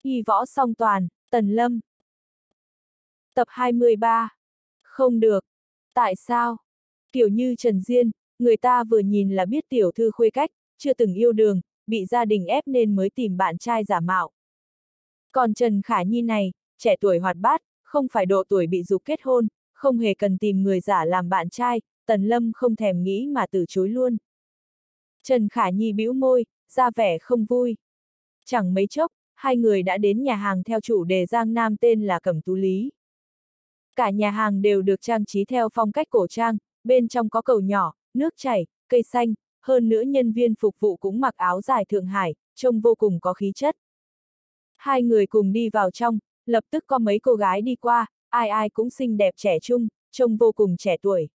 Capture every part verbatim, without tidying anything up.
Y võ song toàn, Tần Lâm. Tập hai mươi ba. Không được. Tại sao? Kiểu như Trần Diên, người ta vừa nhìn là biết tiểu thư khuê cách, chưa từng yêu đương, bị gia đình ép nên mới tìm bạn trai giả mạo. Còn Trần Khả Nhi này, trẻ tuổi hoạt bát, không phải độ tuổi bị giục kết hôn, không hề cần tìm người giả làm bạn trai, Tần Lâm không thèm nghĩ mà từ chối luôn. Trần Khả Nhi bĩu môi, ra vẻ không vui. Chẳng mấy chốc, hai người đã đến nhà hàng theo chủ đề Giang Nam tên là Cẩm Tú Lý. Cả nhà hàng đều được trang trí theo phong cách cổ trang, bên trong có cầu nhỏ, nước chảy, cây xanh, hơn nữa nhân viên phục vụ cũng mặc áo dài Thượng Hải, trông vô cùng có khí chất. Hai người cùng đi vào trong, lập tức có mấy cô gái đi qua, ai ai cũng xinh đẹp trẻ trung, trông vô cùng trẻ tuổi.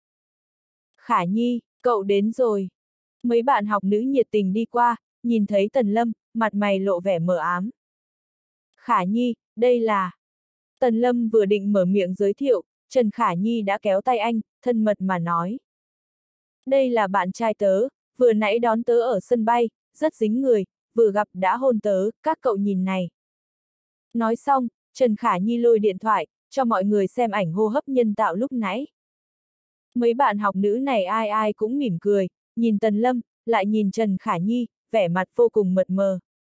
Khả Nhi, cậu đến rồi. Mấy bạn học nữ nhiệt tình đi qua, nhìn thấy Tần Lâm, mặt mày lộ vẻ mờ ám. Khả Nhi, đây là... Tần Lâm vừa định mở miệng giới thiệu, Trần Khả Nhi đã kéo tay anh, thân mật mà nói. Đây là bạn trai tớ, vừa nãy đón tớ ở sân bay, rất dính người, vừa gặp đã hôn tớ, các cậu nhìn này. Nói xong, Trần Khả Nhi lôi điện thoại, cho mọi người xem ảnh hô hấp nhân tạo lúc nãy. Mấy bạn học nữ này ai ai cũng mỉm cười, nhìn Tần Lâm, lại nhìn Trần Khả Nhi, vẻ mặt vô cùng mượt mờ.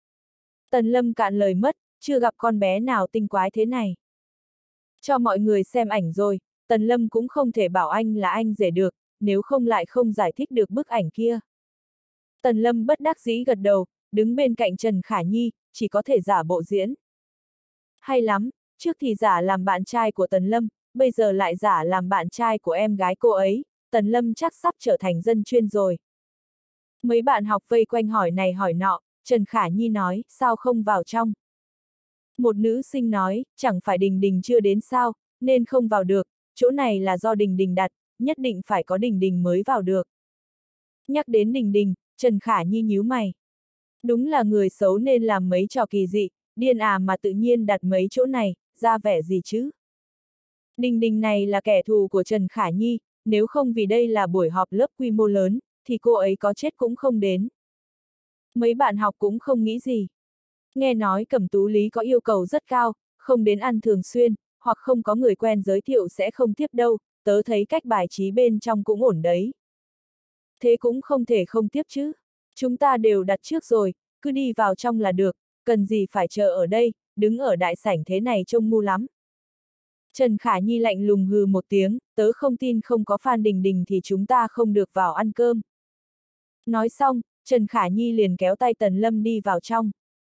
Tần Lâm cạn lời mất, chưa gặp con bé nào tinh quái thế này. Cho mọi người xem ảnh rồi, Tần Lâm cũng không thể bảo anh là anh rể được, nếu không lại không giải thích được bức ảnh kia. Tần Lâm bất đắc dĩ gật đầu, đứng bên cạnh Trần Khả Nhi, chỉ có thể giả bộ diễn. Hay lắm, trước thì giả làm bạn trai của Tần Lâm, bây giờ lại giả làm bạn trai của em gái cô ấy, Tần Lâm chắc sắp trở thành dân chuyên rồi. Mấy bạn học vây quanh hỏi này hỏi nọ, Trần Khả Nhi nói, sao không vào trong? Một nữ sinh nói, chẳng phải Đình Đình chưa đến sao, nên không vào được, chỗ này là do Đình Đình đặt, nhất định phải có Đình Đình mới vào được. Nhắc đến Đình Đình, Trần Khả Nhi nhíu mày. Đúng là người xấu nên làm mấy trò kỳ dị, điên à mà tự nhiên đặt mấy chỗ này, ra vẻ gì chứ? Đình Đình này là kẻ thù của Trần Khả Nhi, nếu không vì đây là buổi họp lớp quy mô lớn, thì cô ấy có chết cũng không đến. Mấy bạn học cũng không nghĩ gì. Nghe nói Cẩm Tú Lý có yêu cầu rất cao, không đến ăn thường xuyên, hoặc không có người quen giới thiệu sẽ không tiếp đâu, tớ thấy cách bài trí bên trong cũng ổn đấy. Thế cũng không thể không tiếp chứ. Chúng ta đều đặt trước rồi, cứ đi vào trong là được, cần gì phải chờ ở đây, đứng ở đại sảnh thế này trông ngu lắm. Trần Khả Nhi lạnh lùng hừ một tiếng, tớ không tin không có Phan Đình Đình thì chúng ta không được vào ăn cơm. Nói xong, Trần Khả Nhi liền kéo tay Tần Lâm đi vào trong.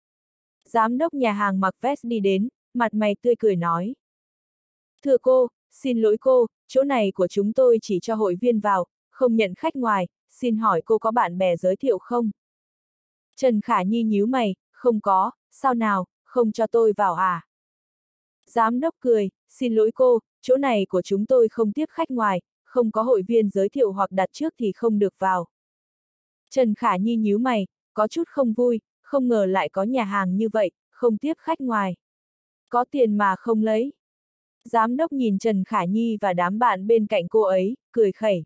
Giám đốc nhà hàng mặc vest đi đến, mặt mày tươi cười nói. Thưa cô, xin lỗi cô, chỗ này của chúng tôi chỉ cho hội viên vào, không nhận khách ngoài, xin hỏi cô có bạn bè giới thiệu không? Trần Khả Nhi nhíu mày, không có, sao nào, không cho tôi vào à? Giám đốc cười, xin lỗi cô, chỗ này của chúng tôi không tiếp khách ngoài, không có hội viên giới thiệu hoặc đặt trước thì không được vào. Trần Khả Nhi nhíu mày, có chút không vui, không ngờ lại có nhà hàng như vậy, không tiếp khách ngoài. Có tiền mà không lấy. Giám đốc nhìn Trần Khả Nhi và đám bạn bên cạnh cô ấy, cười khẩy.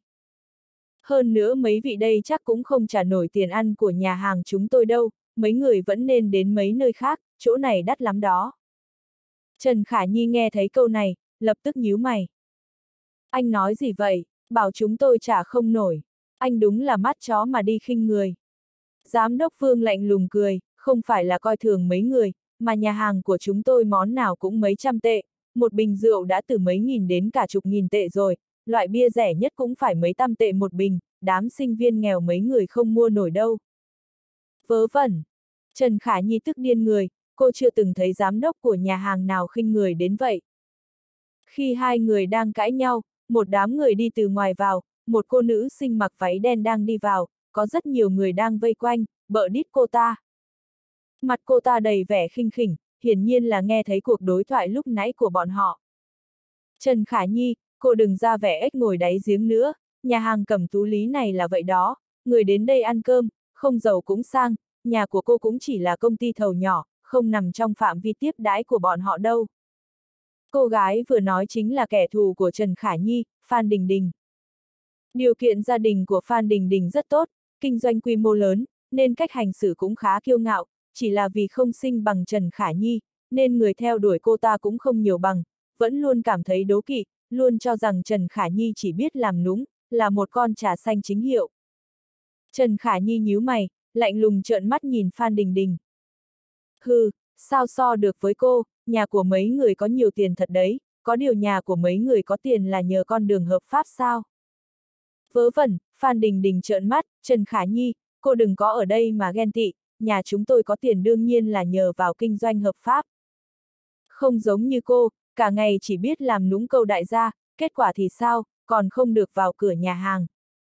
Hơn nữa mấy vị đây chắc cũng không trả nổi tiền ăn của nhà hàng chúng tôi đâu, mấy người vẫn nên đến mấy nơi khác, chỗ này đắt lắm đó. Trần Khả Nhi nghe thấy câu này, lập tức nhíu mày. Anh nói gì vậy, bảo chúng tôi trả không nổi, anh đúng là mắt chó mà đi khinh người. Giám đốc Vương lạnh lùng cười, không phải là coi thường mấy người, mà nhà hàng của chúng tôi món nào cũng mấy trăm tệ, một bình rượu đã từ mấy nghìn đến cả chục nghìn tệ rồi, loại bia rẻ nhất cũng phải mấy trăm tệ một bình, đám sinh viên nghèo mấy người không mua nổi đâu. Vớ vẩn. Trần Khả Nhi tức điên người, cô chưa từng thấy giám đốc của nhà hàng nào khinh người đến vậy. Khi hai người đang cãi nhau, một đám người đi từ ngoài vào, một cô nữ sinh mặc váy đen đang đi vào, có rất nhiều người đang vây quanh, bợ đít cô ta. Mặt cô ta đầy vẻ khinh khỉnh, hiển nhiên là nghe thấy cuộc đối thoại lúc nãy của bọn họ. Trần Khả Nhi, cô đừng ra vẻ ếch ngồi đáy giếng nữa, nhà hàng Cẩm Tú Lý này là vậy đó, người đến đây ăn cơm, không giàu cũng sang, nhà của cô cũng chỉ là công ty thầu nhỏ, không nằm trong phạm vi tiếp đãi của bọn họ đâu. Cô gái vừa nói chính là kẻ thù của Trần Khả Nhi, Phan Đình Đình. Điều kiện gia đình của Phan Đình Đình rất tốt, kinh doanh quy mô lớn, nên cách hành xử cũng khá kiêu ngạo, chỉ là vì không sinh bằng Trần Khả Nhi, nên người theo đuổi cô ta cũng không nhiều bằng, vẫn luôn cảm thấy đố kỵ, luôn cho rằng Trần Khả Nhi chỉ biết làm nũng, là một con trà xanh chính hiệu. Trần Khả Nhi nhíu mày, lạnh lùng trợn mắt nhìn Phan Đình Đình. Hừ, sao so được với cô, nhà của mấy người có nhiều tiền thật đấy, có điều nhà của mấy người có tiền là nhờ con đường hợp pháp sao? Vớ vẩn, Phan Đình Đình trợn mắt, Trần Khả Nhi, cô đừng có ở đây mà ghen tị, nhà chúng tôi có tiền đương nhiên là nhờ vào kinh doanh hợp pháp. Không giống như cô, cả ngày chỉ biết làm nũng câu đại gia, kết quả thì sao, còn không được vào cửa nhà hàng.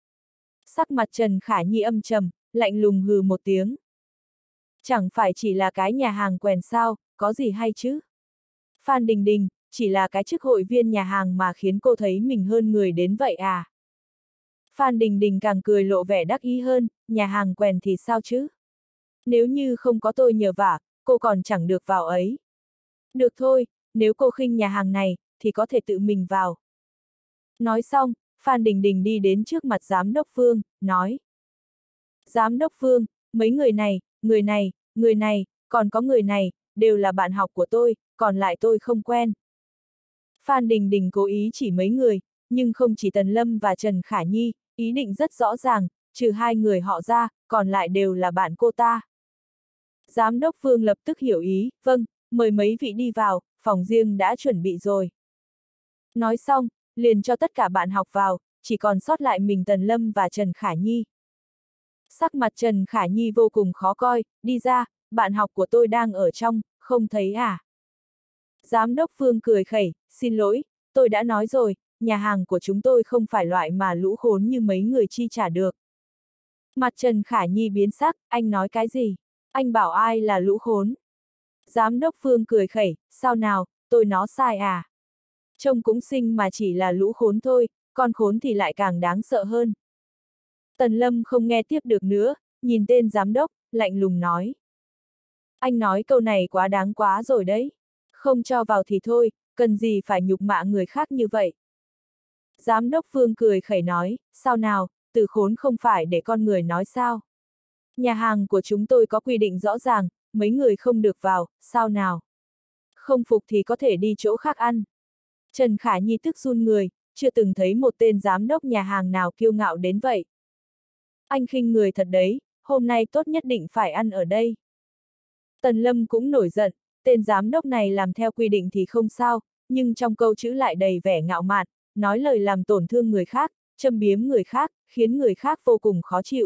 Sắc mặt Trần Khả Nhi âm trầm, lạnh lùng hừ một tiếng. Chẳng phải chỉ là cái nhà hàng quèn sao, có gì hay chứ? Phan Đình Đình, chỉ là cái chức hội viên nhà hàng mà khiến cô thấy mình hơn người đến vậy à? Phan Đình Đình càng cười lộ vẻ đắc ý hơn, nhà hàng quèn thì sao chứ? Nếu như không có tôi nhờ vả, cô còn chẳng được vào ấy. Được thôi, nếu cô khinh nhà hàng này, thì có thể tự mình vào. Nói xong, Phan Đình Đình đi đến trước mặt Giám đốc Phương, nói. Giám đốc Phương, mấy người này, người này, người này, còn có người này, đều là bạn học của tôi, còn lại tôi không quen. Phan Đình Đình cố ý chỉ mấy người, nhưng không chỉ Tần Lâm và Trần Khả Nhi, ý định rất rõ ràng, trừ hai người họ ra, còn lại đều là bạn cô ta. Giám đốc Phương lập tức hiểu ý, vâng, mời mấy vị đi vào, phòng riêng đã chuẩn bị rồi. Nói xong, liền cho tất cả bạn học vào, chỉ còn sót lại mình Tần Lâm và Trần Khả Nhi. Sắc mặt Trần Khả Nhi vô cùng khó coi, đi ra, bạn học của tôi đang ở trong, không thấy à? Giám đốc Phương cười khẩy, xin lỗi, tôi đã nói rồi, nhà hàng của chúng tôi không phải loại mà lũ khốn như mấy người chi trả được. Mặt Trần Khả Nhi biến sắc, anh nói cái gì? Anh bảo ai là lũ khốn? Giám đốc Phương cười khẩy, sao nào, tôi nói sai à? Trông cũng xinh mà chỉ là lũ khốn thôi, con khốn thì lại càng đáng sợ hơn. Tần Lâm không nghe tiếp được nữa, nhìn tên giám đốc, lạnh lùng nói. Anh nói câu này quá đáng quá rồi đấy. Không cho vào thì thôi, cần gì phải nhục mạ người khác như vậy. Giám đốc Phương cười khẩy nói, sao nào, từ khốn không phải để con người nói sao. Nhà hàng của chúng tôi có quy định rõ ràng, mấy người không được vào, sao nào. Không phục thì có thể đi chỗ khác ăn. Trần Khả Nhi tức run người, chưa từng thấy một tên giám đốc nhà hàng nào kiêu ngạo đến vậy. Anh khinh người thật đấy, hôm nay tốt nhất định phải ăn ở đây. Tần Lâm cũng nổi giận, tên giám đốc này làm theo quy định thì không sao, nhưng trong câu chữ lại đầy vẻ ngạo mạn, nói lời làm tổn thương người khác, châm biếm người khác, khiến người khác vô cùng khó chịu.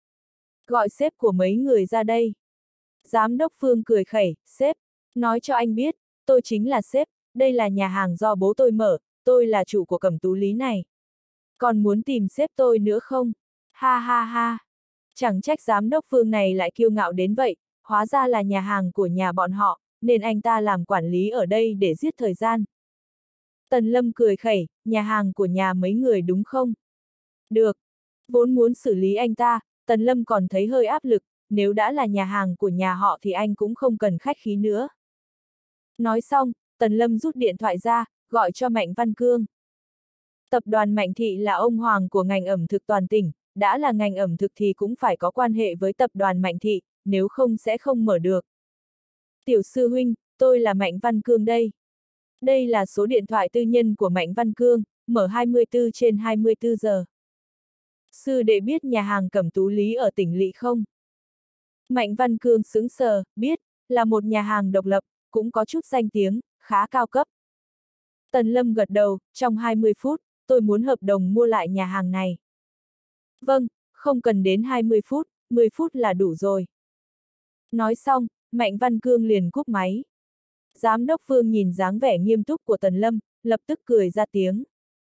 Gọi sếp của mấy người ra đây. Giám đốc Phương cười khẩy, sếp, nói cho anh biết, tôi chính là sếp, đây là nhà hàng do bố tôi mở, tôi là chủ của Cẩm Tú Lý này. Còn muốn tìm sếp tôi nữa không? Ha ha ha. Chẳng trách giám đốc Phương này lại kiêu ngạo đến vậy, hóa ra là nhà hàng của nhà bọn họ, nên anh ta làm quản lý ở đây để giết thời gian. Tần Lâm cười khẩy, nhà hàng của nhà mấy người đúng không? Được. Vốn muốn xử lý anh ta, Tần Lâm còn thấy hơi áp lực, nếu đã là nhà hàng của nhà họ thì anh cũng không cần khách khí nữa. Nói xong, Tần Lâm rút điện thoại ra, gọi cho Mạnh Văn Cương. Tập đoàn Mạnh Thị là ông hoàng của ngành ẩm thực toàn tỉnh, đã là ngành ẩm thực thì cũng phải có quan hệ với tập đoàn Mạnh Thị, nếu không sẽ không mở được. Tiểu sư huynh, tôi là Mạnh Văn Cương đây. Đây là số điện thoại tư nhân của Mạnh Văn Cương, mở hai mươi tư trên hai mươi tư giờ. Sư đệ biết nhà hàng Cẩm Tú Lý ở tỉnh lỵ không? Mạnh Văn Cương sững sờ, biết, là một nhà hàng độc lập, cũng có chút danh tiếng, khá cao cấp. Tần Lâm gật đầu, trong hai mươi phút, tôi muốn hợp đồng mua lại nhà hàng này. Vâng, không cần đến hai mươi phút, mười phút là đủ rồi. Nói xong, Mạnh Văn Cương liền cúp máy. Giám đốc Phương nhìn dáng vẻ nghiêm túc của Tần Lâm, lập tức cười ra tiếng.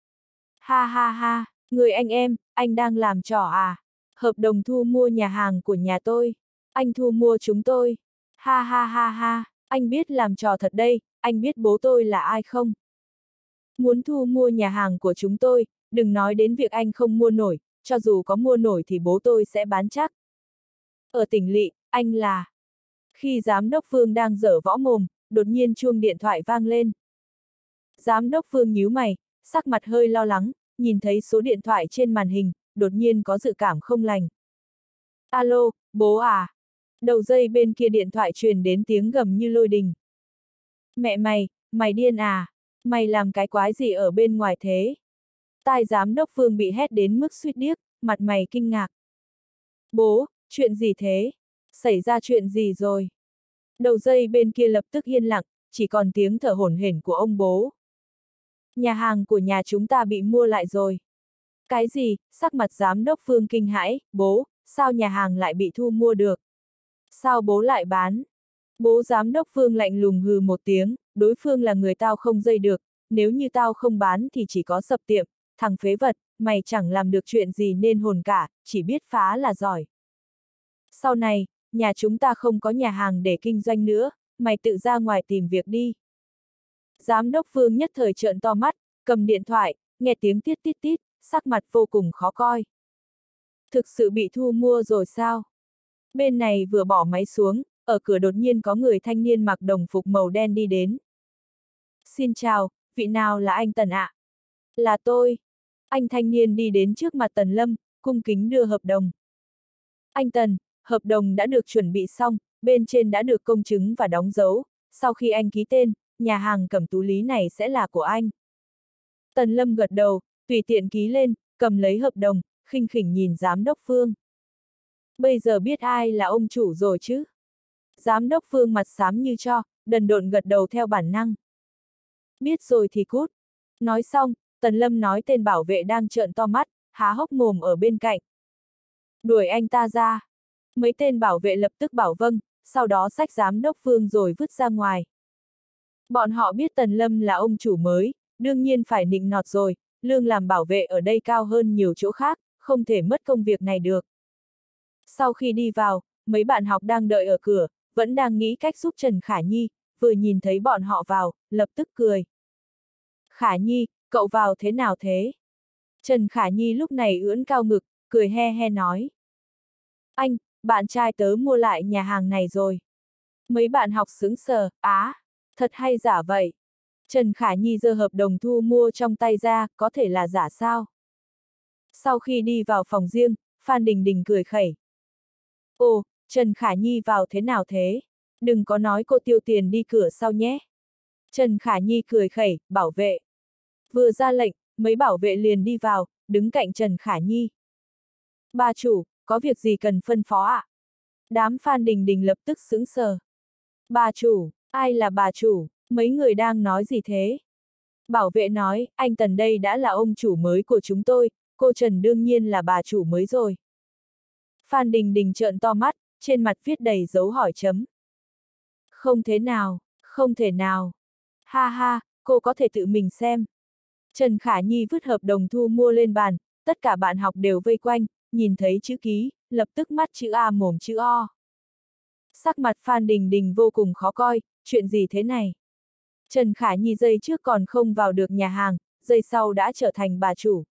Ha ha ha, người anh em, anh đang làm trò à? Hợp đồng thu mua nhà hàng của nhà tôi. Anh thu mua chúng tôi. Ha ha ha ha, anh biết làm trò thật đây, anh biết bố tôi là ai không? Muốn thu mua nhà hàng của chúng tôi, đừng nói đến việc anh không mua nổi, cho dù có mua nổi thì bố tôi sẽ bán chắc. Ở tỉnh lỵ, anh là... Khi giám đốc Phương đang dở võ mồm, đột nhiên chuông điện thoại vang lên. Giám đốc Phương nhíu mày, sắc mặt hơi lo lắng, nhìn thấy số điện thoại trên màn hình, đột nhiên có dự cảm không lành. Alo, bố à? Đầu dây bên kia điện thoại truyền đến tiếng gầm như lôi đình. Mẹ mày, mày điên à? Mày làm cái quái gì ở bên ngoài thế? Tai giám đốc Phương bị hét đến mức suýt điếc, mặt mày kinh ngạc. Bố, chuyện gì thế? Xảy ra chuyện gì rồi? Đầu dây bên kia lập tức yên lặng, chỉ còn tiếng thở hổn hển của ông bố. Nhà hàng của nhà chúng ta bị mua lại rồi. Cái gì? Sắc mặt giám đốc Phương kinh hãi, bố, sao nhà hàng lại bị thu mua được? Sao bố lại bán? Bố giám đốc Phương lạnh lùng hừ một tiếng, đối phương là người tao không dây được, nếu như tao không bán thì chỉ có sập tiệm, thằng phế vật, mày chẳng làm được chuyện gì nên hồn cả, chỉ biết phá là giỏi. Sau này, nhà chúng ta không có nhà hàng để kinh doanh nữa, mày tự ra ngoài tìm việc đi. Giám đốc Phương nhất thời trợn to mắt, cầm điện thoại, nghe tiếng tít tít tít, sắc mặt vô cùng khó coi. Thực sự bị thu mua rồi sao? Bên này vừa bỏ máy xuống, ở cửa đột nhiên có người thanh niên mặc đồng phục màu đen đi đến. Xin chào, vị nào là anh Tần ạ? Là tôi. Anh thanh niên đi đến trước mặt Tần Lâm, cung kính đưa hợp đồng. Anh Tần, hợp đồng đã được chuẩn bị xong, bên trên đã được công chứng và đóng dấu, sau khi anh ký tên, nhà hàng Cẩm Tú Lý này sẽ là của anh. Tần Lâm gật đầu, tùy tiện ký lên, cầm lấy hợp đồng, khinh khỉnh nhìn giám đốc Phương. Bây giờ biết ai là ông chủ rồi chứ? Giám đốc Phương mặt xám như tro, đần độn gật đầu theo bản năng. Biết rồi thì cút. Nói xong, Tần Lâm nói tên bảo vệ đang trợn to mắt, há hốc mồm ở bên cạnh. Đuổi anh ta ra. Mấy tên bảo vệ lập tức bảo vâng, sau đó xách giám đốc Phương rồi vứt ra ngoài. Bọn họ biết Tần Lâm là ông chủ mới, đương nhiên phải nịnh nọt rồi, lương làm bảo vệ ở đây cao hơn nhiều chỗ khác, không thể mất công việc này được. Sau khi đi vào, mấy bạn học đang đợi ở cửa, vẫn đang nghĩ cách giúp Trần Khả Nhi, vừa nhìn thấy bọn họ vào, lập tức cười. Khả Nhi, cậu vào thế nào thế? Trần Khả Nhi lúc này ưỡn cao ngực, cười he he nói. Anh, bạn trai tớ mua lại nhà hàng này rồi. Mấy bạn học sững sờ, á, thật hay giả vậy? Trần Khả Nhi giơ hợp đồng thu mua trong tay ra, có thể là giả sao? Sau khi đi vào phòng riêng, Phan Đình Đình cười khẩy. Ồ, Trần Khả Nhi vào thế nào thế? Đừng có nói cô tiêu tiền đi cửa sau nhé. Trần Khả Nhi cười khẩy, bảo vệ. Vừa ra lệnh, mấy bảo vệ liền đi vào, đứng cạnh Trần Khả Nhi. Bà chủ, có việc gì cần phân phó ạ? À? Đám Phan Đình Đình lập tức sững sờ. Bà chủ, ai là bà chủ, mấy người đang nói gì thế? Bảo vệ nói, anh Tần đây đã là ông chủ mới của chúng tôi, cô Trần đương nhiên là bà chủ mới rồi. Phan Đình Đình trợn to mắt, trên mặt viết đầy dấu hỏi chấm. Không thế nào, không thể nào. Ha ha, cô có thể tự mình xem. Trần Khả Nhi vứt hợp đồng thu mua lên bàn, tất cả bạn học đều vây quanh, nhìn thấy chữ ký, lập tức mắt chữ A mồm chữ O. Sắc mặt Phan Đình Đình vô cùng khó coi, chuyện gì thế này? Trần Khả Nhi giây trước còn không vào được nhà hàng, giây sau đã trở thành bà chủ.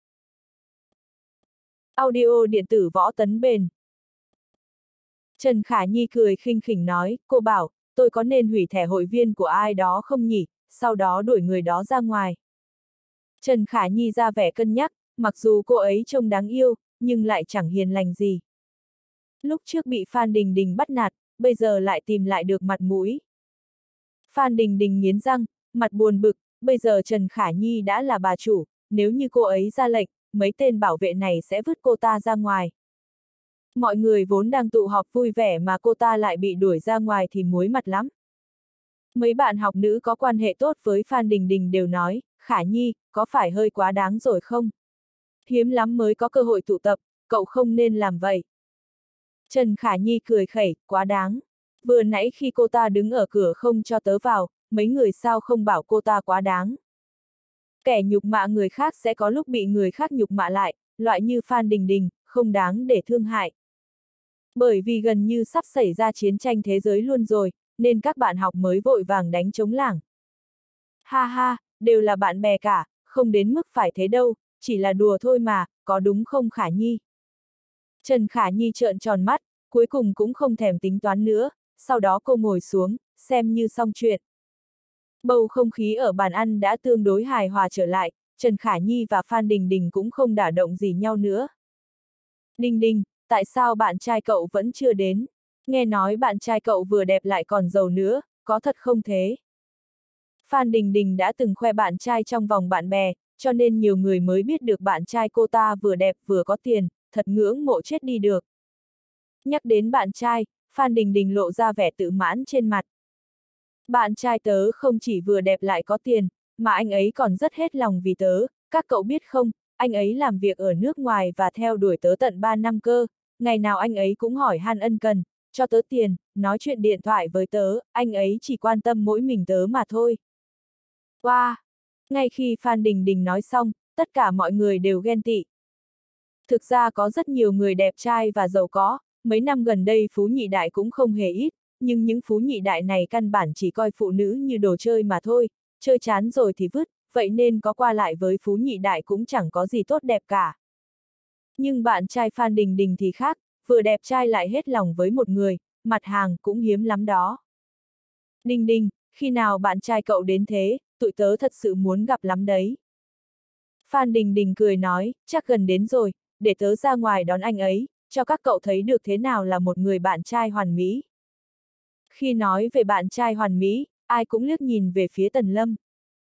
Audio điện tử Võ Tấn Bền. Trần Khả Nhi cười khinh khỉnh nói, cô bảo, tôi có nên hủy thẻ hội viên của ai đó không nhỉ, sau đó đuổi người đó ra ngoài. Trần Khả Nhi ra vẻ cân nhắc, mặc dù cô ấy trông đáng yêu, nhưng lại chẳng hiền lành gì. Lúc trước bị Phan Đình Đình bắt nạt, bây giờ lại tìm lại được mặt mũi. Phan Đình Đình nghiến răng, mặt buồn bực, bây giờ Trần Khả Nhi đã là bà chủ, nếu như cô ấy ra lệnh, mấy tên bảo vệ này sẽ vứt cô ta ra ngoài. Mọi người vốn đang tụ họp vui vẻ mà cô ta lại bị đuổi ra ngoài thì muối mặt lắm. Mấy bạn học nữ có quan hệ tốt với Phan Đình Đình đều nói, Khả Nhi, có phải hơi quá đáng rồi không? Hiếm lắm mới có cơ hội tụ tập, cậu không nên làm vậy. Trần Khả Nhi cười khẩy, quá đáng. Vừa nãy khi cô ta đứng ở cửa không cho tớ vào, mấy người sao không bảo cô ta quá đáng. Kẻ nhục mạ người khác sẽ có lúc bị người khác nhục mạ lại, loại như Phan Đình Đình, không đáng để thương hại. Bởi vì gần như sắp xảy ra chiến tranh thế giới luôn rồi, nên các bạn học mới vội vàng đánh chống lảng. Ha ha, đều là bạn bè cả, không đến mức phải thế đâu, chỉ là đùa thôi mà, có đúng không Khả Nhi? Trần Khả Nhi trợn tròn mắt, cuối cùng cũng không thèm tính toán nữa, sau đó cô ngồi xuống, xem như xong chuyện. Bầu không khí ở bàn ăn đã tương đối hài hòa trở lại, Trần Khả Nhi và Phan Đình Đình cũng không đả động gì nhau nữa. Đình Đình, tại sao bạn trai cậu vẫn chưa đến? Nghe nói bạn trai cậu vừa đẹp lại còn giàu nữa, có thật không thế? Phan Đình Đình đã từng khoe bạn trai trong vòng bạn bè, cho nên nhiều người mới biết được bạn trai cô ta vừa đẹp vừa có tiền, thật ngưỡng mộ chết đi được. Nhắc đến bạn trai, Phan Đình Đình lộ ra vẻ tự mãn trên mặt. Bạn trai tớ không chỉ vừa đẹp lại có tiền, mà anh ấy còn rất hết lòng vì tớ, các cậu biết không, anh ấy làm việc ở nước ngoài và theo đuổi tớ tận ba năm cơ, ngày nào anh ấy cũng hỏi han ân cần, cho tớ tiền, nói chuyện điện thoại với tớ, anh ấy chỉ quan tâm mỗi mình tớ mà thôi. Wow! Ngay khi Phan Đình Đình nói xong, tất cả mọi người đều ghen tị. Thực ra có rất nhiều người đẹp trai và giàu có, mấy năm gần đây phú nhị đại cũng không hề ít, nhưng những phú nhị đại này căn bản chỉ coi phụ nữ như đồ chơi mà thôi, chơi chán rồi thì vứt, vậy nên có qua lại với phú nhị đại cũng chẳng có gì tốt đẹp cả. Nhưng bạn trai Phan Đình Đình thì khác, vừa đẹp trai lại hết lòng với một người, mặt hàng cũng hiếm lắm đó. Đình Đình, khi nào bạn trai cậu đến thế, tụi tớ thật sự muốn gặp lắm đấy. Phan Đình Đình cười nói, chắc gần đến rồi, để tớ ra ngoài đón anh ấy, cho các cậu thấy được thế nào là một người bạn trai hoàn mỹ. Khi nói về bạn trai hoàn mỹ, ai cũng liếc nhìn về phía Tần Lâm.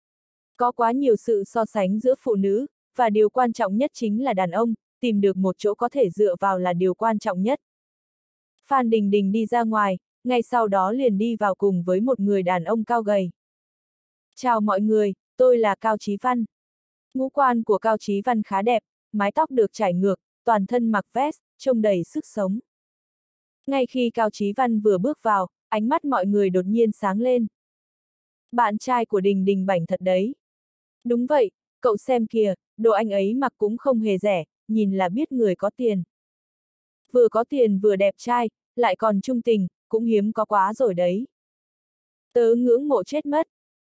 Có quá nhiều sự so sánh giữa phụ nữ, và điều quan trọng nhất chính là đàn ông, tìm được một chỗ có thể dựa vào là điều quan trọng nhất. Phan Đình Đình đi ra ngoài, ngay sau đó liền đi vào cùng với một người đàn ông cao gầy. Chào mọi người, tôi là Cao Chí Văn. Ngũ quan của Cao Chí Văn khá đẹp, mái tóc được chải ngược, toàn thân mặc vest, trông đầy sức sống. Ngay khi Cao Chí Văn vừa bước vào, ánh mắt mọi người đột nhiên sáng lên. Bạn trai của Đình Đình bảnh thật đấy. Đúng vậy, cậu xem kìa, đồ anh ấy mặc cũng không hề rẻ, nhìn là biết người có tiền. Vừa có tiền vừa đẹp trai, lại còn trung tình, cũng hiếm có quá rồi đấy. Tớ ngưỡng mộ chết mất.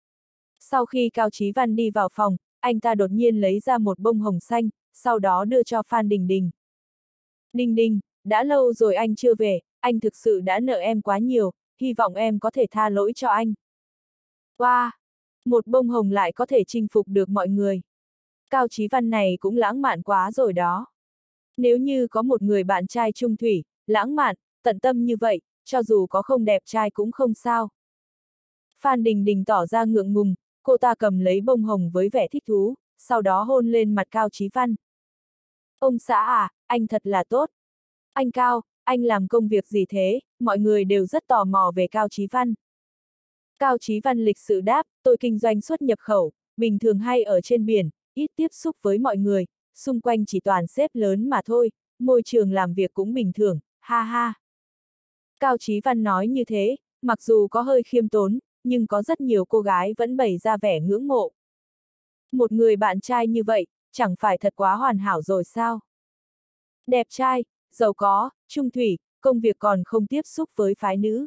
Sau khi Cao Chí Văn đi vào phòng, anh ta đột nhiên lấy ra một bông hồng xanh, sau đó đưa cho Phan Đình Đình. Đình Đình, đã lâu rồi anh chưa về, anh thực sự đã nợ em quá nhiều, hy vọng em có thể tha lỗi cho anh. Wow! Một bông hồng lại có thể chinh phục được mọi người. Cao Chí Văn này cũng lãng mạn quá rồi đó. Nếu như có một người bạn trai trung thủy, lãng mạn, tận tâm như vậy, cho dù có không đẹp trai cũng không sao. Phan Đình Đình tỏ ra ngượng ngùng, cô ta cầm lấy bông hồng với vẻ thích thú, sau đó hôn lên mặt Cao Chí Văn. Ông xã à, anh thật là tốt. Anh Cao, anh làm công việc gì thế, mọi người đều rất tò mò về Cao Chí Văn. Cao Chí Văn lịch sự đáp, tôi kinh doanh xuất nhập khẩu, bình thường hay ở trên biển, ít tiếp xúc với mọi người, xung quanh chỉ toàn sếp lớn mà thôi, môi trường làm việc cũng bình thường, ha ha. Cao Chí Văn nói như thế, mặc dù có hơi khiêm tốn, nhưng có rất nhiều cô gái vẫn bày ra vẻ ngưỡng mộ. Một người bạn trai như vậy, chẳng phải thật quá hoàn hảo rồi sao? Đẹp trai, giàu có, trung thủy, công việc còn không tiếp xúc với phái nữ.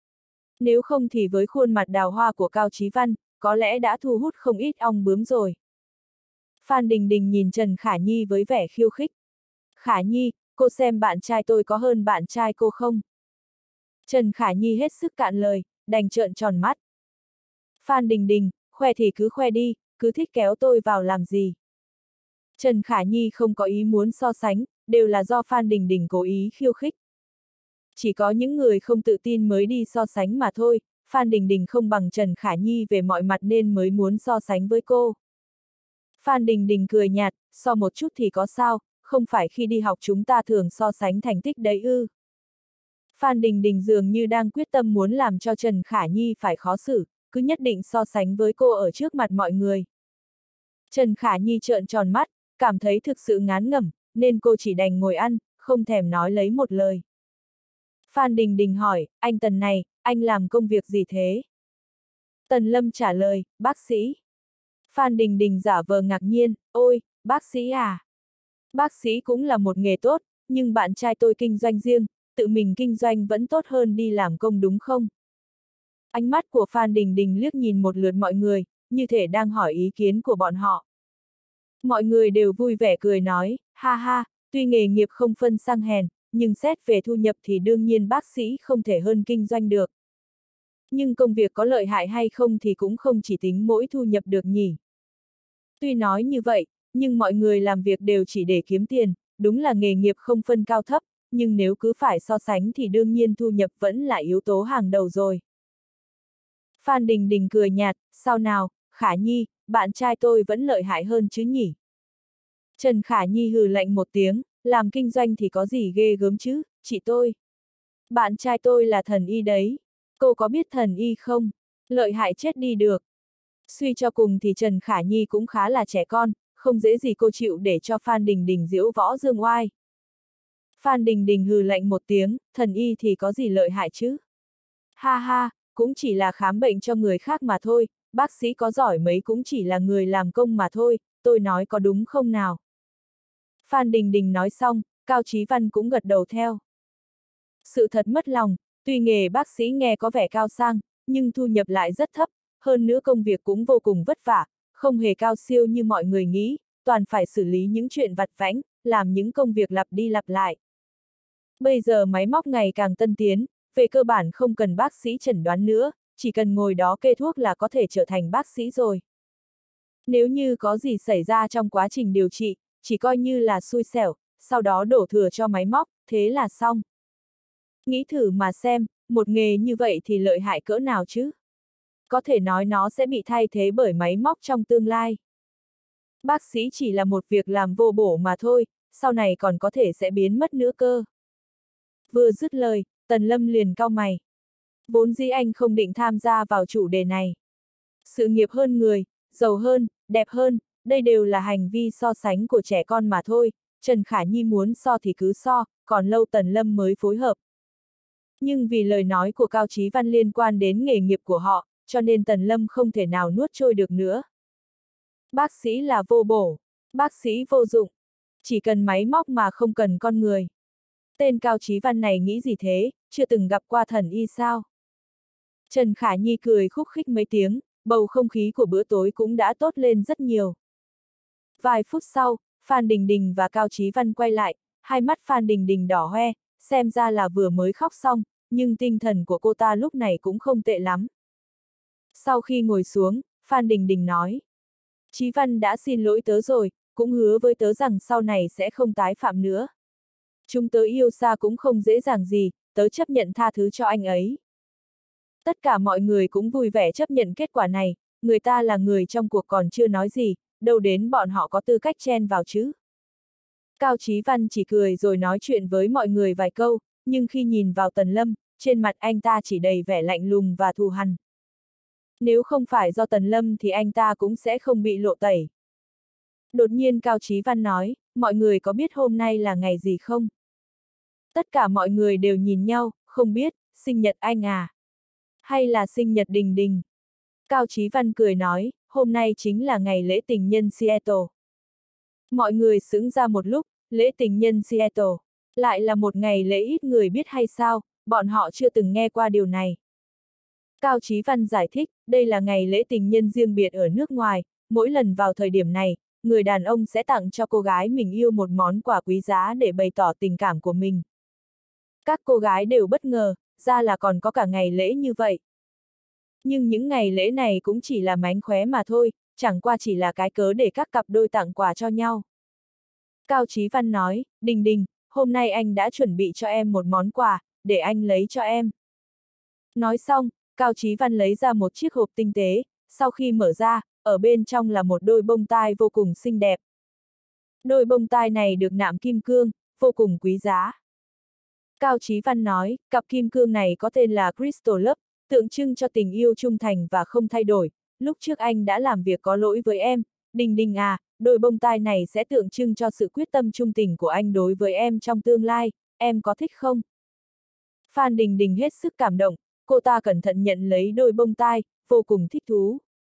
Nếu không thì với khuôn mặt đào hoa của Cao Chí Văn, có lẽ đã thu hút không ít ong bướm rồi. Phan Đình Đình nhìn Trần Khả Nhi với vẻ khiêu khích. Khả Nhi, cô xem bạn trai tôi có hơn bạn trai cô không? Trần Khả Nhi hết sức cạn lời, đành trợn tròn mắt. Phan Đình Đình, khoe thì cứ khoe đi, cứ thích kéo tôi vào làm gì? Trần Khả Nhi không có ý muốn so sánh, đều là do Phan Đình Đình cố ý khiêu khích. Chỉ có những người không tự tin mới đi so sánh mà thôi, Phan Đình Đình không bằng Trần Khả Nhi về mọi mặt nên mới muốn so sánh với cô. Phan Đình Đình cười nhạt, so một chút thì có sao, không phải khi đi học chúng ta thường so sánh thành tích đấy ư. Phan Đình Đình dường như đang quyết tâm muốn làm cho Trần Khả Nhi phải khó xử, cứ nhất định so sánh với cô ở trước mặt mọi người. Trần Khả Nhi trợn tròn mắt, cảm thấy thực sự ngán ngẩm, nên cô chỉ đành ngồi ăn, không thèm nói lấy một lời. Phan Đình Đình hỏi, anh Tần này, anh làm công việc gì thế? Tần Lâm trả lời, bác sĩ. Phan Đình Đình giả vờ ngạc nhiên, ôi, bác sĩ à? Bác sĩ cũng là một nghề tốt, nhưng bạn trai tôi kinh doanh riêng, tự mình kinh doanh vẫn tốt hơn đi làm công đúng không? Ánh mắt của Phan Đình Đình liếc nhìn một lượt mọi người, như thể đang hỏi ý kiến của bọn họ. Mọi người đều vui vẻ cười nói, ha ha, tuy nghề nghiệp không phân sang hèn, nhưng xét về thu nhập thì đương nhiên bác sĩ không thể hơn kinh doanh được. Nhưng công việc có lợi hại hay không thì cũng không chỉ tính mỗi thu nhập được nhỉ. Tuy nói như vậy, nhưng mọi người làm việc đều chỉ để kiếm tiền, đúng là nghề nghiệp không phân cao thấp, nhưng nếu cứ phải so sánh thì đương nhiên thu nhập vẫn là yếu tố hàng đầu rồi. Phan Đình Đình cười nhạt, sao nào, Khả Nhi, bạn trai tôi vẫn lợi hại hơn chứ nhỉ? Trần Khả Nhi hừ lạnh một tiếng, làm kinh doanh thì có gì ghê gớm chứ, chị tôi. Bạn trai tôi là thần y đấy. Cô có biết thần y không? Lợi hại chết đi được. Suy cho cùng thì Trần Khả Nhi cũng khá là trẻ con, không dễ gì cô chịu để cho Phan Đình Đình giễu võ dương oai. Phan Đình Đình hừ lạnh một tiếng, thần y thì có gì lợi hại chứ? Ha ha, cũng chỉ là khám bệnh cho người khác mà thôi, bác sĩ có giỏi mấy cũng chỉ là người làm công mà thôi, tôi nói có đúng không nào? Phan Đình Đình nói xong, Cao Chí Văn cũng gật đầu theo. Sự thật mất lòng, tuy nghề bác sĩ nghe có vẻ cao sang, nhưng thu nhập lại rất thấp, hơn nữa công việc cũng vô cùng vất vả, không hề cao siêu như mọi người nghĩ, toàn phải xử lý những chuyện vặt vãnh, làm những công việc lặp đi lặp lại. Bây giờ máy móc ngày càng tân tiến, về cơ bản không cần bác sĩ chẩn đoán nữa, chỉ cần ngồi đó kê thuốc là có thể trở thành bác sĩ rồi. Nếu như có gì xảy ra trong quá trình điều trị, chỉ coi như là xui xẻo, sau đó đổ thừa cho máy móc, thế là xong. Nghĩ thử mà xem, một nghề như vậy thì lợi hại cỡ nào chứ? Có thể nói nó sẽ bị thay thế bởi máy móc trong tương lai. Bác sĩ chỉ là một việc làm vô bổ mà thôi, sau này còn có thể sẽ biến mất nữa cơ. Vừa dứt lời, Tần Lâm liền cau mày. Vốn dĩ anh không định tham gia vào chủ đề này. Sự nghiệp hơn người, giàu hơn, đẹp hơn, đây đều là hành vi so sánh của trẻ con mà thôi, Trần Khả Nhi muốn so thì cứ so, còn lâu Tần Lâm mới phối hợp. Nhưng vì lời nói của Cao Chí Văn liên quan đến nghề nghiệp của họ, cho nên Tần Lâm không thể nào nuốt trôi được nữa. Bác sĩ là vô bổ, bác sĩ vô dụng, chỉ cần máy móc mà không cần con người. Tên Cao Chí Văn này nghĩ gì thế, chưa từng gặp qua thần y sao? Trần Khả Nhi cười khúc khích mấy tiếng, bầu không khí của bữa tối cũng đã tốt lên rất nhiều. Vài phút sau, Phan Đình Đình và Cao Chí Văn quay lại, hai mắt Phan Đình Đình đỏ hoe, xem ra là vừa mới khóc xong, nhưng tinh thần của cô ta lúc này cũng không tệ lắm. Sau khi ngồi xuống, Phan Đình Đình nói. Chí Văn đã xin lỗi tớ rồi, cũng hứa với tớ rằng sau này sẽ không tái phạm nữa. Chúng tớ yêu xa cũng không dễ dàng gì, tớ chấp nhận tha thứ cho anh ấy. Tất cả mọi người cũng vui vẻ chấp nhận kết quả này, người ta là người trong cuộc còn chưa nói gì, đâu đến bọn họ có tư cách chen vào chứ. Cao Chí Văn chỉ cười rồi nói chuyện với mọi người vài câu, nhưng khi nhìn vào Tần Lâm, trên mặt anh ta chỉ đầy vẻ lạnh lùng và thù hằn. Nếu không phải do Tần Lâm thì anh ta cũng sẽ không bị lộ tẩy. Đột nhiên Cao Chí Văn nói, mọi người có biết hôm nay là ngày gì không? Tất cả mọi người đều nhìn nhau, không biết, sinh nhật anh à? Hay là sinh nhật Đình Đình? Cao Chí Văn cười nói, hôm nay chính là ngày lễ tình nhân Seattle. Mọi người sững ra một lúc, lễ tình nhân Seattle. Lại là một ngày lễ ít người biết hay sao, bọn họ chưa từng nghe qua điều này. Cao Chí Văn giải thích, đây là ngày lễ tình nhân riêng biệt ở nước ngoài, mỗi lần vào thời điểm này, người đàn ông sẽ tặng cho cô gái mình yêu một món quà quý giá để bày tỏ tình cảm của mình. Các cô gái đều bất ngờ, ra là còn có cả ngày lễ như vậy. Nhưng những ngày lễ này cũng chỉ là mánh khóe mà thôi, chẳng qua chỉ là cái cớ để các cặp đôi tặng quà cho nhau. Cao Chí Văn nói, Đình Đình, hôm nay anh đã chuẩn bị cho em một món quà, để anh lấy cho em. Nói xong, Cao Chí Văn lấy ra một chiếc hộp tinh tế, sau khi mở ra, ở bên trong là một đôi bông tai vô cùng xinh đẹp. Đôi bông tai này được nạm kim cương, vô cùng quý giá. Cao Chí Văn nói, cặp kim cương này có tên là Crystal Love, tượng trưng cho tình yêu trung thành và không thay đổi. Lúc trước anh đã làm việc có lỗi với em, Đình Đình à, đôi bông tai này sẽ tượng trưng cho sự quyết tâm trung tình của anh đối với em trong tương lai, em có thích không? Phan Đình Đình hết sức cảm động, cô ta cẩn thận nhận lấy đôi bông tai, vô cùng thích thú.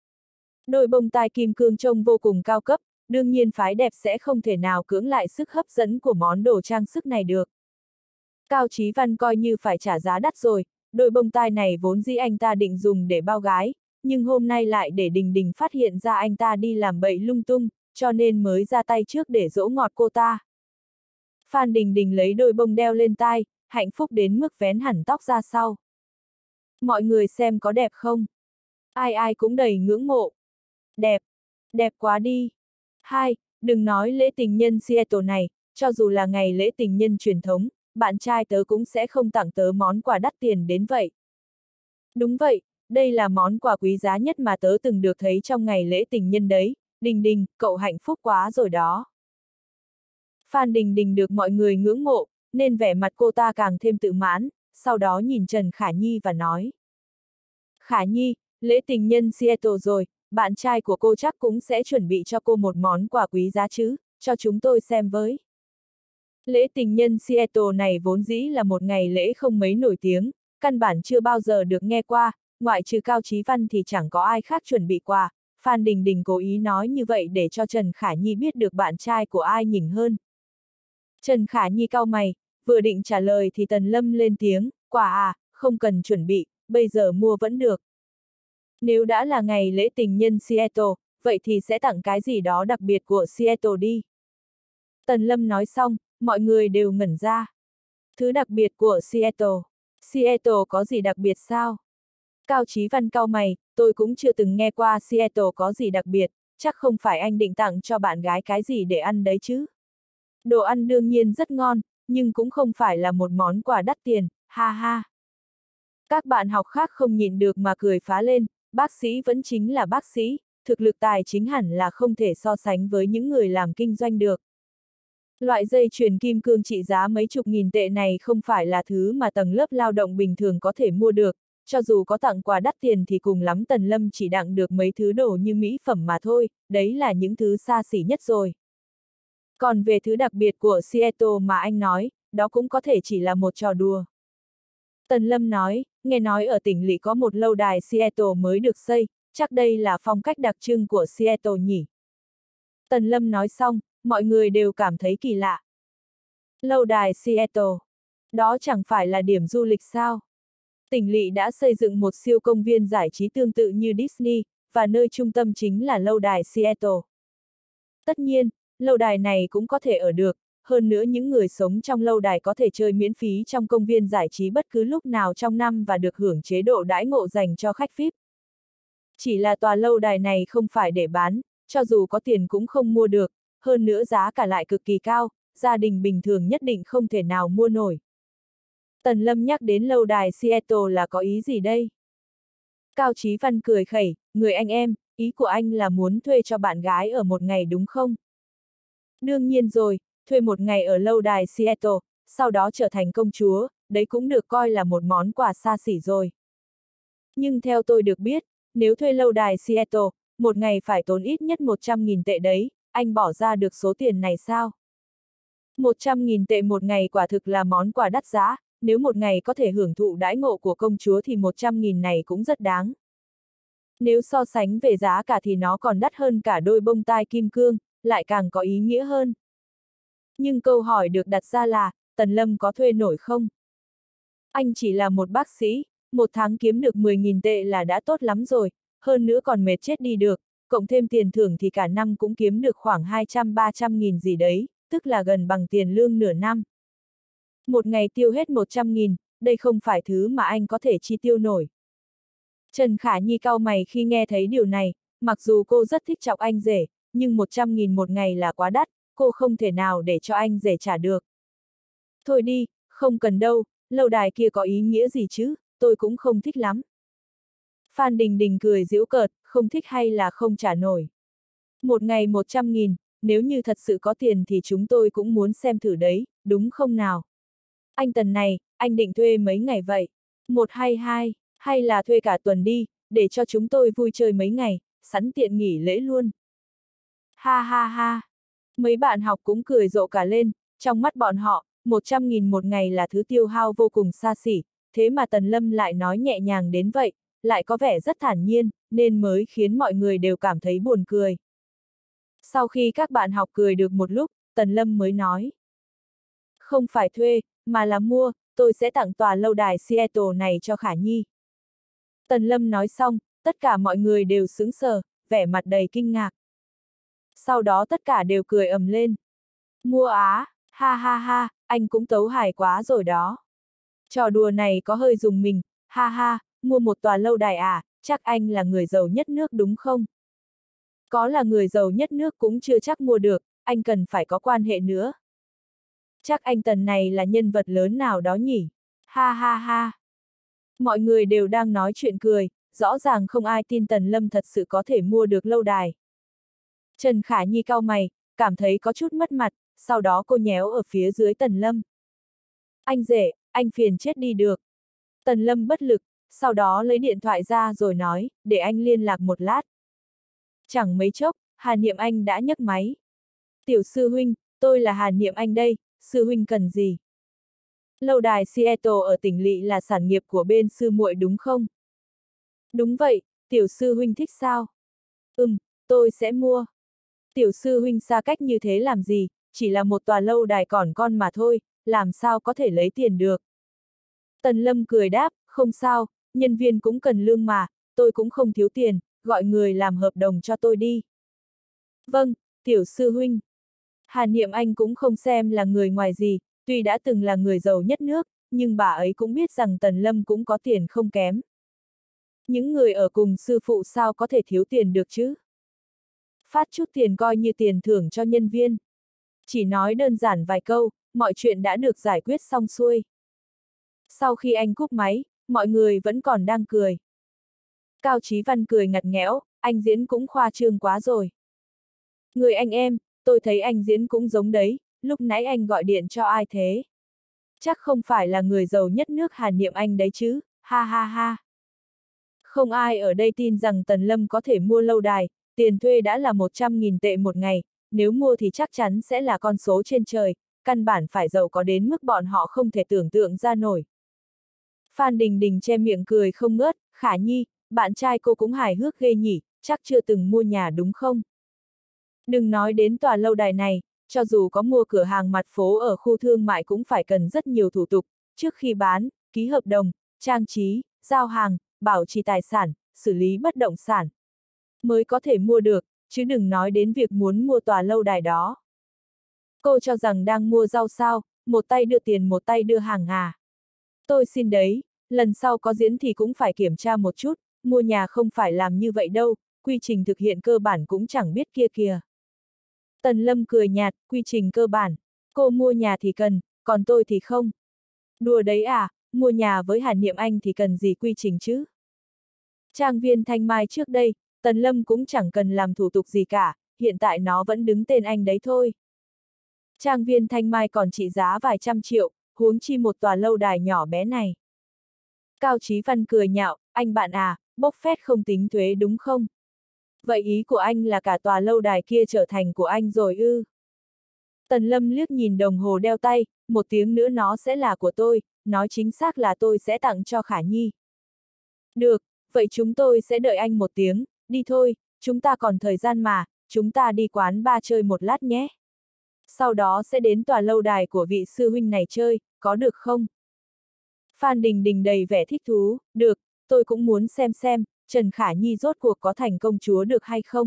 Đôi bông tai kim cương trông vô cùng cao cấp, đương nhiên phái đẹp sẽ không thể nào cưỡng lại sức hấp dẫn của món đồ trang sức này được. Cao Chí Văn coi như phải trả giá đắt rồi, đôi bông tai này vốn dĩ anh ta định dùng để bao gái, nhưng hôm nay lại để Đình Đình phát hiện ra anh ta đi làm bậy lung tung, cho nên mới ra tay trước để dỗ ngọt cô ta. Phan Đình Đình lấy đôi bông đeo lên tai, hạnh phúc đến mức vén hẳn tóc ra sau. Mọi người xem có đẹp không? Ai ai cũng đầy ngưỡng mộ. Đẹp, đẹp quá đi. Hai, đừng nói lễ tình nhân Seattle này, cho dù là ngày lễ tình nhân truyền thống, bạn trai tớ cũng sẽ không tặng tớ món quà đắt tiền đến vậy. Đúng vậy, đây là món quà quý giá nhất mà tớ từng được thấy trong ngày lễ tình nhân đấy, Đình Đình, cậu hạnh phúc quá rồi đó. Phan Đình Đình được mọi người ngưỡng mộ, nên vẻ mặt cô ta càng thêm tự mãn, sau đó nhìn Trần Khả Nhi và nói. Khả Nhi, lễ tình nhân Seattle rồi, bạn trai của cô chắc cũng sẽ chuẩn bị cho cô một món quà quý giá chứ, cho chúng tôi xem với. Lễ tình nhân Seattle này vốn dĩ là một ngày lễ không mấy nổi tiếng, căn bản chưa bao giờ được nghe qua, ngoại trừ Cao Chí Văn thì chẳng có ai khác chuẩn bị quà. Phan Đình Đình cố ý nói như vậy để cho Trần Khả Nhi biết được bạn trai của ai nhỉnh hơn. Trần Khả Nhi cau mày, vừa định trả lời thì Tần Lâm lên tiếng, quà à, không cần chuẩn bị, bây giờ mua vẫn được. Nếu đã là ngày lễ tình nhân Seattle, vậy thì sẽ tặng cái gì đó đặc biệt của Seattle đi. Tần Lâm nói xong, mọi người đều ngẩn ra. Thứ đặc biệt của Seattle. Seattle có gì đặc biệt sao? Cao Chí Văn cau mày, tôi cũng chưa từng nghe qua Seattle có gì đặc biệt, chắc không phải anh định tặng cho bạn gái cái gì để ăn đấy chứ. Đồ ăn đương nhiên rất ngon, nhưng cũng không phải là một món quà đắt tiền, ha ha. Các bạn học khác không nhịn được mà cười phá lên, bác sĩ vẫn chính là bác sĩ, thực lực tài chính hẳn là không thể so sánh với những người làm kinh doanh được. Loại dây chuyền kim cương trị giá mấy chục nghìn tệ này không phải là thứ mà tầng lớp lao động bình thường có thể mua được, cho dù có tặng quà đắt tiền thì cùng lắm Tần Lâm chỉ đặng được mấy thứ đồ như mỹ phẩm mà thôi, đấy là những thứ xa xỉ nhất rồi. Còn về thứ đặc biệt của Seattle mà anh nói, đó cũng có thể chỉ là một trò đùa. Tần Lâm nói, nghe nói ở tỉnh lỵ có một lâu đài Seattle mới được xây, chắc đây là phong cách đặc trưng của Seattle nhỉ. Tần Lâm nói xong, mọi người đều cảm thấy kỳ lạ. Lâu đài Seattle, đó chẳng phải là điểm du lịch sao? Tỉnh lỵ đã xây dựng một siêu công viên giải trí tương tự như Disney, và nơi trung tâm chính là lâu đài Seattle. Tất nhiên, lâu đài này cũng có thể ở được, hơn nữa những người sống trong lâu đài có thể chơi miễn phí trong công viên giải trí bất cứ lúc nào trong năm và được hưởng chế độ đãi ngộ dành cho khách vi ai pi. Chỉ là tòa lâu đài này không phải để bán, cho dù có tiền cũng không mua được, hơn nữa giá cả lại cực kỳ cao, gia đình bình thường nhất định không thể nào mua nổi. Tần Lâm nhắc đến lâu đài Seattle là có ý gì đây? Cao Chí Văn cười khẩy, người anh em, ý của anh là muốn thuê cho bạn gái ở một ngày đúng không? Đương nhiên rồi, thuê một ngày ở lâu đài Seattle, sau đó trở thành công chúa, đấy cũng được coi là một món quà xa xỉ rồi. Nhưng theo tôi được biết, nếu thuê lâu đài Seattle, một ngày phải tốn ít nhất một trăm nghìn tệ đấy, anh bỏ ra được số tiền này sao? một trăm nghìn tệ một ngày quả thực là món quà đắt giá, nếu một ngày có thể hưởng thụ đãi ngộ của công chúa thì một trăm nghìn này cũng rất đáng. Nếu so sánh về giá cả thì nó còn đắt hơn cả đôi bông tai kim cương, lại càng có ý nghĩa hơn. Nhưng câu hỏi được đặt ra là, Tần Lâm có thuê nổi không? Anh chỉ là một bác sĩ, một tháng kiếm được mười nghìn tệ là đã tốt lắm rồi, hơn nữa còn mệt chết đi được, cộng thêm tiền thưởng thì cả năm cũng kiếm được khoảng hai trăm ba trăm nghìn gì đấy, tức là gần bằng tiền lương nửa năm. Một ngày tiêu hết một trăm nghìn, đây không phải thứ mà anh có thể chi tiêu nổi. Trần Khả Nhi cau mày khi nghe thấy điều này, mặc dù cô rất thích chọc anh rể, nhưng một trăm nghìn một ngày là quá đắt, cô không thể nào để cho anh rể trả được. Thôi đi, không cần đâu, lâu đài kia có ý nghĩa gì chứ, tôi cũng không thích lắm. Phan Đình Đình cười giễu cợt, không thích hay là không trả nổi. Một ngày một trăm nghìn, nếu như thật sự có tiền thì chúng tôi cũng muốn xem thử đấy, đúng không nào? Anh Tần này, anh định thuê mấy ngày vậy? Một hay hai, hay là thuê cả tuần đi, để cho chúng tôi vui chơi mấy ngày, sẵn tiện nghỉ lễ luôn. Ha ha ha. Mấy bạn học cũng cười rộ cả lên, trong mắt bọn họ, một trăm nghìn một ngày là thứ tiêu hao vô cùng xa xỉ, thế mà Tần Lâm lại nói nhẹ nhàng đến vậy, lại có vẻ rất thản nhiên, nên mới khiến mọi người đều cảm thấy buồn cười. Sau khi các bạn học cười được một lúc, Tần Lâm mới nói. Không phải thuê, mà là mua, tôi sẽ tặng tòa lâu đài Seattle này cho Khả Nhi. Tần Lâm nói xong, tất cả mọi người đều sững sờ, vẻ mặt đầy kinh ngạc. Sau đó tất cả đều cười ầm lên. Mua á, ha ha ha, anh cũng tấu hài quá rồi đó. Trò đùa này có hơi dùng mình, ha ha, mua một tòa lâu đài à, chắc anh là người giàu nhất nước đúng không? Có là người giàu nhất nước cũng chưa chắc mua được, anh cần phải có quan hệ nữa. Chắc anh Tần này là nhân vật lớn nào đó nhỉ? Ha ha ha. Mọi người đều đang nói chuyện cười, rõ ràng không ai tin Tần Lâm thật sự có thể mua được lâu đài. Trần Khả Nhi cau mày, cảm thấy có chút mất mặt, sau đó cô nhéo ở phía dưới Tần Lâm. Anh rể, anh phiền chết đi được. Tần Lâm bất lực, sau đó lấy điện thoại ra rồi nói, để anh liên lạc một lát. Chẳng mấy chốc, Hà Niệm Anh đã nhấc máy. Tiểu sư huynh, tôi là Hà Niệm Anh đây, sư huynh cần gì? Lâu đài Seattle ở tỉnh lỵ là sản nghiệp của bên sư muội đúng không? Đúng vậy, tiểu sư huynh thích sao? Ừm, tôi sẽ mua. Tiểu sư huynh xa cách như thế làm gì, chỉ là một tòa lâu đài còn con mà thôi, làm sao có thể lấy tiền được? Tần Lâm cười đáp, không sao, nhân viên cũng cần lương mà, tôi cũng không thiếu tiền, gọi người làm hợp đồng cho tôi đi. Vâng, tiểu sư huynh. Hà Niệm Anh cũng không xem là người ngoài gì, tuy đã từng là người giàu nhất nước, nhưng bà ấy cũng biết rằng Tần Lâm cũng có tiền không kém. Những người ở cùng sư phụ sao có thể thiếu tiền được chứ? Phát chút tiền coi như tiền thưởng cho nhân viên. Chỉ nói đơn giản vài câu, mọi chuyện đã được giải quyết xong xuôi. Sau khi anh cúp máy, mọi người vẫn còn đang cười. Cao Chí Văn cười ngặt nghẽo, anh diễn cũng khoa trương quá rồi. Người anh em, tôi thấy anh diễn cũng giống đấy, lúc nãy anh gọi điện cho ai thế? Chắc không phải là người giàu nhất nước Hà Niệm Anh đấy chứ, ha ha ha. Không ai ở đây tin rằng Tần Lâm có thể mua lâu đài, tiền thuê đã là một trăm nghìn tệ một ngày, nếu mua thì chắc chắn sẽ là con số trên trời, căn bản phải giàu có đến mức bọn họ không thể tưởng tượng ra nổi. Phan Đình Đình che miệng cười không ngớt, Khả Nhi, bạn trai cô cũng hài hước ghê nhỉ, chắc chưa từng mua nhà đúng không? Đừng nói đến tòa lâu đài này, cho dù có mua cửa hàng mặt phố ở khu thương mại cũng phải cần rất nhiều thủ tục, trước khi bán, ký hợp đồng, trang trí, giao hàng, bảo trì tài sản, xử lý bất động sản. Mới có thể mua được, chứ đừng nói đến việc muốn mua tòa lâu đài đó. Cô cho rằng đang mua rau sao, một tay đưa tiền một tay đưa hàng à. Tôi xin đấy, lần sau có diễn thì cũng phải kiểm tra một chút, mua nhà không phải làm như vậy đâu, quy trình thực hiện cơ bản cũng chẳng biết kia kìa. Tần Lâm cười nhạt, quy trình cơ bản, cô mua nhà thì cần, còn tôi thì không. Đùa đấy à, mua nhà với Hà Niệm Anh thì cần gì quy trình chứ? Trang viên Thanh Mai trước đây, Tần Lâm cũng chẳng cần làm thủ tục gì cả, hiện tại nó vẫn đứng tên anh đấy thôi. Trang viên Thanh Mai còn trị giá vài trăm triệu, huống chi một tòa lâu đài nhỏ bé này. Cao Chí Văn cười nhạo, anh bạn à, bốc phét không tính thuế đúng không? Vậy ý của anh là cả tòa lâu đài kia trở thành của anh rồi ư? Tần Lâm liếc nhìn đồng hồ đeo tay, một tiếng nữa nó sẽ là của tôi, nói chính xác là tôi sẽ tặng cho Khả Nhi. Được, vậy chúng tôi sẽ đợi anh một tiếng, đi thôi, chúng ta còn thời gian mà, chúng ta đi quán bar chơi một lát nhé. Sau đó sẽ đến tòa lâu đài của vị sư huynh này chơi, có được không? Phan Đình Đình đầy vẻ thích thú, được, tôi cũng muốn xem xem, Trần Khả Nhi rốt cuộc có thành công chúa được hay không?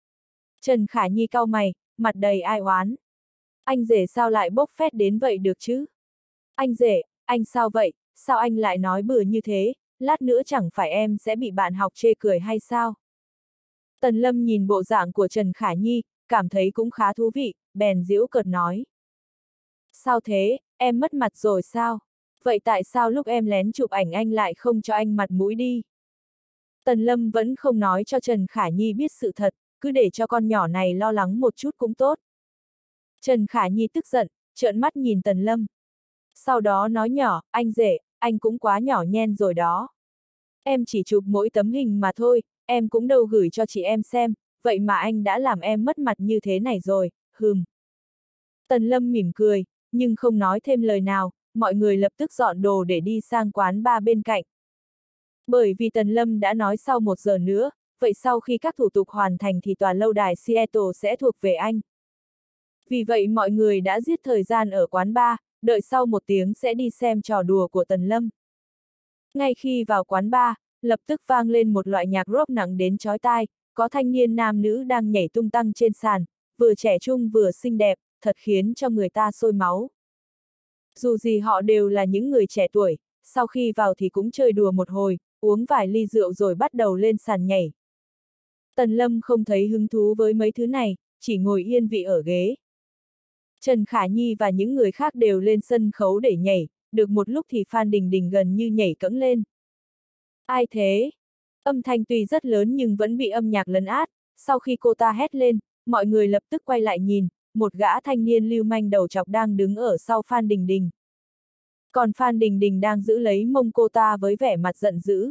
Trần Khả Nhi cau mày, mặt đầy ai oán. Anh rể sao lại bốc phét đến vậy được chứ? Anh rể, anh sao vậy, sao anh lại nói bừa như thế, lát nữa chẳng phải em sẽ bị bạn học chê cười hay sao? Tần Lâm nhìn bộ dạng của Trần Khả Nhi, cảm thấy cũng khá thú vị, bèn giễu cợt nói. Sao thế, em mất mặt rồi sao? Vậy tại sao lúc em lén chụp ảnh anh lại không cho anh mặt mũi đi? Tần Lâm vẫn không nói cho Trần Khả Nhi biết sự thật, cứ để cho con nhỏ này lo lắng một chút cũng tốt. Trần Khả Nhi tức giận, trợn mắt nhìn Tần Lâm. Sau đó nói nhỏ, anh rể, anh cũng quá nhỏ nhen rồi đó. Em chỉ chụp mỗi tấm hình mà thôi, em cũng đâu gửi cho chị em xem, vậy mà anh đã làm em mất mặt như thế này rồi, hừm. Tần Lâm mỉm cười, nhưng không nói thêm lời nào, mọi người lập tức dọn đồ để đi sang quán bar bên cạnh. Bởi vì Tần Lâm đã nói sau một giờ nữa, vậy sau khi các thủ tục hoàn thành thì tòa lâu đài Seattle sẽ thuộc về anh. Vì vậy mọi người đã giết thời gian ở quán bar, đợi sau một tiếng sẽ đi xem trò đùa của Tần Lâm. Ngay khi vào quán bar, lập tức vang lên một loại nhạc rock nặng đến chói tai, có thanh niên nam nữ đang nhảy tung tăng trên sàn, vừa trẻ trung vừa xinh đẹp, thật khiến cho người ta sôi máu. Dù gì họ đều là những người trẻ tuổi, sau khi vào thì cũng chơi đùa một hồi, uống vài ly rượu rồi bắt đầu lên sàn nhảy. Tần Lâm không thấy hứng thú với mấy thứ này, chỉ ngồi yên vị ở ghế. Trần Khả Nhi và những người khác đều lên sân khấu để nhảy, được một lúc thì Phan Đình Đình gần như nhảy cẫng lên. Ai thế? Âm thanh tuy rất lớn nhưng vẫn bị âm nhạc lấn át, sau khi cô ta hét lên, mọi người lập tức quay lại nhìn, một gã thanh niên lưu manh đầu chọc đang đứng ở sau Phan Đình Đình. Còn Phan Đình Đình đang giữ lấy mông cô ta với vẻ mặt giận dữ.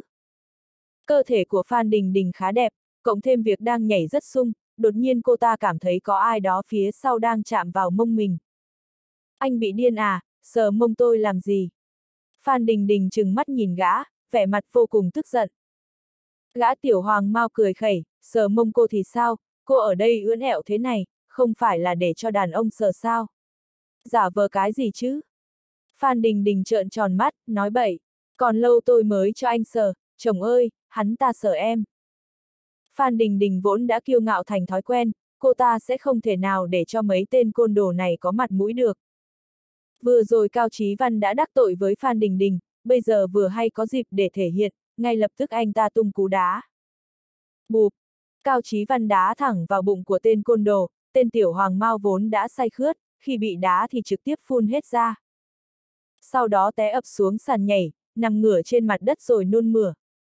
Cơ thể của Phan Đình Đình khá đẹp, cộng thêm việc đang nhảy rất sung, đột nhiên cô ta cảm thấy có ai đó phía sau đang chạm vào mông mình. Anh bị điên à, sờ mông tôi làm gì? Phan Đình Đình trừng mắt nhìn gã, vẻ mặt vô cùng tức giận. Gã tiểu hoàng mau cười khẩy, sờ mông cô thì sao, cô ở đây ưỡn ẹo thế này, không phải là để cho đàn ông sờ sao? Giả vờ cái gì chứ? Phan Đình Đình trợn tròn mắt, nói bậy, còn lâu tôi mới cho anh sờ, chồng ơi, hắn ta sờ em. Phan Đình Đình vốn đã kiêu ngạo thành thói quen, cô ta sẽ không thể nào để cho mấy tên côn đồ này có mặt mũi được. Vừa rồi Cao Chí Văn đã đắc tội với Phan Đình Đình, bây giờ vừa hay có dịp để thể hiện, ngay lập tức anh ta tung cú đá. Bụp! Cao Chí Văn đá thẳng vào bụng của tên côn đồ, tên tiểu hoàng mao vốn đã say khướt, khi bị đá thì trực tiếp phun hết ra. Sau đó té ập xuống sàn nhảy, nằm ngửa trên mặt đất rồi nôn mửa.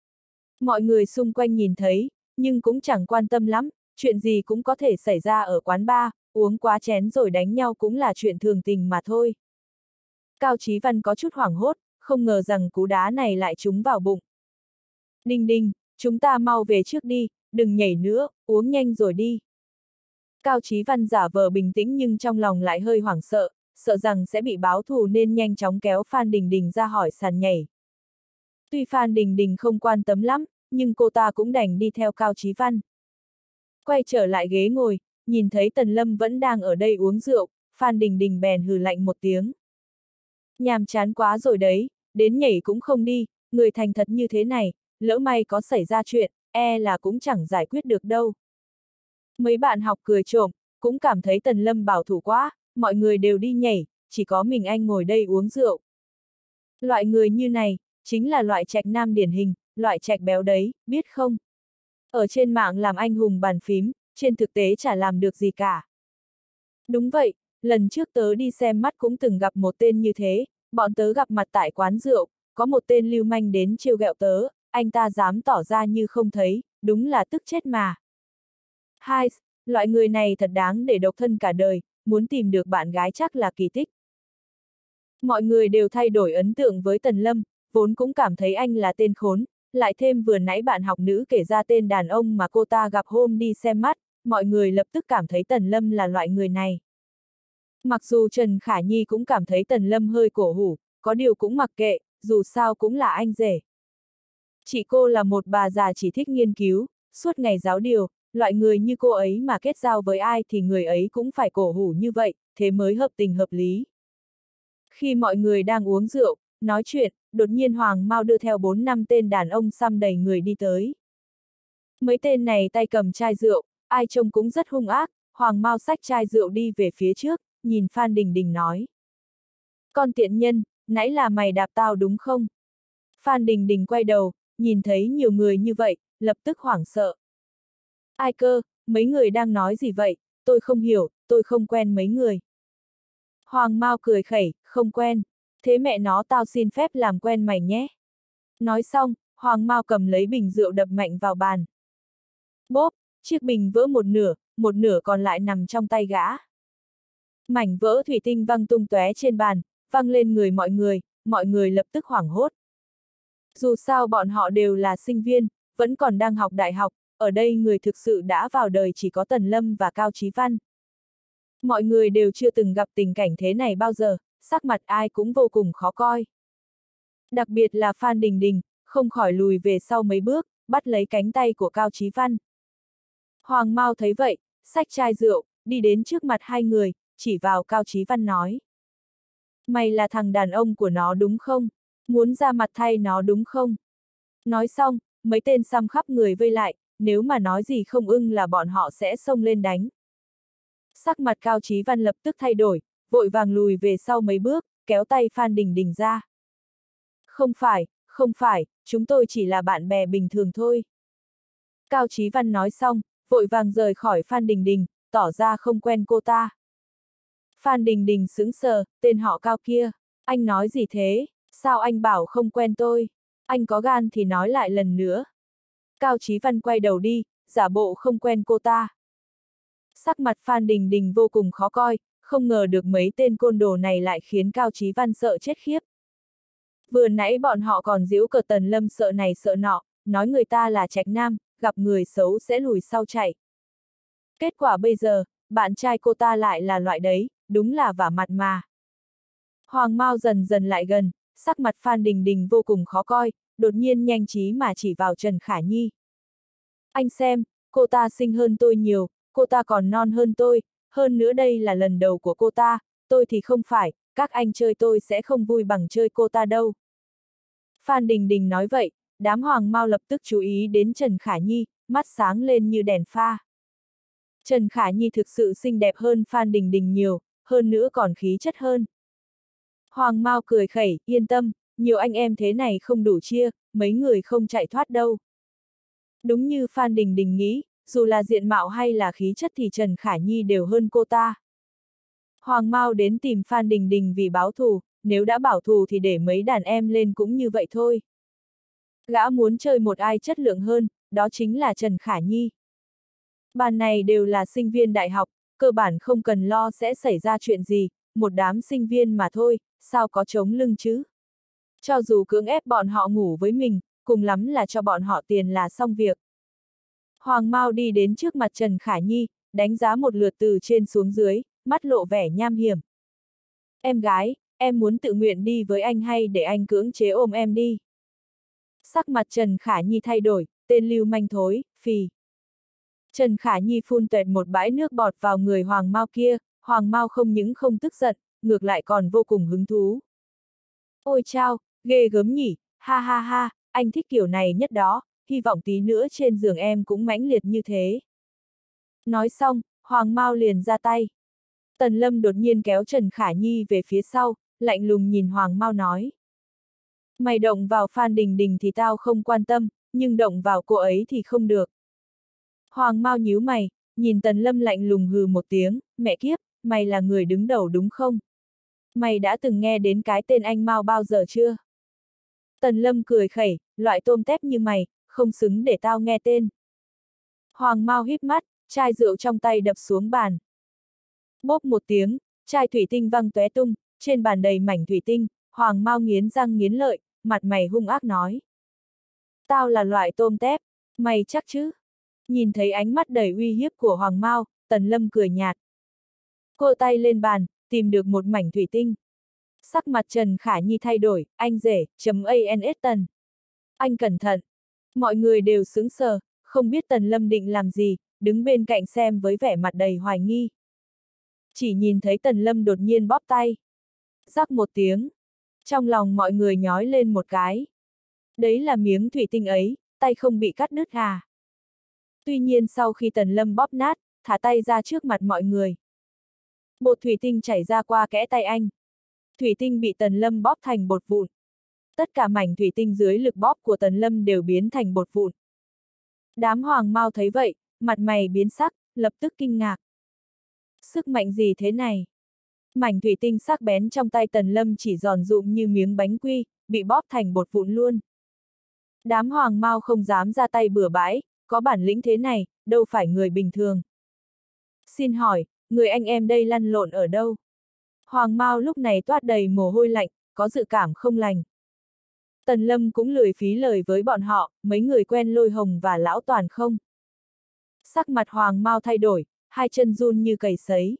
Mọi người xung quanh nhìn thấy, nhưng cũng chẳng quan tâm lắm, chuyện gì cũng có thể xảy ra ở quán bar, uống quá chén rồi đánh nhau cũng là chuyện thường tình mà thôi. Cao Chí Văn có chút hoảng hốt, không ngờ rằng cú đá này lại trúng vào bụng. Đình Đình, chúng ta mau về trước đi, đừng nhảy nữa, uống nhanh rồi đi. Cao Chí Văn giả vờ bình tĩnh nhưng trong lòng lại hơi hoảng sợ, sợ rằng sẽ bị báo thù nên nhanh chóng kéo Phan Đình Đình ra hỏi sàn nhảy. Tuy Phan Đình Đình không quan tâm lắm, nhưng cô ta cũng đành đi theo Cao Chí Văn. Quay trở lại ghế ngồi, nhìn thấy Tần Lâm vẫn đang ở đây uống rượu, Phan Đình Đình bèn hừ lạnh một tiếng. Nhàm chán quá rồi đấy, đến nhảy cũng không đi, người thành thật như thế này, lỡ may có xảy ra chuyện, e là cũng chẳng giải quyết được đâu. Mấy bạn học cười trộm, cũng cảm thấy Tần Lâm bảo thủ quá, mọi người đều đi nhảy, chỉ có mình anh ngồi đây uống rượu. Loại người như này, chính là loại trạch nam điển hình, loại trạch béo đấy, biết không? Ở trên mạng làm anh hùng bàn phím, trên thực tế chả làm được gì cả. Đúng vậy, lần trước tớ đi xem mắt cũng từng gặp một tên như thế, bọn tớ gặp mặt tại quán rượu, có một tên lưu manh đến trêu ghẹo tớ, anh ta dám tỏ ra như không thấy, đúng là tức chết mà. Hai, loại người này thật đáng để độc thân cả đời, muốn tìm được bạn gái chắc là kỳ tích. Mọi người đều thay đổi ấn tượng với Tần Lâm, vốn cũng cảm thấy anh là tên khốn, lại thêm vừa nãy bạn học nữ kể ra tên đàn ông mà cô ta gặp hôm đi xem mắt, mọi người lập tức cảm thấy Tần Lâm là loại người này. Mặc dù Trần Khả Nhi cũng cảm thấy Tần Lâm hơi cổ hủ, có điều cũng mặc kệ, dù sao cũng là anh rể. Chị cô là một bà già chỉ thích nghiên cứu, suốt ngày giáo điều, loại người như cô ấy mà kết giao với ai thì người ấy cũng phải cổ hủ như vậy, thế mới hợp tình hợp lý. Khi mọi người đang uống rượu, nói chuyện, đột nhiên Hoàng Mao đưa theo bốn năm tên đàn ông xăm đầy người đi tới. Mấy tên này tay cầm chai rượu, ai trông cũng rất hung ác, Hoàng Mao xách chai rượu đi về phía trước, nhìn Phan Đình Đình nói. Con tiện nhân, nãy là mày đạp tao đúng không? Phan Đình Đình quay đầu, nhìn thấy nhiều người như vậy, lập tức hoảng sợ. Ai cơ, mấy người đang nói gì vậy, tôi không hiểu, tôi không quen mấy người. Hoàng Mao cười khẩy, không quen, thế mẹ nó tao xin phép làm quen mày nhé. Nói xong, Hoàng Mao cầm lấy bình rượu đập mạnh vào bàn. Bốp, chiếc bình vỡ một nửa, một nửa còn lại nằm trong tay gã. Mảnh vỡ thủy tinh văng tung tóe trên bàn, văng lên người mọi người, mọi người lập tức hoảng hốt. Dù sao bọn họ đều là sinh viên, vẫn còn đang học đại học, ở đây người thực sự đã vào đời chỉ có Tần Lâm và Cao Chí Văn. Mọi người đều chưa từng gặp tình cảnh thế này bao giờ, sắc mặt ai cũng vô cùng khó coi. Đặc biệt là Phan Đình Đình, không khỏi lùi về sau mấy bước, bắt lấy cánh tay của Cao Chí Văn. Hoàng Mao thấy vậy, xách chai rượu, đi đến trước mặt hai người, chỉ vào Cao Chí Văn nói. Mày là thằng đàn ông của nó đúng không? Muốn ra mặt thay nó đúng không? Nói xong, mấy tên xăm khắp người vây lại, nếu mà nói gì không ưng là bọn họ sẽ xông lên đánh. Sắc mặt Cao Chí Văn lập tức thay đổi, vội vàng lùi về sau mấy bước, kéo tay Phan Đình Đình ra. Không phải, không phải, chúng tôi chỉ là bạn bè bình thường thôi. Cao Chí Văn nói xong, vội vàng rời khỏi Phan Đình Đình, tỏ ra không quen cô ta. Phan Đình Đình sững sờ, tên họ Cao kia, anh nói gì thế, sao anh bảo không quen tôi, anh có gan thì nói lại lần nữa. Cao Chí Văn quay đầu đi, giả bộ không quen cô ta. Sắc mặt Phan Đình Đình vô cùng khó coi, không ngờ được mấy tên côn đồ này lại khiến Cao Chí Văn sợ chết khiếp. Vừa nãy bọn họ còn giễu cợt Tần Lâm sợ này sợ nọ, nói người ta là trạch nam, gặp người xấu sẽ lùi sau chạy. Kết quả bây giờ, bạn trai cô ta lại là loại đấy, đúng là vả mặt mà. Hoàng Mao dần dần lại gần, sắc mặt Phan Đình Đình vô cùng khó coi, đột nhiên nhanh trí mà chỉ vào Trần Khả Nhi. Anh xem, cô ta xinh hơn tôi nhiều, cô ta còn non hơn tôi, hơn nữa đây là lần đầu của cô ta, tôi thì không phải, các anh chơi tôi sẽ không vui bằng chơi cô ta đâu. Phan Đình Đình nói vậy, đám Hoàng Mao lập tức chú ý đến Trần Khả Nhi, mắt sáng lên như đèn pha. Trần Khả Nhi thực sự xinh đẹp hơn Phan Đình Đình nhiều, hơn nữa còn khí chất hơn. Hoàng Mao cười khẩy, yên tâm, nhiều anh em thế này không đủ chia, mấy người không chạy thoát đâu. Đúng như Phan Đình Đình nghĩ, dù là diện mạo hay là khí chất thì Trần Khả Nhi đều hơn cô ta. Hoàng Mao đến tìm Phan Đình Đình vì báo thù, nếu đã bảo thù thì để mấy đàn em lên cũng như vậy thôi. Gã muốn chơi một ai chất lượng hơn, đó chính là Trần Khả Nhi. Bàn này đều là sinh viên đại học, cơ bản không cần lo sẽ xảy ra chuyện gì, một đám sinh viên mà thôi, sao có chống lưng chứ? Cho dù cưỡng ép bọn họ ngủ với mình, cùng lắm là cho bọn họ tiền là xong việc. Hoàng Mao đi đến trước mặt Trần Khả Nhi, đánh giá một lượt từ trên xuống dưới, mắt lộ vẻ nham hiểm. Em gái, em muốn tự nguyện đi với anh hay để anh cưỡng chế ôm em đi? Sắc mặt Trần Khả Nhi thay đổi, tên lưu manh thối, phì. Trần Khả Nhi phun tuẹt một bãi nước bọt vào người Hoàng Mao kia, Hoàng Mao không những không tức giận, ngược lại còn vô cùng hứng thú. Ôi chao, ghê gớm nhỉ, ha ha ha, anh thích kiểu này nhất đó, hy vọng tí nữa trên giường em cũng mãnh liệt như thế. Nói xong, Hoàng Mao liền ra tay. Tần Lâm đột nhiên kéo Trần Khả Nhi về phía sau, lạnh lùng nhìn Hoàng Mao nói. Mày động vào Phan Đình Đình thì tao không quan tâm, nhưng động vào cô ấy thì không được. Hoàng Mao nhíu mày, nhìn Tần Lâm lạnh lùng hừ một tiếng, mẹ kiếp, mày là người đứng đầu đúng không? Mày đã từng nghe đến cái tên anh Mao bao giờ chưa? Tần Lâm cười khẩy, loại tôm tép như mày, không xứng để tao nghe tên. Hoàng Mao híp mắt, chai rượu trong tay đập xuống bàn. Bốp một tiếng, chai thủy tinh văng tóe tung, trên bàn đầy mảnh thủy tinh, Hoàng Mao nghiến răng nghiến lợi, mặt mày hung ác nói. Tao là loại tôm tép, mày chắc chứ? Nhìn thấy ánh mắt đầy uy hiếp của Hoàng Mao, Tần Lâm cười nhạt. Cô tay lên bàn, tìm được một mảnh thủy tinh. Sắc mặt Trần Khả Nhi thay đổi, anh rể, chấm ans Tần. Anh cẩn thận. Mọi người đều sững sờ, không biết Tần Lâm định làm gì, đứng bên cạnh xem với vẻ mặt đầy hoài nghi. Chỉ nhìn thấy Tần Lâm đột nhiên bóp tay. Rắc một tiếng. Trong lòng mọi người nhói lên một cái. Đấy là miếng thủy tinh ấy, tay không bị cắt đứt à? Tuy nhiên sau khi Tần Lâm bóp nát, thả tay ra trước mặt mọi người. Bột thủy tinh chảy ra qua kẽ tay anh. Thủy tinh bị Tần Lâm bóp thành bột vụn. Tất cả mảnh thủy tinh dưới lực bóp của Tần Lâm đều biến thành bột vụn. Đám Hoàng Mao thấy vậy, mặt mày biến sắc, lập tức kinh ngạc. Sức mạnh gì thế này? Mảnh thủy tinh sắc bén trong tay Tần Lâm chỉ giòn rụm như miếng bánh quy, bị bóp thành bột vụn luôn. Đám Hoàng Mao không dám ra tay bừa bãi, có bản lĩnh thế này, đâu phải người bình thường. Xin hỏi, người anh em đây lăn lộn ở đâu? Hoàng Mao lúc này toát đầy mồ hôi lạnh, có dự cảm không lành. Tần Lâm cũng lười phí lời với bọn họ, mấy người quen Lôi Hồng và Lão Toàn không? Sắc mặt Hoàng Mao thay đổi, hai chân run như cầy sấy.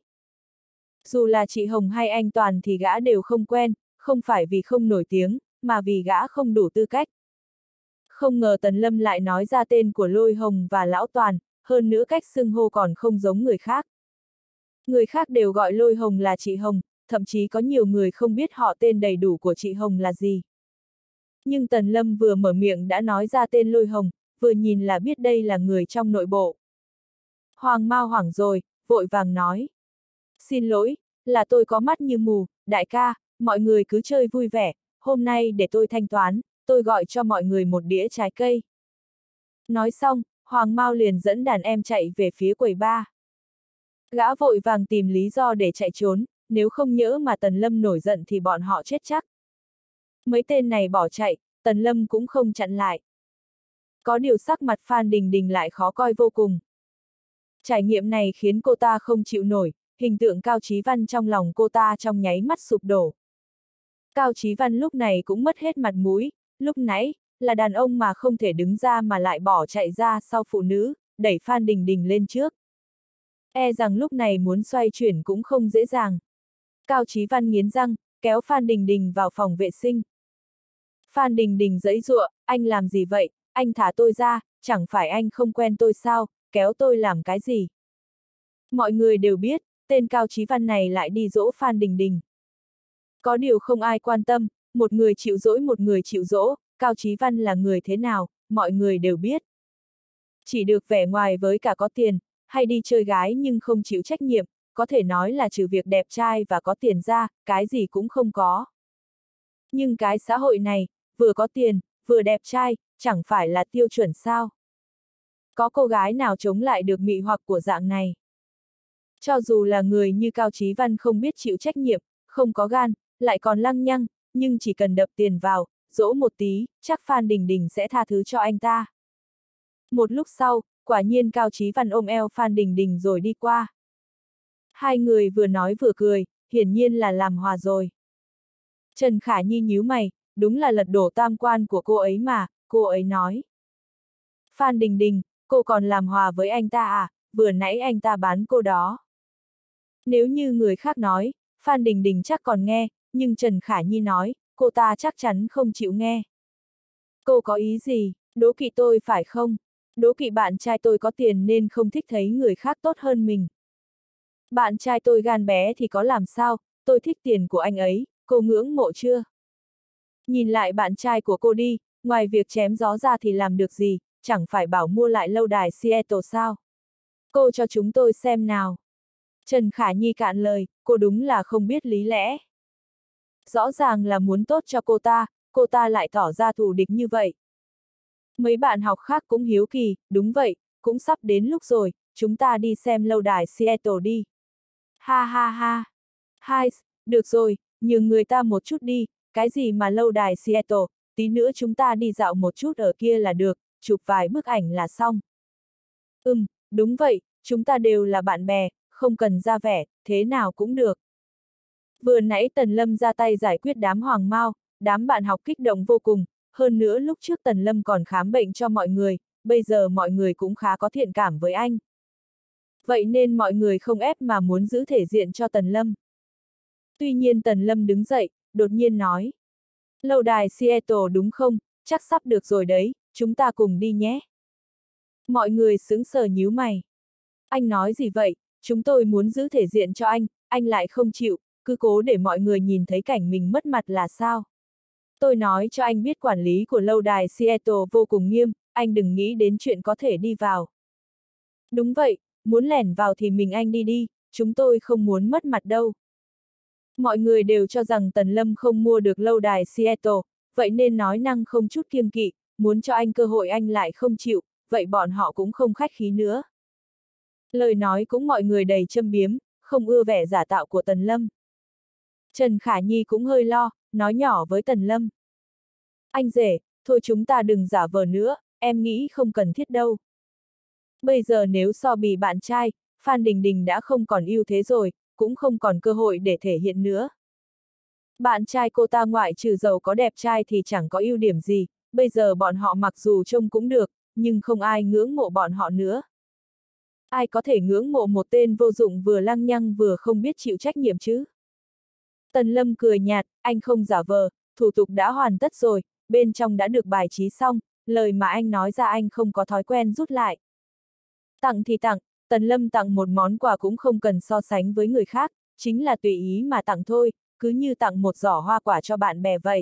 Dù là chị Hồng hay anh Toàn thì gã đều không quen, không phải vì không nổi tiếng, mà vì gã không đủ tư cách. Không ngờ Tần Lâm lại nói ra tên của Lôi Hồng và Lão Toàn, hơn nữa cách xưng hô còn không giống người khác. Người khác đều gọi Lôi Hồng là chị Hồng, thậm chí có nhiều người không biết họ tên đầy đủ của chị Hồng là gì. Nhưng Tần Lâm vừa mở miệng đã nói ra tên Lôi Hồng, vừa nhìn là biết đây là người trong nội bộ. Hoàng Mao hoảng rồi, vội vàng nói. Xin lỗi, là tôi có mắt như mù, đại ca, mọi người cứ chơi vui vẻ, hôm nay để tôi thanh toán, tôi gọi cho mọi người một đĩa trái cây. Nói xong, Hoàng Mao liền dẫn đàn em chạy về phía quầy bar. Gã vội vàng tìm lý do để chạy trốn, nếu không nhỡ mà Tần Lâm nổi giận thì bọn họ chết chắc. Mấy tên này bỏ chạy, Tần Lâm cũng không chặn lại. Có điều sắc mặt Phan Đình Đình lại khó coi vô cùng. Trải nghiệm này khiến cô ta không chịu nổi, hình tượng Cao Chí Văn trong lòng cô ta trong nháy mắt sụp đổ. Cao Chí Văn lúc này cũng mất hết mặt mũi, lúc nãy, là đàn ông mà không thể đứng ra mà lại bỏ chạy ra sau phụ nữ, đẩy Phan Đình Đình lên trước. E rằng lúc này muốn xoay chuyển cũng không dễ dàng. Cao Chí Văn nghiến răng, kéo Phan Đình Đình vào phòng vệ sinh. Phan Đình Đình giãy giụa, anh làm gì vậy, anh thả tôi ra, chẳng phải anh không quen tôi sao, kéo tôi làm cái gì. Mọi người đều biết, tên Cao Chí Văn này lại đi dỗ Phan Đình Đình. Có điều không ai quan tâm, một người chịu dỗi một người chịu dỗ, Cao Chí Văn là người thế nào, mọi người đều biết. Chỉ được vẻ ngoài với cả có tiền, hay đi chơi gái nhưng không chịu trách nhiệm, có thể nói là trừ việc đẹp trai và có tiền ra, cái gì cũng không có. Nhưng cái xã hội này, vừa có tiền, vừa đẹp trai, chẳng phải là tiêu chuẩn sao? Có cô gái nào chống lại được mị hoặc của dạng này? Cho dù là người như Cao Chí Văn không biết chịu trách nhiệm, không có gan, lại còn lăng nhăng, nhưng chỉ cần đập tiền vào, dỗ một tí, chắc Phan Đình Đình sẽ tha thứ cho anh ta. Một lúc sau, quả nhiên Cao Chí Văn ôm eo Phan Đình Đình rồi đi qua. Hai người vừa nói vừa cười, hiển nhiên là làm hòa rồi. Trần Khả Nhi nhíu mày, đúng là lật đổ tam quan của cô ấy mà, cô ấy nói. Phan Đình Đình, cô còn làm hòa với anh ta à, vừa nãy anh ta bán cô đó. Nếu như người khác nói, Phan Đình Đình chắc còn nghe, nhưng Trần Khả Nhi nói, cô ta chắc chắn không chịu nghe. Cô có ý gì, đố kỵ tôi phải không? Đố kỵ bạn trai tôi có tiền nên không thích thấy người khác tốt hơn mình. Bạn trai tôi gan bé thì có làm sao, tôi thích tiền của anh ấy, cô ngưỡng mộ chưa? Nhìn lại bạn trai của cô đi, ngoài việc chém gió ra thì làm được gì, chẳng phải bảo mua lại lâu đài Seattle sao? Cô cho chúng tôi xem nào. Trần Khả Nhi cạn lời, cô đúng là không biết lý lẽ. Rõ ràng là muốn tốt cho cô ta, cô ta lại tỏ ra thù địch như vậy. Mấy bạn học khác cũng hiếu kỳ, đúng vậy, cũng sắp đến lúc rồi, chúng ta đi xem lâu đài Seattle đi. Ha ha ha. Hai, được rồi, nhường người ta một chút đi, cái gì mà lâu đài Seattle, tí nữa chúng ta đi dạo một chút ở kia là được, chụp vài bức ảnh là xong. Ừm, đúng vậy, chúng ta đều là bạn bè, không cần ra vẻ, thế nào cũng được. Vừa nãy Tần Lâm ra tay giải quyết đám hoàng mao, đám bạn học kích động vô cùng, hơn nữa lúc trước Tần Lâm còn khám bệnh cho mọi người, bây giờ mọi người cũng khá có thiện cảm với anh. Vậy nên mọi người không ép mà muốn giữ thể diện cho Tần Lâm. Tuy nhiên Tần Lâm đứng dậy, đột nhiên nói. Lâu đài Seattle đúng không, chắc sắp được rồi đấy, chúng ta cùng đi nhé. Mọi người sững sờ nhíu mày. Anh nói gì vậy, chúng tôi muốn giữ thể diện cho anh, anh lại không chịu, cứ cố để mọi người nhìn thấy cảnh mình mất mặt là sao? Tôi nói cho anh biết quản lý của lâu đài Seattle vô cùng nghiêm, anh đừng nghĩ đến chuyện có thể đi vào. Đúng vậy, muốn lẻn vào thì mình anh đi đi, chúng tôi không muốn mất mặt đâu. Mọi người đều cho rằng Tần Lâm không mua được lâu đài Seattle, vậy nên nói năng không chút kiêng kỵ, muốn cho anh cơ hội anh lại không chịu, vậy bọn họ cũng không khách khí nữa. Lời nói cũng mọi người đầy châm biếm, không ưa vẻ giả tạo của Tần Lâm. Trần Khả Nhi cũng hơi lo, nói nhỏ với Tần Lâm. Anh rể, thôi chúng ta đừng giả vờ nữa, em nghĩ không cần thiết đâu. Bây giờ nếu so bì bạn trai, Phan Đình Đình đã không còn ưu thế rồi, cũng không còn cơ hội để thể hiện nữa. Bạn trai cô ta ngoại trừ giàu có đẹp trai thì chẳng có ưu điểm gì, bây giờ bọn họ mặc dù trông cũng được, nhưng không ai ngưỡng mộ bọn họ nữa. Ai có thể ngưỡng mộ một tên vô dụng vừa lăng nhăng vừa không biết chịu trách nhiệm chứ? Tần Lâm cười nhạt, anh không giả vờ, thủ tục đã hoàn tất rồi, bên trong đã được bài trí xong, lời mà anh nói ra anh không có thói quen rút lại. Tặng thì tặng, Tần Lâm tặng một món quà cũng không cần so sánh với người khác, chính là tùy ý mà tặng thôi, cứ như tặng một giỏ hoa quả cho bạn bè vậy.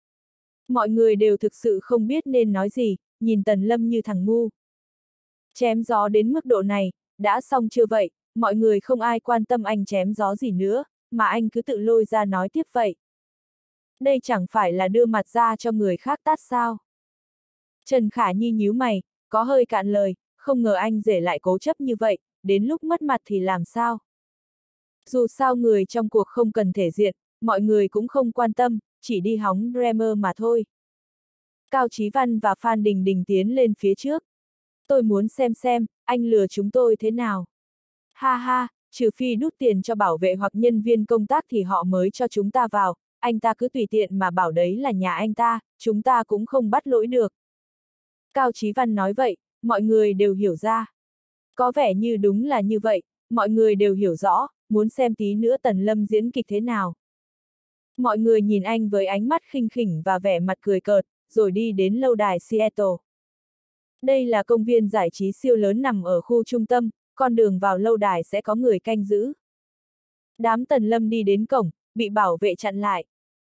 Mọi người đều thực sự không biết nên nói gì, nhìn Tần Lâm như thằng ngu. Chém gió đến mức độ này, đã xong chưa vậy, mọi người không ai quan tâm anh chém gió gì nữa, mà anh cứ tự lôi ra nói tiếp vậy. Đây chẳng phải là đưa mặt ra cho người khác tát sao? Trần Khả Nhi nhíu mày, có hơi cạn lời, không ngờ anh rể lại cố chấp như vậy, đến lúc mất mặt thì làm sao? Dù sao người trong cuộc không cần thể diện, mọi người cũng không quan tâm, chỉ đi hóng drama mà thôi. Cao Chí Văn và Phan Đình Đình tiến lên phía trước. Tôi muốn xem xem, anh lừa chúng tôi thế nào. Ha ha, trừ phi đút tiền cho bảo vệ hoặc nhân viên công tác thì họ mới cho chúng ta vào, anh ta cứ tùy tiện mà bảo đấy là nhà anh ta, chúng ta cũng không bắt lỗi được. Cao Chí Văn nói vậy, mọi người đều hiểu ra. Có vẻ như đúng là như vậy, mọi người đều hiểu rõ, muốn xem tí nữa Tần Lâm diễn kịch thế nào. Mọi người nhìn anh với ánh mắt khinh khỉnh và vẻ mặt cười cợt, rồi đi đến lâu đài Seattle. Đây là công viên giải trí siêu lớn nằm ở khu trung tâm, con đường vào lâu đài sẽ có người canh giữ. Đám Tần Lâm đi đến cổng, bị bảo vệ chặn lại.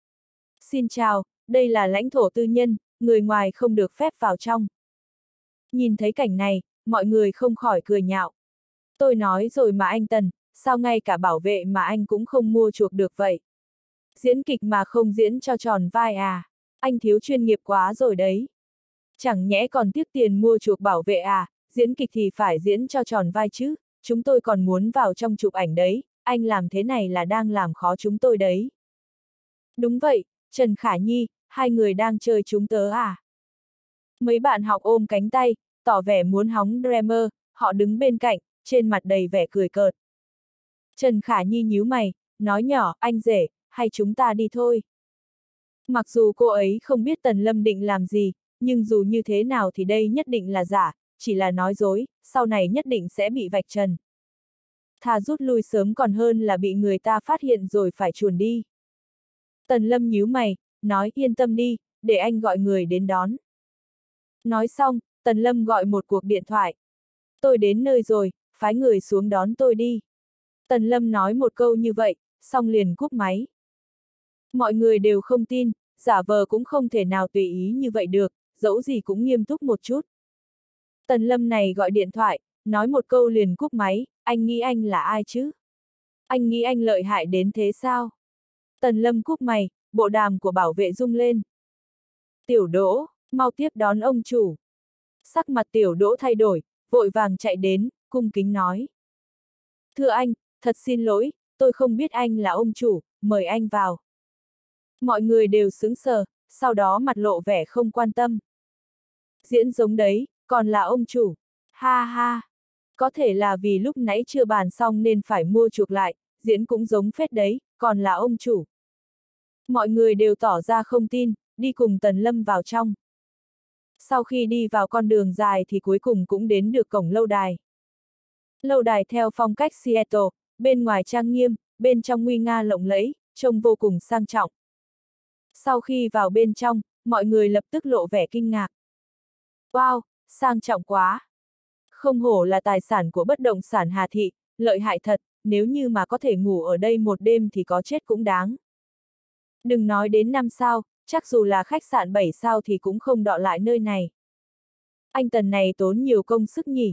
Xin chào, đây là lãnh thổ tư nhân, người ngoài không được phép vào trong. Nhìn thấy cảnh này, mọi người không khỏi cười nhạo. Tôi nói rồi mà anh Tần, sao ngay cả bảo vệ mà anh cũng không mua chuộc được vậy? Diễn kịch mà không diễn cho tròn vai à? Anh thiếu chuyên nghiệp quá rồi đấy. Chẳng nhẽ còn tiếc tiền mua chuộc bảo vệ à, diễn kịch thì phải diễn cho tròn vai chứ, chúng tôi còn muốn vào trong chụp ảnh đấy, anh làm thế này là đang làm khó chúng tôi đấy. Đúng vậy, Trần Khả Nhi, hai người đang chơi chúng tớ à? Mấy bạn học ôm cánh tay, tỏ vẻ muốn hóng Dreamer, họ đứng bên cạnh, trên mặt đầy vẻ cười cợt. Trần Khả Nhi nhíu mày, nói nhỏ, anh rể, hay chúng ta đi thôi. Mặc dù cô ấy không biết Tần Lâm định làm gì, nhưng dù như thế nào thì đây nhất định là giả, chỉ là nói dối, sau này nhất định sẽ bị vạch trần. Thà rút lui sớm còn hơn là bị người ta phát hiện rồi phải chuồn đi. Tần Lâm nhíu mày, nói yên tâm đi, để anh gọi người đến đón. Nói xong, Tần Lâm gọi một cuộc điện thoại. Tôi đến nơi rồi, phái người xuống đón tôi đi. Tần Lâm nói một câu như vậy, xong liền cúp máy. Mọi người đều không tin, giả vờ cũng không thể nào tùy ý như vậy được, dẫu gì cũng nghiêm túc một chút. Tần Lâm này gọi điện thoại, nói một câu liền cúp máy, anh nghĩ anh là ai chứ? Anh nghĩ anh lợi hại đến thế sao? Tần Lâm cúp mày, bộ đàm của bảo vệ rung lên. Tiểu Đỗ, mau tiếp đón ông chủ. Sắc mặt Tiểu Đỗ thay đổi, vội vàng chạy đến, cung kính nói. Thưa anh, thật xin lỗi, tôi không biết anh là ông chủ, mời anh vào. Mọi người đều sững sờ, sau đó mặt lộ vẻ không quan tâm. Diễn giống đấy, còn là ông chủ. Ha ha. Có thể là vì lúc nãy chưa bàn xong nên phải mua chuộc lại, diễn cũng giống phết đấy, còn là ông chủ. Mọi người đều tỏ ra không tin, đi cùng Tần Lâm vào trong. Sau khi đi vào con đường dài thì cuối cùng cũng đến được cổng lâu đài. Lâu đài theo phong cách Seattle, bên ngoài trang nghiêm, bên trong nguy nga lộng lẫy, trông vô cùng sang trọng. Sau khi vào bên trong, mọi người lập tức lộ vẻ kinh ngạc. Wow, sang trọng quá! Không hổ là tài sản của bất động sản Hà Thị, lợi hại thật, nếu như mà có thể ngủ ở đây một đêm thì có chết cũng đáng. Đừng nói đến năm sao, chắc dù là khách sạn bảy sao thì cũng không đọ lại nơi này. Anh Tần này tốn nhiều công sức nhỉ.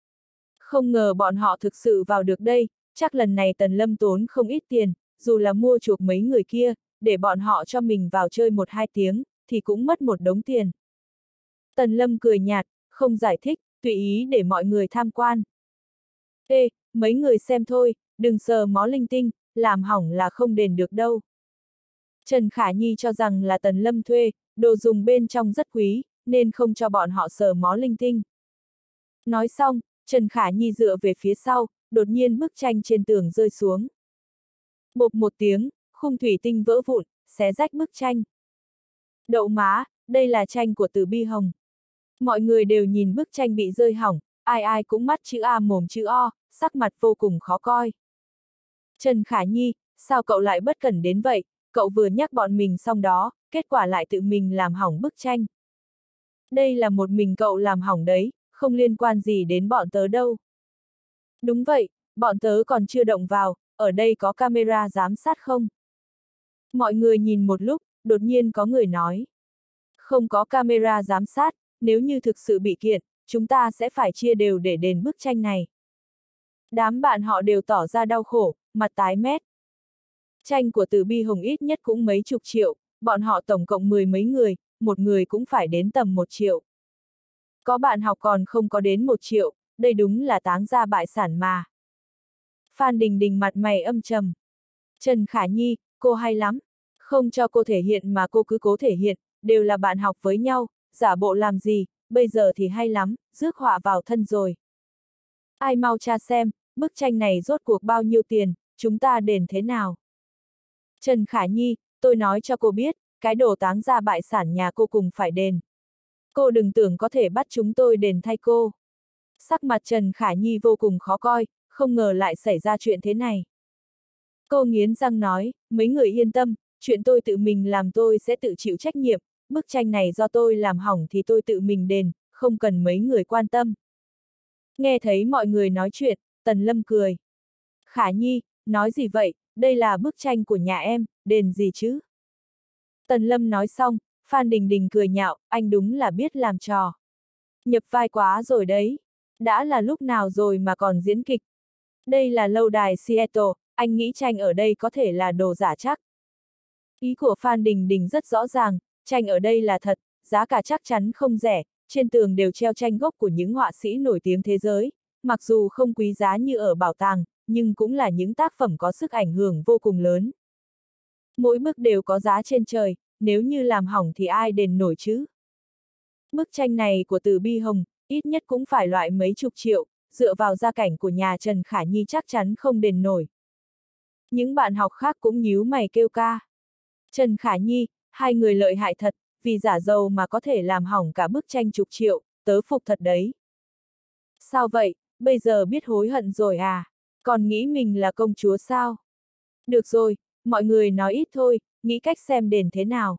Không ngờ bọn họ thực sự vào được đây, chắc lần này Tần Lâm tốn không ít tiền, dù là mua chuộc mấy người kia, để bọn họ cho mình vào chơi một hai tiếng, thì cũng mất một đống tiền. Tần Lâm cười nhạt, không giải thích, tùy ý để mọi người tham quan. Ê, mấy người xem thôi, đừng sờ mó linh tinh, làm hỏng là không đền được đâu. Trần Khả Nhi cho rằng là Tần Lâm thuê, đồ dùng bên trong rất quý, nên không cho bọn họ sờ mó linh tinh. Nói xong, Trần Khả Nhi dựa về phía sau, đột nhiên bức tranh trên tường rơi xuống. Bộp một tiếng, khung thủy tinh vỡ vụn, xé rách bức tranh. Đậu má, đây là tranh của Từ Bi Hồng. Mọi người đều nhìn bức tranh bị rơi hỏng, ai ai cũng mắt chữ A mồm chữ O, sắc mặt vô cùng khó coi. Trần Khả Nhi, sao cậu lại bất cẩn đến vậy, cậu vừa nhắc bọn mình xong đó, kết quả lại tự mình làm hỏng bức tranh. Đây là một mình cậu làm hỏng đấy, không liên quan gì đến bọn tớ đâu. Đúng vậy, bọn tớ còn chưa động vào, ở đây có camera giám sát không? Mọi người nhìn một lúc, đột nhiên có người nói. Không có camera giám sát, nếu như thực sự bị kiện, chúng ta sẽ phải chia đều để đền bức tranh này. Đám bạn họ đều tỏ ra đau khổ, mặt tái mét. Tranh của Từ Bi Hồng ít nhất cũng mấy chục triệu, bọn họ tổng cộng mười mấy người, một người cũng phải đến tầm một triệu. Có bạn học còn không có đến một triệu, đây đúng là táng ra bại sản mà. Phan Đình Đình mặt mày âm trầm. Trần Khả Nhi, cô hay lắm. Không cho cô thể hiện mà cô cứ cố thể hiện, đều là bạn học với nhau, giả bộ làm gì, bây giờ thì hay lắm, rước họa vào thân rồi. Ai mau tra xem, bức tranh này rốt cuộc bao nhiêu tiền, chúng ta đền thế nào? Trần Khả Nhi, tôi nói cho cô biết, cái đồ táng ra bại sản nhà cô cùng phải đền. Cô đừng tưởng có thể bắt chúng tôi đền thay cô. Sắc mặt Trần Khả Nhi vô cùng khó coi, không ngờ lại xảy ra chuyện thế này. Cô nghiến răng nói, mấy người yên tâm, chuyện tôi tự mình làm tôi sẽ tự chịu trách nhiệm, bức tranh này do tôi làm hỏng thì tôi tự mình đền, không cần mấy người quan tâm. Nghe thấy mọi người nói chuyện, Tần Lâm cười. Khả Nhi, nói gì vậy, đây là bức tranh của nhà em, đền gì chứ? Tần Lâm nói xong, Phan Đình Đình cười nhạo, anh đúng là biết làm trò. Nhập vai quá rồi đấy. Đã là lúc nào rồi mà còn diễn kịch. Đây là lâu đài Seattle, anh nghĩ tranh ở đây có thể là đồ giả chắc. Ý của Phan Đình Đình rất rõ ràng, tranh ở đây là thật, giá cả chắc chắn không rẻ, trên tường đều treo tranh gốc của những họa sĩ nổi tiếng thế giới, mặc dù không quý giá như ở bảo tàng, nhưng cũng là những tác phẩm có sức ảnh hưởng vô cùng lớn. Mỗi bức đều có giá trên trời, nếu như làm hỏng thì ai đền nổi chứ? Bức tranh này của Từ Bi Hồng, ít nhất cũng phải loại mấy chục triệu, dựa vào gia cảnh của nhà Trần Khả Nhi chắc chắn không đền nổi. Những bạn học khác cũng nhíu mày kêu ca. Trần Khả Nhi, hai người lợi hại thật, vì giả giàu mà có thể làm hỏng cả bức tranh chục triệu, tớ phục thật đấy. Sao vậy, bây giờ biết hối hận rồi à? Còn nghĩ mình là công chúa sao? Được rồi, mọi người nói ít thôi, nghĩ cách xem đền thế nào.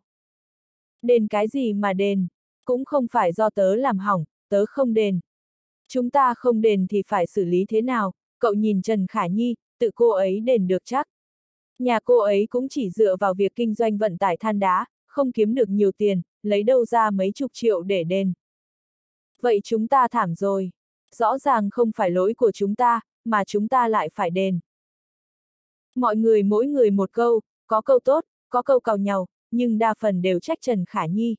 Đền cái gì mà đền? Cũng không phải do tớ làm hỏng, tớ không đền. Chúng ta không đền thì phải xử lý thế nào? Cậu nhìn Trần Khả Nhi, tự cô ấy đền được chắc. Nhà cô ấy cũng chỉ dựa vào việc kinh doanh vận tải than đá, không kiếm được nhiều tiền, lấy đâu ra mấy chục triệu để đền. Vậy chúng ta thảm rồi. Rõ ràng không phải lỗi của chúng ta, mà chúng ta lại phải đền. Mọi người mỗi người một câu, có câu tốt, có câu càu nhàu, nhưng đa phần đều trách Trần Khả Nhi.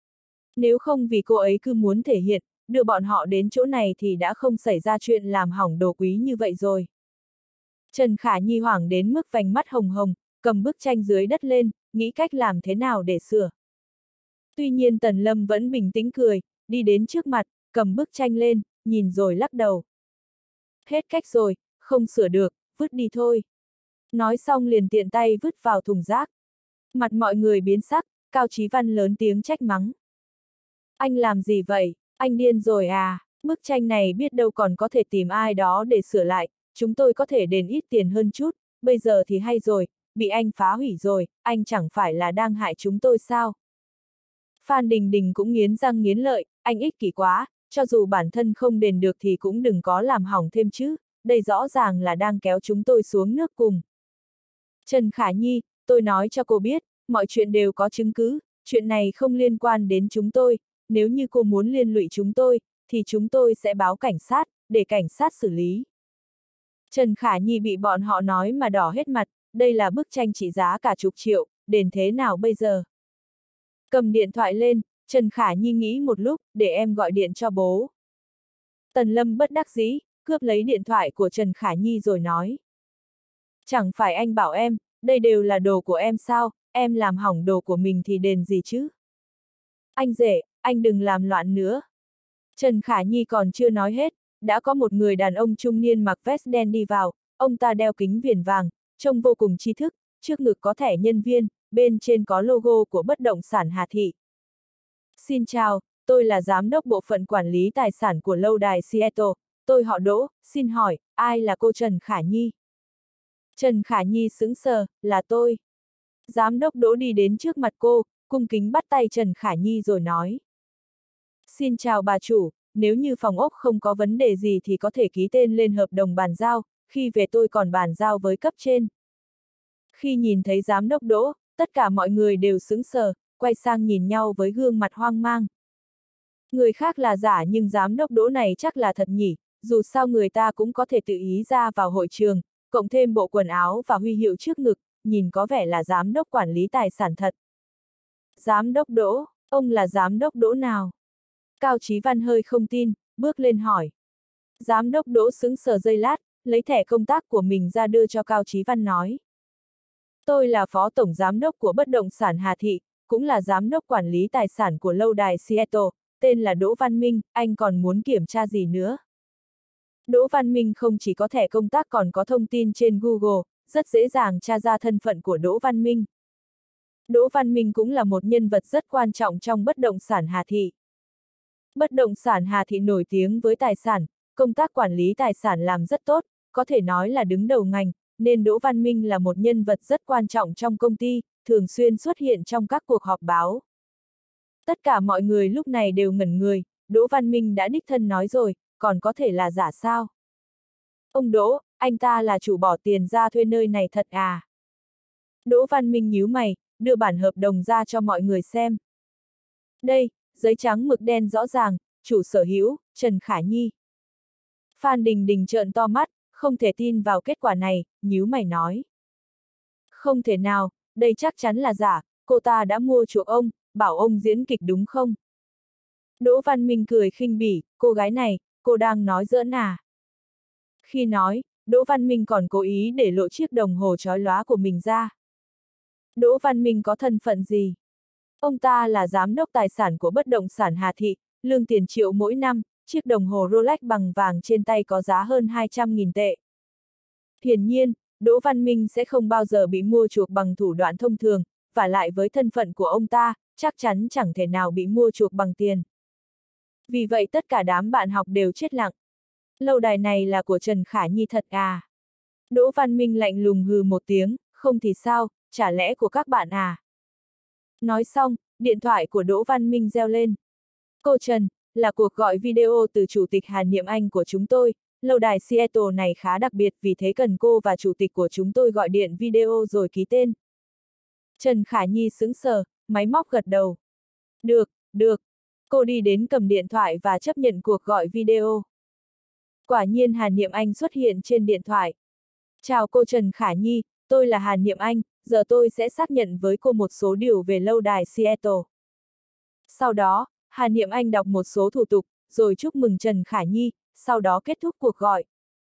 Nếu không vì cô ấy cứ muốn thể hiện, đưa bọn họ đến chỗ này thì đã không xảy ra chuyện làm hỏng đồ quý như vậy rồi. Trần Khả Nhi hoảng đến mức vành mắt hồng hồng, cầm bức tranh dưới đất lên, nghĩ cách làm thế nào để sửa. Tuy nhiên Tần Lâm vẫn bình tĩnh cười, đi đến trước mặt, cầm bức tranh lên, nhìn rồi lắc đầu. Hết cách rồi, không sửa được, vứt đi thôi. Nói xong liền tiện tay vứt vào thùng rác. Mặt mọi người biến sắc, Cao Chí Văn lớn tiếng trách mắng. Anh làm gì vậy, anh điên rồi à, bức tranh này biết đâu còn có thể tìm ai đó để sửa lại, chúng tôi có thể đền ít tiền hơn chút, bây giờ thì hay rồi, bị anh phá hủy rồi, anh chẳng phải là đang hại chúng tôi sao? Phan Đình Đình cũng nghiến răng nghiến lợi, anh ích kỷ quá, cho dù bản thân không đền được thì cũng đừng có làm hỏng thêm chứ, đây rõ ràng là đang kéo chúng tôi xuống nước cùng. Trần Khả Nhi, tôi nói cho cô biết, mọi chuyện đều có chứng cứ, chuyện này không liên quan đến chúng tôi, nếu như cô muốn liên lụy chúng tôi, thì chúng tôi sẽ báo cảnh sát, để cảnh sát xử lý. Trần Khả Nhi bị bọn họ nói mà đỏ hết mặt, đây là bức tranh trị giá cả chục triệu, đền thế nào bây giờ? Cầm điện thoại lên, Trần Khả Nhi nghĩ một lúc, để em gọi điện cho bố. Tần Lâm bất đắc dĩ, cướp lấy điện thoại của Trần Khả Nhi rồi nói. Chẳng phải anh bảo em, đây đều là đồ của em sao, em làm hỏng đồ của mình thì đền gì chứ? Anh rể, anh đừng làm loạn nữa. Trần Khả Nhi còn chưa nói hết, đã có một người đàn ông trung niên mặc vest đen đi vào, ông ta đeo kính viền vàng, trông vô cùng tri thức, trước ngực có thẻ nhân viên, bên trên có logo của bất động sản Hà Thị. Xin chào, tôi là giám đốc bộ phận quản lý tài sản của lâu đài Seattle, tôi họ Đỗ, xin hỏi, ai là cô Trần Khả Nhi? Trần Khả Nhi sững sờ, là tôi. Giám đốc Đỗ đi đến trước mặt cô, cung kính bắt tay Trần Khả Nhi rồi nói. Xin chào bà chủ, nếu như phòng ốc không có vấn đề gì thì có thể ký tên lên hợp đồng bàn giao, khi về tôi còn bàn giao với cấp trên. Khi nhìn thấy giám đốc Đỗ, tất cả mọi người đều sững sờ, quay sang nhìn nhau với gương mặt hoang mang. Người khác là giả nhưng giám đốc Đỗ này chắc là thật nhỉ, dù sao người ta cũng có thể tự ý ra vào hội trường, cộng thêm bộ quần áo và huy hiệu trước ngực, nhìn có vẻ là giám đốc quản lý tài sản thật. Giám đốc Đỗ, ông là giám đốc Đỗ nào? Cao Chí Văn hơi không tin, bước lên hỏi. Giám đốc Đỗ sững sờ giây lát, lấy thẻ công tác của mình ra đưa cho Cao Chí Văn nói. Tôi là phó tổng giám đốc của bất động sản Hà Thị, cũng là giám đốc quản lý tài sản của lâu đài Seattle, tên là Đỗ Văn Minh, anh còn muốn kiểm tra gì nữa? Đỗ Văn Minh không chỉ có thẻ công tác còn có thông tin trên Google, rất dễ dàng tra ra thân phận của Đỗ Văn Minh. Đỗ Văn Minh cũng là một nhân vật rất quan trọng trong bất động sản Hà Thị. Bất động sản Hà Thị nổi tiếng với tài sản, công tác quản lý tài sản làm rất tốt, có thể nói là đứng đầu ngành, nên Đỗ Văn Minh là một nhân vật rất quan trọng trong công ty, thường xuyên xuất hiện trong các cuộc họp báo. Tất cả mọi người lúc này đều ngẩn người, Đỗ Văn Minh đã đích thân nói rồi, còn có thể là giả sao? Ông Đỗ, anh ta là chủ bỏ tiền ra thuê nơi này thật à? Đỗ Văn Minh nhíu mày, đưa bản hợp đồng ra cho mọi người xem. Đây, giấy trắng mực đen rõ ràng, chủ sở hữu, Trần Khả Nhi. Phan Đình Đình trợn to mắt, không thể tin vào kết quả này, nhíu mày nói. Không thể nào, đây chắc chắn là giả, cô ta đã mua chuộc ông, bảo ông diễn kịch đúng không? Đỗ Văn Minh cười khinh bỉ, cô gái này, cô đang nói giỡn à? Khi nói, Đỗ Văn Minh còn cố ý để lộ chiếc đồng hồ chói lóa của mình ra. Đỗ Văn Minh có thân phận gì? Ông ta là giám đốc tài sản của bất động sản Hà Thị, lương tiền triệu mỗi năm, chiếc đồng hồ Rolex bằng vàng trên tay có giá hơn hai trăm nghìn tệ. Hiển nhiên, Đỗ Văn Minh sẽ không bao giờ bị mua chuộc bằng thủ đoạn thông thường, và lại với thân phận của ông ta, chắc chắn chẳng thể nào bị mua chuộc bằng tiền. Vì vậy tất cả đám bạn học đều chết lặng. Lâu đài này là của Trần Khả Nhi thật à? Đỗ Văn Minh lạnh lùng hừ một tiếng, không thì sao, chả lẽ của các bạn à? Nói xong, điện thoại của Đỗ Văn Minh reo lên. Cô Trần, là cuộc gọi video từ Chủ tịch Hàn Niệm Anh của chúng tôi, lâu đài Seattle này khá đặc biệt vì thế cần cô và Chủ tịch của chúng tôi gọi điện video rồi ký tên. Trần Khả Nhi sững sờ, máy móc gật đầu. Được, được. Cô đi đến cầm điện thoại và chấp nhận cuộc gọi video. Quả nhiên Hàn Niệm Anh xuất hiện trên điện thoại. Chào cô Trần Khả Nhi, tôi là Hàn Niệm Anh, giờ tôi sẽ xác nhận với cô một số điều về lâu đài Seattle. Sau đó, Hàn Niệm Anh đọc một số thủ tục, rồi chúc mừng Trần Khả Nhi, sau đó kết thúc cuộc gọi.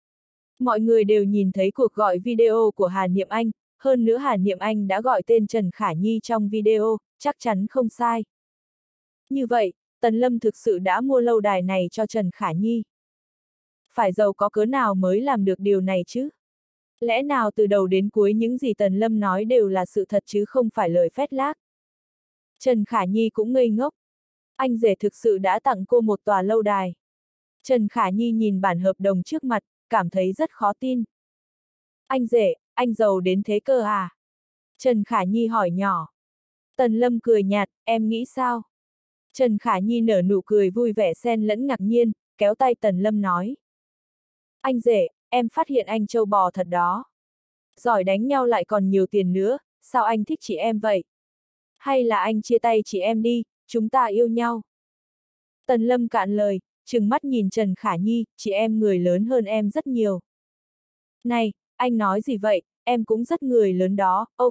Mọi người đều nhìn thấy cuộc gọi video của Hàn Niệm Anh, hơn nữa Hàn Niệm Anh đã gọi tên Trần Khả Nhi trong video, chắc chắn không sai. Như vậy, Tần Lâm thực sự đã mua lâu đài này cho Trần Khả Nhi. Phải giàu có cớ nào mới làm được điều này chứ? Lẽ nào từ đầu đến cuối những gì Tần Lâm nói đều là sự thật chứ không phải lời phét lác? Trần Khả Nhi cũng ngây ngốc. Anh rể thực sự đã tặng cô một tòa lâu đài. Trần Khả Nhi nhìn bản hợp đồng trước mặt, cảm thấy rất khó tin. Anh rể, anh giàu đến thế cơ à? Trần Khả Nhi hỏi nhỏ. Tần Lâm cười nhạt, em nghĩ sao? Trần Khả Nhi nở nụ cười vui vẻ xen lẫn ngạc nhiên, kéo tay Tần Lâm nói. Anh rể, em phát hiện anh trâu bò thật đó. Giỏi đánh nhau lại còn nhiều tiền nữa, sao anh thích chị em vậy? Hay là anh chia tay chị em đi, chúng ta yêu nhau? Tần Lâm cạn lời, trừng mắt nhìn Trần Khả Nhi, chị em người lớn hơn em rất nhiều. Này, anh nói gì vậy, em cũng rất người lớn đó, ok.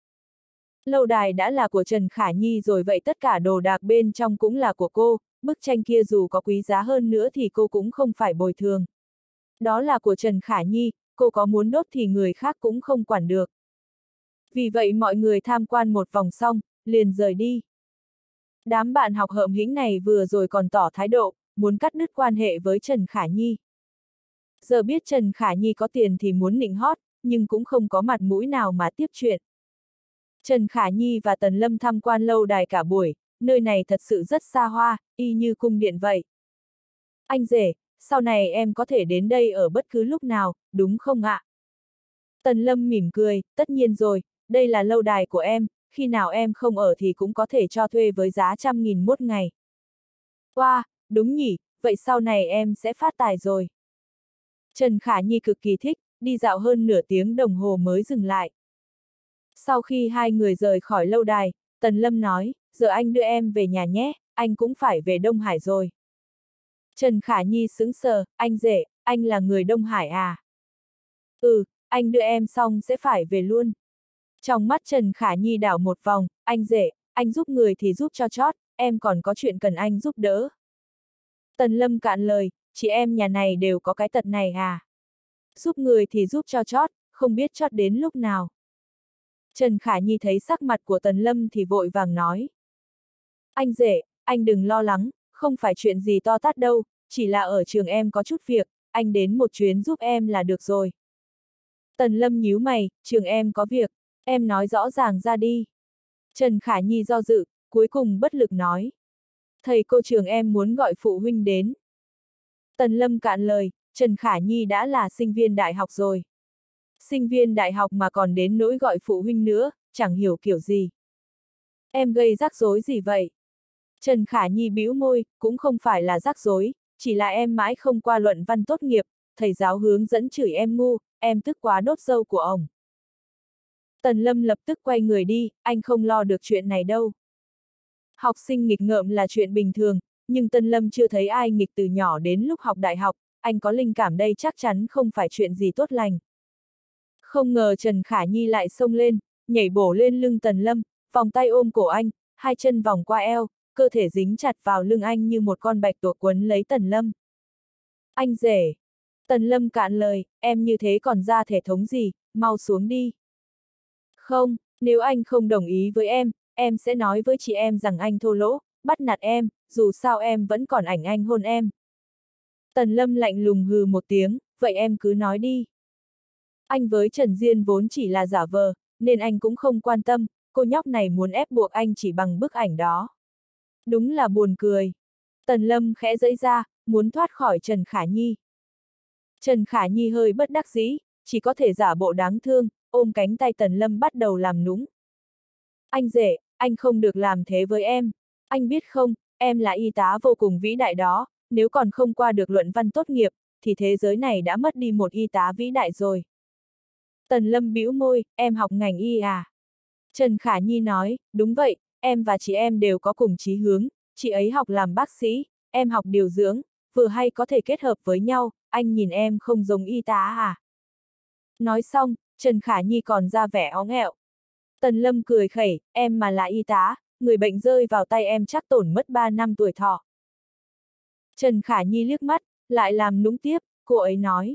Lâu đài đã là của Trần Khả Nhi rồi vậy tất cả đồ đạc bên trong cũng là của cô, bức tranh kia dù có quý giá hơn nữa thì cô cũng không phải bồi thường. Đó là của Trần Khả Nhi, cô có muốn đốt thì người khác cũng không quản được. Vì vậy mọi người tham quan một vòng xong, liền rời đi. Đám bạn học hợm hĩnh này vừa rồi còn tỏ thái độ, muốn cắt đứt quan hệ với Trần Khả Nhi. Giờ biết Trần Khả Nhi có tiền thì muốn nịnh hót, nhưng cũng không có mặt mũi nào mà tiếp chuyện. Trần Khả Nhi và Tần Lâm tham quan lâu đài cả buổi, nơi này thật sự rất xa hoa, y như cung điện vậy. Anh rể, sau này em có thể đến đây ở bất cứ lúc nào, đúng không ạ? Tần Lâm mỉm cười, tất nhiên rồi, đây là lâu đài của em, khi nào em không ở thì cũng có thể cho thuê với giá trăm nghìn một ngày. Wow, đúng nhỉ, vậy sau này em sẽ phát tài rồi. Trần Khả Nhi cực kỳ thích, đi dạo hơn nửa tiếng đồng hồ mới dừng lại. Sau khi hai người rời khỏi lâu đài, Tần Lâm nói, giờ anh đưa em về nhà nhé, anh cũng phải về Đông Hải rồi. Trần Khả Nhi sững sờ, anh rể, anh là người Đông Hải à? Ừ, anh đưa em xong sẽ phải về luôn. Trong mắt Trần Khả Nhi đảo một vòng, anh rể, anh giúp người thì giúp cho chót, em còn có chuyện cần anh giúp đỡ. Tần Lâm cạn lời, chị em nhà này đều có cái tật này à? Giúp người thì giúp cho chót, không biết chót đến lúc nào. Trần Khả Nhi thấy sắc mặt của Tần Lâm thì vội vàng nói. Anh rể, anh đừng lo lắng, không phải chuyện gì to tát đâu, chỉ là ở trường em có chút việc, anh đến một chuyến giúp em là được rồi. Tần Lâm nhíu mày, trường em có việc, em nói rõ ràng ra đi. Trần Khả Nhi do dự, cuối cùng bất lực nói. Thầy cô trường em muốn gọi phụ huynh đến. Tần Lâm cạn lời, Trần Khả Nhi đã là sinh viên đại học rồi. Sinh viên đại học mà còn đến nỗi gọi phụ huynh nữa, chẳng hiểu kiểu gì. Em gây rắc rối gì vậy? Trần Khả Nhi bĩu môi, cũng không phải là rắc rối, chỉ là em mãi không qua luận văn tốt nghiệp, thầy giáo hướng dẫn chửi em ngu, em tức quá đốt dâu của ông. Tần Lâm lập tức quay người đi, anh không lo được chuyện này đâu. Học sinh nghịch ngợm là chuyện bình thường, nhưng Tần Lâm chưa thấy ai nghịch từ nhỏ đến lúc học đại học, anh có linh cảm đây chắc chắn không phải chuyện gì tốt lành. Không ngờ Trần Khả Nhi lại xông lên, nhảy bổ lên lưng Tần Lâm, vòng tay ôm cổ anh, hai chân vòng qua eo, cơ thể dính chặt vào lưng anh như một con bạch tuộc quấn lấy Tần Lâm. Anh rể. Tần Lâm cạn lời, em như thế còn ra thể thống gì, mau xuống đi. Không, nếu anh không đồng ý với em, em sẽ nói với chị em rằng anh thô lỗ, bắt nạt em, dù sao em vẫn còn ảnh anh hôn em. Tần Lâm lạnh lùng hừ một tiếng, vậy em cứ nói đi. Anh với Trần Diên vốn chỉ là giả vờ, nên anh cũng không quan tâm, cô nhóc này muốn ép buộc anh chỉ bằng bức ảnh đó. Đúng là buồn cười. Tần Lâm khẽ giãy ra, muốn thoát khỏi Trần Khả Nhi. Trần Khả Nhi hơi bất đắc dĩ, chỉ có thể giả bộ đáng thương, ôm cánh tay Tần Lâm bắt đầu làm nũng. Anh rể, anh không được làm thế với em. Anh biết không, em là y tá vô cùng vĩ đại đó, nếu còn không qua được luận văn tốt nghiệp, thì thế giới này đã mất đi một y tá vĩ đại rồi. Tần Lâm bĩu môi, em học ngành y à? Trần Khả Nhi nói, đúng vậy, em và chị em đều có cùng chí hướng, chị ấy học làm bác sĩ, em học điều dưỡng, vừa hay có thể kết hợp với nhau, anh nhìn em không giống y tá à? Nói xong, Trần Khả Nhi còn ra vẻ óng ẹo. Tần Lâm cười khẩy, em mà là y tá, người bệnh rơi vào tay em chắc tổn mất ba năm tuổi thọ. Trần Khả Nhi liếc mắt, lại làm nũng tiếp, cô ấy nói.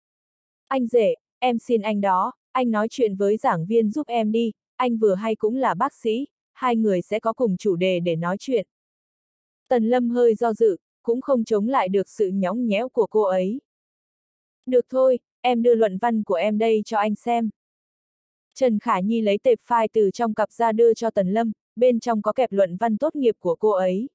Anh rể, em xin anh đó, anh nói chuyện với giảng viên giúp em đi, anh vừa hay cũng là bác sĩ, hai người sẽ có cùng chủ đề để nói chuyện. Tần Lâm hơi do dự, cũng không chống lại được sự nhõng nhẽo của cô ấy. Được thôi, em đưa luận văn của em đây cho anh xem. Trần Khả Nhi lấy tệp file từ trong cặp ra đưa cho Tần Lâm, bên trong có kẹp luận văn tốt nghiệp của cô ấy.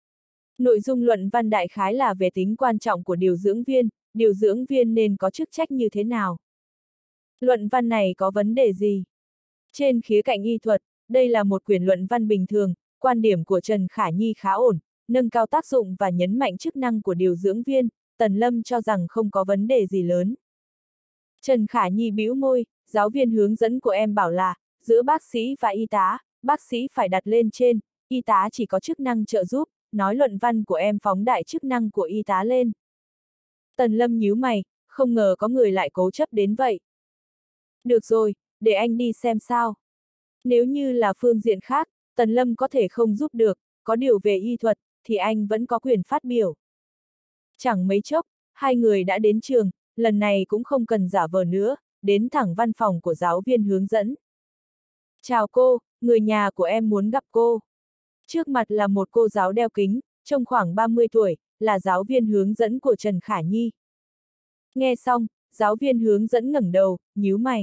Nội dung luận văn đại khái là về tính quan trọng của điều dưỡng viên, điều dưỡng viên nên có chức trách như thế nào. Luận văn này có vấn đề gì? Trên khía cạnh y thuật, đây là một quyển luận văn bình thường, quan điểm của Trần Khả Nhi khá ổn, nâng cao tác dụng và nhấn mạnh chức năng của điều dưỡng viên, Tần Lâm cho rằng không có vấn đề gì lớn. Trần Khả Nhi bĩu môi, giáo viên hướng dẫn của em bảo là, giữa bác sĩ và y tá, bác sĩ phải đặt lên trên, y tá chỉ có chức năng trợ giúp, nói luận văn của em phóng đại chức năng của y tá lên. Tần Lâm nhíu mày, không ngờ có người lại cố chấp đến vậy. Được rồi, để anh đi xem sao. Nếu như là phương diện khác, Tần Lâm có thể không giúp được, có điều về y thuật, thì anh vẫn có quyền phát biểu. Chẳng mấy chốc, hai người đã đến trường, lần này cũng không cần giả vờ nữa, đến thẳng văn phòng của giáo viên hướng dẫn. Chào cô, người nhà của em muốn gặp cô. Trước mặt là một cô giáo đeo kính, trông khoảng ba mươi tuổi, là giáo viên hướng dẫn của Trần Khả Nhi. Nghe xong, giáo viên hướng dẫn ngẩng đầu, nhíu mày.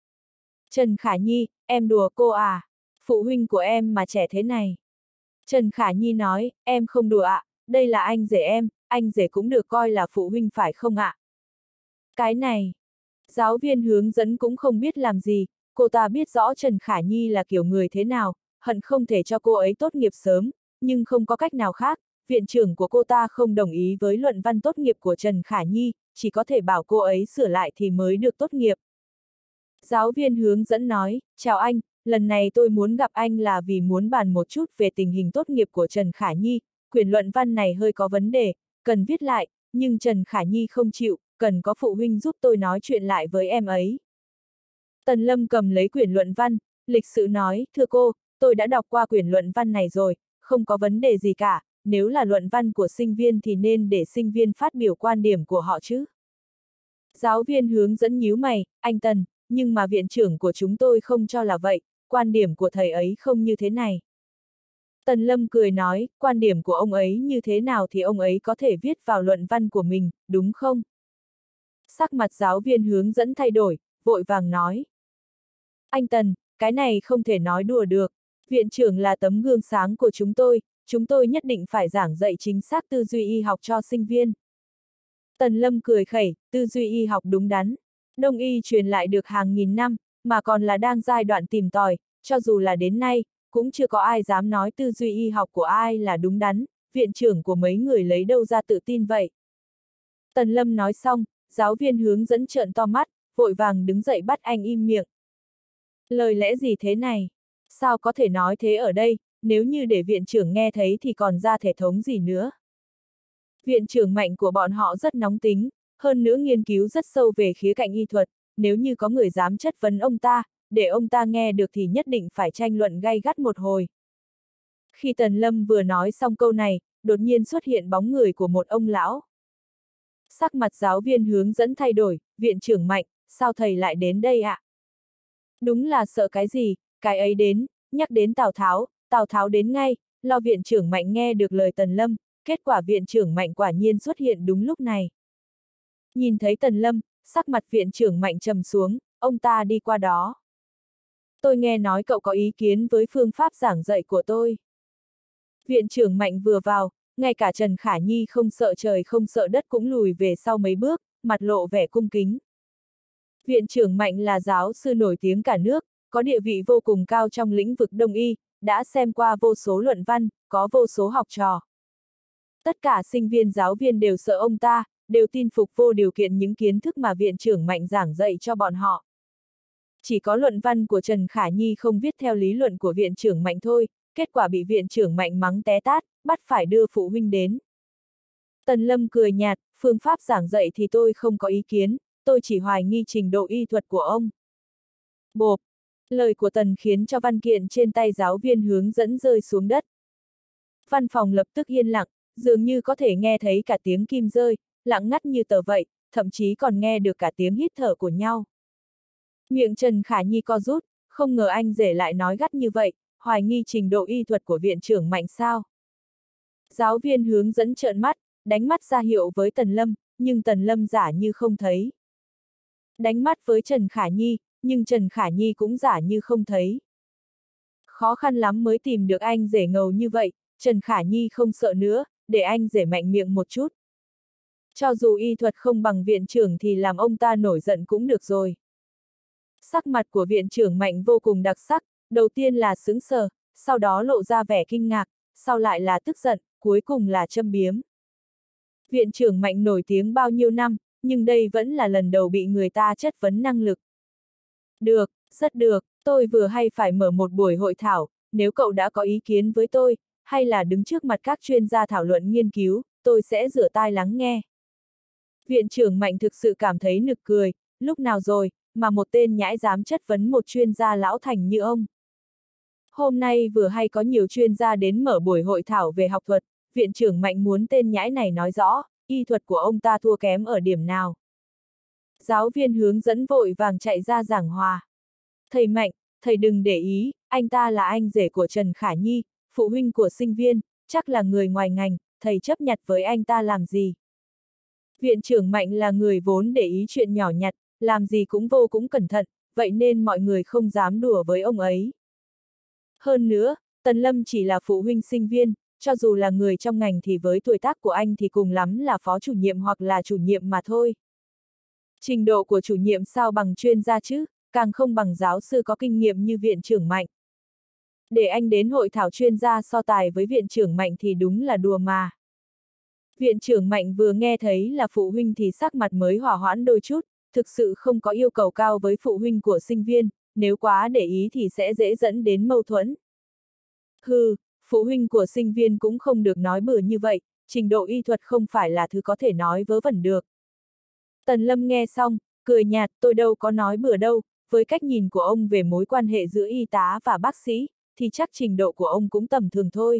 Trần Khả Nhi, em đùa cô à? Phụ huynh của em mà trẻ thế này. Trần Khả Nhi nói, em không đùa ạ, đây là anh rể em, anh rể cũng được coi là phụ huynh phải không ạ? Cái này, giáo viên hướng dẫn cũng không biết làm gì, cô ta biết rõ Trần Khả Nhi là kiểu người thế nào, hận không thể cho cô ấy tốt nghiệp sớm, nhưng không có cách nào khác, viện trưởng của cô ta không đồng ý với luận văn tốt nghiệp của Trần Khả Nhi, chỉ có thể bảo cô ấy sửa lại thì mới được tốt nghiệp. Giáo viên hướng dẫn nói, chào anh, lần này tôi muốn gặp anh là vì muốn bàn một chút về tình hình tốt nghiệp của Trần Khả Nhi, quyển luận văn này hơi có vấn đề, cần viết lại, nhưng Trần Khả Nhi không chịu, cần có phụ huynh giúp tôi nói chuyện lại với em ấy. Tần Lâm cầm lấy quyển luận văn, lịch sự nói, thưa cô, tôi đã đọc qua quyển luận văn này rồi, không có vấn đề gì cả, nếu là luận văn của sinh viên thì nên để sinh viên phát biểu quan điểm của họ chứ. Giáo viên hướng dẫn nhíu mày, anh Tần, nhưng mà viện trưởng của chúng tôi không cho là vậy, quan điểm của thầy ấy không như thế này. Tần Lâm cười nói, quan điểm của ông ấy như thế nào thì ông ấy có thể viết vào luận văn của mình, đúng không? Sắc mặt giáo viên hướng dẫn thay đổi, vội vàng nói. Anh Tần, cái này không thể nói đùa được, viện trưởng là tấm gương sáng của chúng tôi, chúng tôi nhất định phải giảng dạy chính xác tư duy y học cho sinh viên. Tần Lâm cười khẩy, tư duy y học đúng đắn. Đông y truyền lại được hàng nghìn năm, mà còn là đang giai đoạn tìm tòi, cho dù là đến nay, cũng chưa có ai dám nói tư duy y học của ai là đúng đắn, viện trưởng của mấy người lấy đâu ra tự tin vậy. Tần Lâm nói xong, giáo viên hướng dẫn trợn to mắt, vội vàng đứng dậy bắt anh im miệng. Lời lẽ gì thế này? Sao có thể nói thế ở đây, nếu như để viện trưởng nghe thấy thì còn ra thể thống gì nữa? Viện trưởng Mạnh của bọn họ rất nóng tính, hơn nữa nghiên cứu rất sâu về khía cạnh y thuật, nếu như có người dám chất vấn ông ta, để ông ta nghe được thì nhất định phải tranh luận gay gắt một hồi. Khi Tần Lâm vừa nói xong câu này, đột nhiên xuất hiện bóng người của một ông lão. Sắc mặt giáo viên hướng dẫn thay đổi, viện trưởng Mạnh, sao thầy lại đến đây ạ? À? Đúng là sợ cái gì, cái ấy đến, nhắc đến Tào Tháo, Tào Tháo đến ngay, lo viện trưởng Mạnh nghe được lời Tần Lâm, kết quả viện trưởng Mạnh quả nhiên xuất hiện đúng lúc này. Nhìn thấy Tần Lâm, sắc mặt viện trưởng Mạnh trầm xuống, ông ta đi qua đó. Tôi nghe nói cậu có ý kiến với phương pháp giảng dạy của tôi. Viện trưởng Mạnh vừa vào, ngay cả Trần Khả Nhi không sợ trời không sợ đất cũng lùi về sau mấy bước, mặt lộ vẻ cung kính. Viện trưởng Mạnh là giáo sư nổi tiếng cả nước, có địa vị vô cùng cao trong lĩnh vực đông y, đã xem qua vô số luận văn, có vô số học trò. Tất cả sinh viên giáo viên đều sợ ông ta, đều tin phục vô điều kiện những kiến thức mà viện trưởng Mạnh giảng dạy cho bọn họ. Chỉ có luận văn của Trần Khả Nhi không viết theo lý luận của viện trưởng Mạnh thôi, kết quả bị viện trưởng Mạnh mắng té tát, bắt phải đưa phụ huynh đến. Tần Lâm cười nhạt, phương pháp giảng dạy thì tôi không có ý kiến, tôi chỉ hoài nghi trình độ y thuật của ông. Bộp! Lời của Tần khiến cho văn kiện trên tay giáo viên hướng dẫn rơi xuống đất. Văn phòng lập tức yên lặng, dường như có thể nghe thấy cả tiếng kim rơi, lặng ngắt như tờ vậy, thậm chí còn nghe được cả tiếng hít thở của nhau. Miệng Trần Khả Nhi co rút, không ngờ anh rể lại nói gắt như vậy, hoài nghi trình độ y thuật của viện trưởng Mạnh sao. Giáo viên hướng dẫn trợn mắt, đánh mắt ra hiệu với Tần Lâm, nhưng Tần Lâm giả như không thấy. Đánh mắt với Trần Khả Nhi, nhưng Trần Khả Nhi cũng giả như không thấy. Khó khăn lắm mới tìm được anh rể ngầu như vậy, Trần Khả Nhi không sợ nữa, để anh rể mạnh miệng một chút. Cho dù y thuật không bằng viện trưởng thì làm ông ta nổi giận cũng được rồi. Sắc mặt của viện trưởng Mạnh vô cùng đặc sắc, đầu tiên là sững sờ, sau đó lộ ra vẻ kinh ngạc, sau lại là tức giận, cuối cùng là châm biếm. Viện trưởng Mạnh nổi tiếng bao nhiêu năm, nhưng đây vẫn là lần đầu bị người ta chất vấn năng lực. Được, rất được, tôi vừa hay phải mở một buổi hội thảo, nếu cậu đã có ý kiến với tôi, hay là đứng trước mặt các chuyên gia thảo luận nghiên cứu, tôi sẽ rửa tai lắng nghe. Viện trưởng Mạnh thực sự cảm thấy nực cười, lúc nào rồi, mà một tên nhãi dám chất vấn một chuyên gia lão thành như ông. Hôm nay vừa hay có nhiều chuyên gia đến mở buổi hội thảo về học thuật, viện trưởng Mạnh muốn tên nhãi này nói rõ, y thuật của ông ta thua kém ở điểm nào. Giáo viên hướng dẫn vội vàng chạy ra giảng hòa. Thầy Mạnh, thầy đừng để ý, anh ta là anh rể của Trần Khả Nhi, phụ huynh của sinh viên, chắc là người ngoài ngành, thầy chấp nhặt với anh ta làm gì. Viện trưởng Mạnh là người vốn để ý chuyện nhỏ nhặt, làm gì cũng vô cũng cẩn thận, vậy nên mọi người không dám đùa với ông ấy. Hơn nữa, Tần Lâm chỉ là phụ huynh sinh viên, cho dù là người trong ngành thì với tuổi tác của anh thì cùng lắm là phó chủ nhiệm hoặc là chủ nhiệm mà thôi. Trình độ của chủ nhiệm sao bằng chuyên gia chứ, càng không bằng giáo sư có kinh nghiệm như viện trưởng Mạnh. Để anh đến hội thảo chuyên gia so tài với viện trưởng Mạnh thì đúng là đùa mà. Viện trưởng Mạnh vừa nghe thấy là phụ huynh thì sắc mặt mới hỏa hoãn đôi chút, thực sự không có yêu cầu cao với phụ huynh của sinh viên, nếu quá để ý thì sẽ dễ dẫn đến mâu thuẫn. Hừ, phụ huynh của sinh viên cũng không được nói bừa như vậy, trình độ y thuật không phải là thứ có thể nói vớ vẩn được. Tần Lâm nghe xong, cười nhạt, tôi đâu có nói bừa đâu, với cách nhìn của ông về mối quan hệ giữa y tá và bác sĩ, thì chắc trình độ của ông cũng tầm thường thôi.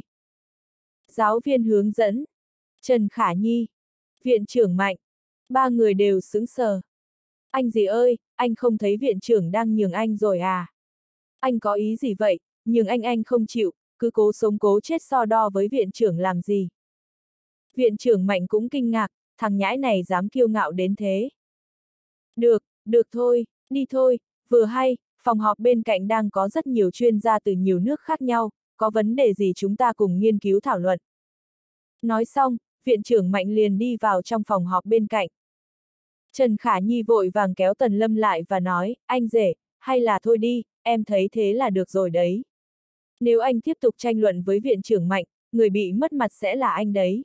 Giáo viên hướng dẫn, Trần Khả Nhi, viện trưởng Mạnh, ba người đều sững sờ. Anh gì ơi, anh không thấy viện trưởng đang nhường anh rồi à? Anh có ý gì vậy, nhưng anh anh không chịu, cứ cố sống cố chết so đo với viện trưởng làm gì. Viện trưởng Mạnh cũng kinh ngạc, thằng nhãi này dám kiêu ngạo đến thế. Được, được thôi, đi thôi, vừa hay, phòng họp bên cạnh đang có rất nhiều chuyên gia từ nhiều nước khác nhau, có vấn đề gì chúng ta cùng nghiên cứu thảo luận. Nói xong, viện trưởng Mạnh liền đi vào trong phòng họp bên cạnh. Trần Khả Nhi vội vàng kéo Tần Lâm lại và nói, anh rể, hay là thôi đi, em thấy thế là được rồi đấy. Nếu anh tiếp tục tranh luận với viện trưởng Mạnh, người bị mất mặt sẽ là anh đấy.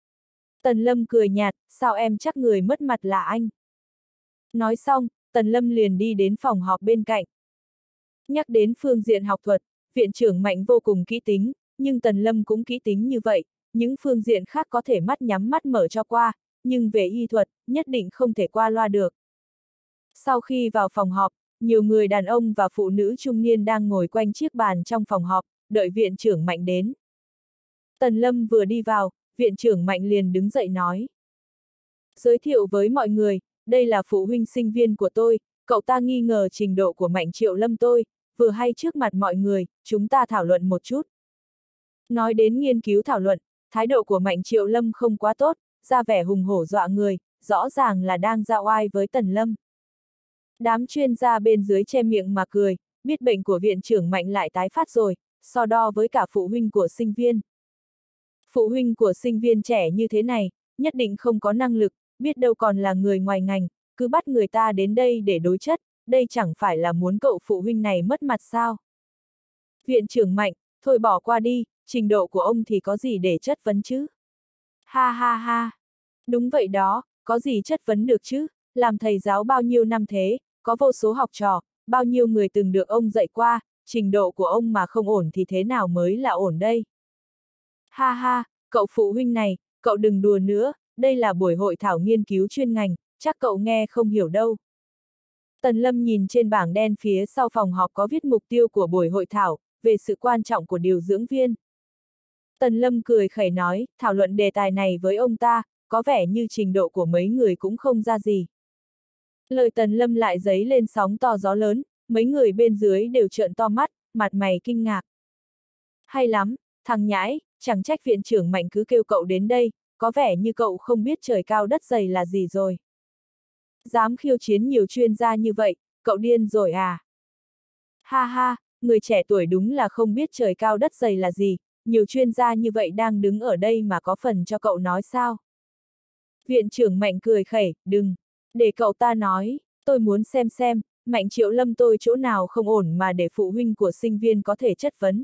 Tần Lâm cười nhạt, sao em chắc người mất mặt là anh. Nói xong, Tần Lâm liền đi đến phòng họp bên cạnh. Nhắc đến phương diện học thuật, viện trưởng Mạnh vô cùng kỹ tính, nhưng Tần Lâm cũng kỹ tính như vậy, những phương diện khác có thể mắt nhắm mắt mở cho qua, nhưng về y thuật, nhất định không thể qua loa được. Sau khi vào phòng họp, nhiều người đàn ông và phụ nữ trung niên đang ngồi quanh chiếc bàn trong phòng họp, đợi viện trưởng Mạnh đến. Tần Lâm vừa đi vào, viện trưởng Mạnh liền đứng dậy nói. Giới thiệu với mọi người, đây là phụ huynh sinh viên của tôi, cậu ta nghi ngờ trình độ của Mạnh Triệu Lâm tôi, vừa hay trước mặt mọi người, chúng ta thảo luận một chút. Nói đến nghiên cứu thảo luận, thái độ của Mạnh Triệu Lâm không quá tốt, ra vẻ hùng hổ dọa người, rõ ràng là đang ra oai với Tần Lâm. Đám chuyên gia bên dưới che miệng mà cười, biết bệnh của viện trưởng Mạnh lại tái phát rồi, so đo với cả phụ huynh của sinh viên. Phụ huynh của sinh viên trẻ như thế này, nhất định không có năng lực, biết đâu còn là người ngoài ngành, cứ bắt người ta đến đây để đối chất, đây chẳng phải là muốn cậu phụ huynh này mất mặt sao. Viện trưởng Mạnh, thôi bỏ qua đi, trình độ của ông thì có gì để chất vấn chứ? Ha ha ha! Đúng vậy đó, có gì chất vấn được chứ, làm thầy giáo bao nhiêu năm thế, có vô số học trò, bao nhiêu người từng được ông dạy qua, trình độ của ông mà không ổn thì thế nào mới là ổn đây? Ha ha, cậu phụ huynh này, cậu đừng đùa nữa, đây là buổi hội thảo nghiên cứu chuyên ngành, chắc cậu nghe không hiểu đâu. Tần Lâm nhìn trên bảng đen phía sau phòng họp có viết mục tiêu của buổi hội thảo, về sự quan trọng của điều dưỡng viên. Tần Lâm cười khẩy nói, thảo luận đề tài này với ông ta, có vẻ như trình độ của mấy người cũng không ra gì. Lời Tần Lâm lại dấy lên sóng to gió lớn, mấy người bên dưới đều trợn to mắt, mặt mày kinh ngạc. Hay lắm, thằng nhãi, chẳng trách viện trưởng Mạnh cứ kêu cậu đến đây, có vẻ như cậu không biết trời cao đất dày là gì rồi. Dám khiêu chiến nhiều chuyên gia như vậy, cậu điên rồi à? Ha ha, người trẻ tuổi đúng là không biết trời cao đất dày là gì, nhiều chuyên gia như vậy đang đứng ở đây mà có phần cho cậu nói sao? Viện trưởng Mạnh cười khẩy, đừng, để cậu ta nói, tôi muốn xem xem, Mạnh Triệu Lâm tôi chỗ nào không ổn mà để phụ huynh của sinh viên có thể chất vấn.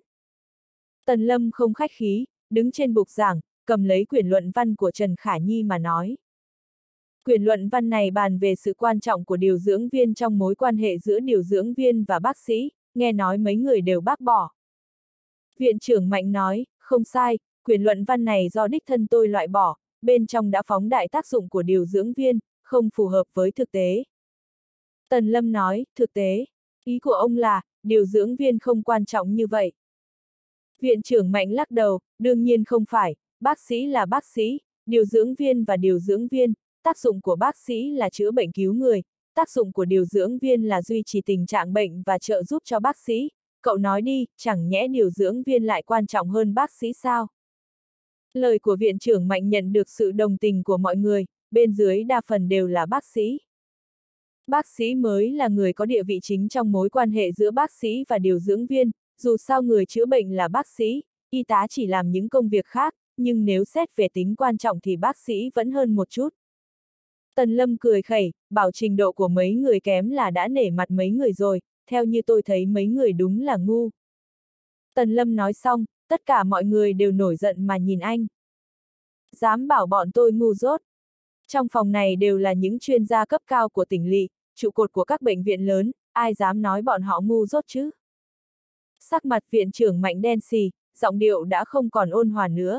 Tần Lâm không khách khí, đứng trên bục giảng, cầm lấy quyển luận văn của Trần Khả Nhi mà nói. Quyển luận văn này bàn về sự quan trọng của điều dưỡng viên trong mối quan hệ giữa điều dưỡng viên và bác sĩ, nghe nói mấy người đều bác bỏ. Viện trưởng Mạnh nói, không sai, quyển luận văn này do đích thân tôi loại bỏ, bên trong đã phóng đại tác dụng của điều dưỡng viên, không phù hợp với thực tế. Tần Lâm nói, thực tế, ý của ông là, điều dưỡng viên không quan trọng như vậy. Viện trưởng Mạnh lắc đầu, đương nhiên không phải, bác sĩ là bác sĩ, điều dưỡng viên và điều dưỡng viên, tác dụng của bác sĩ là chữa bệnh cứu người, tác dụng của điều dưỡng viên là duy trì tình trạng bệnh và trợ giúp cho bác sĩ. Cậu nói đi, chẳng nhẽ điều dưỡng viên lại quan trọng hơn bác sĩ sao? Lời của viện trưởng Mạnh nhận được sự đồng tình của mọi người, bên dưới đa phần đều là bác sĩ. Bác sĩ mới là người có địa vị chính trong mối quan hệ giữa bác sĩ và điều dưỡng viên, dù sao người chữa bệnh là bác sĩ, y tá chỉ làm những công việc khác, nhưng nếu xét về tính quan trọng thì bác sĩ vẫn hơn một chút. Tần Lâm cười khẩy, bảo trình độ của mấy người kém là đã nể mặt mấy người rồi, theo như tôi thấy mấy người đúng là ngu. Tần Lâm nói xong, tất cả mọi người đều nổi giận mà nhìn anh. Dám bảo bọn tôi ngu dốt. Trong phòng này đều là những chuyên gia cấp cao của tỉnh lỵ, trụ cột của các bệnh viện lớn, ai dám nói bọn họ ngu dốt chứ? Sắc mặt viện trưởng Mạnh đen xì, giọng điệu đã không còn ôn hòa nữa.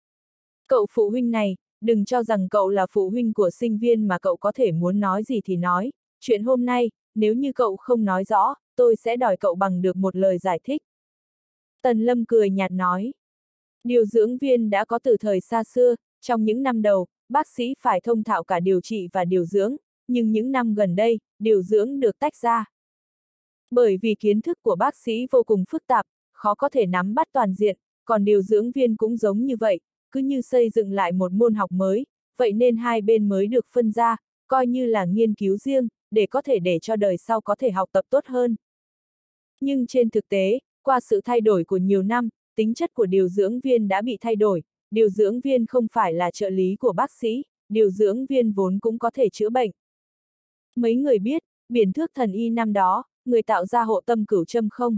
Cậu phụ huynh này, đừng cho rằng cậu là phụ huynh của sinh viên mà cậu có thể muốn nói gì thì nói, chuyện hôm nay, nếu như cậu không nói rõ, tôi sẽ đòi cậu bằng được một lời giải thích. Tần Lâm cười nhạt nói. Điều dưỡng viên đã có từ thời xa xưa, trong những năm đầu, bác sĩ phải thông thạo cả điều trị và điều dưỡng, nhưng những năm gần đây, điều dưỡng được tách ra. Bởi vì kiến thức của bác sĩ vô cùng phức tạp, khó có thể nắm bắt toàn diện, còn điều dưỡng viên cũng giống như vậy, cứ như xây dựng lại một môn học mới, vậy nên hai bên mới được phân ra, coi như là nghiên cứu riêng, để có thể để cho đời sau có thể học tập tốt hơn. Nhưng trên thực tế, qua sự thay đổi của nhiều năm, tính chất của điều dưỡng viên đã bị thay đổi, điều dưỡng viên không phải là trợ lý của bác sĩ, điều dưỡng viên vốn cũng có thể chữa bệnh. Mấy người biết, biển thước thần y năm đó, người tạo ra hộ tâm cửu châm không?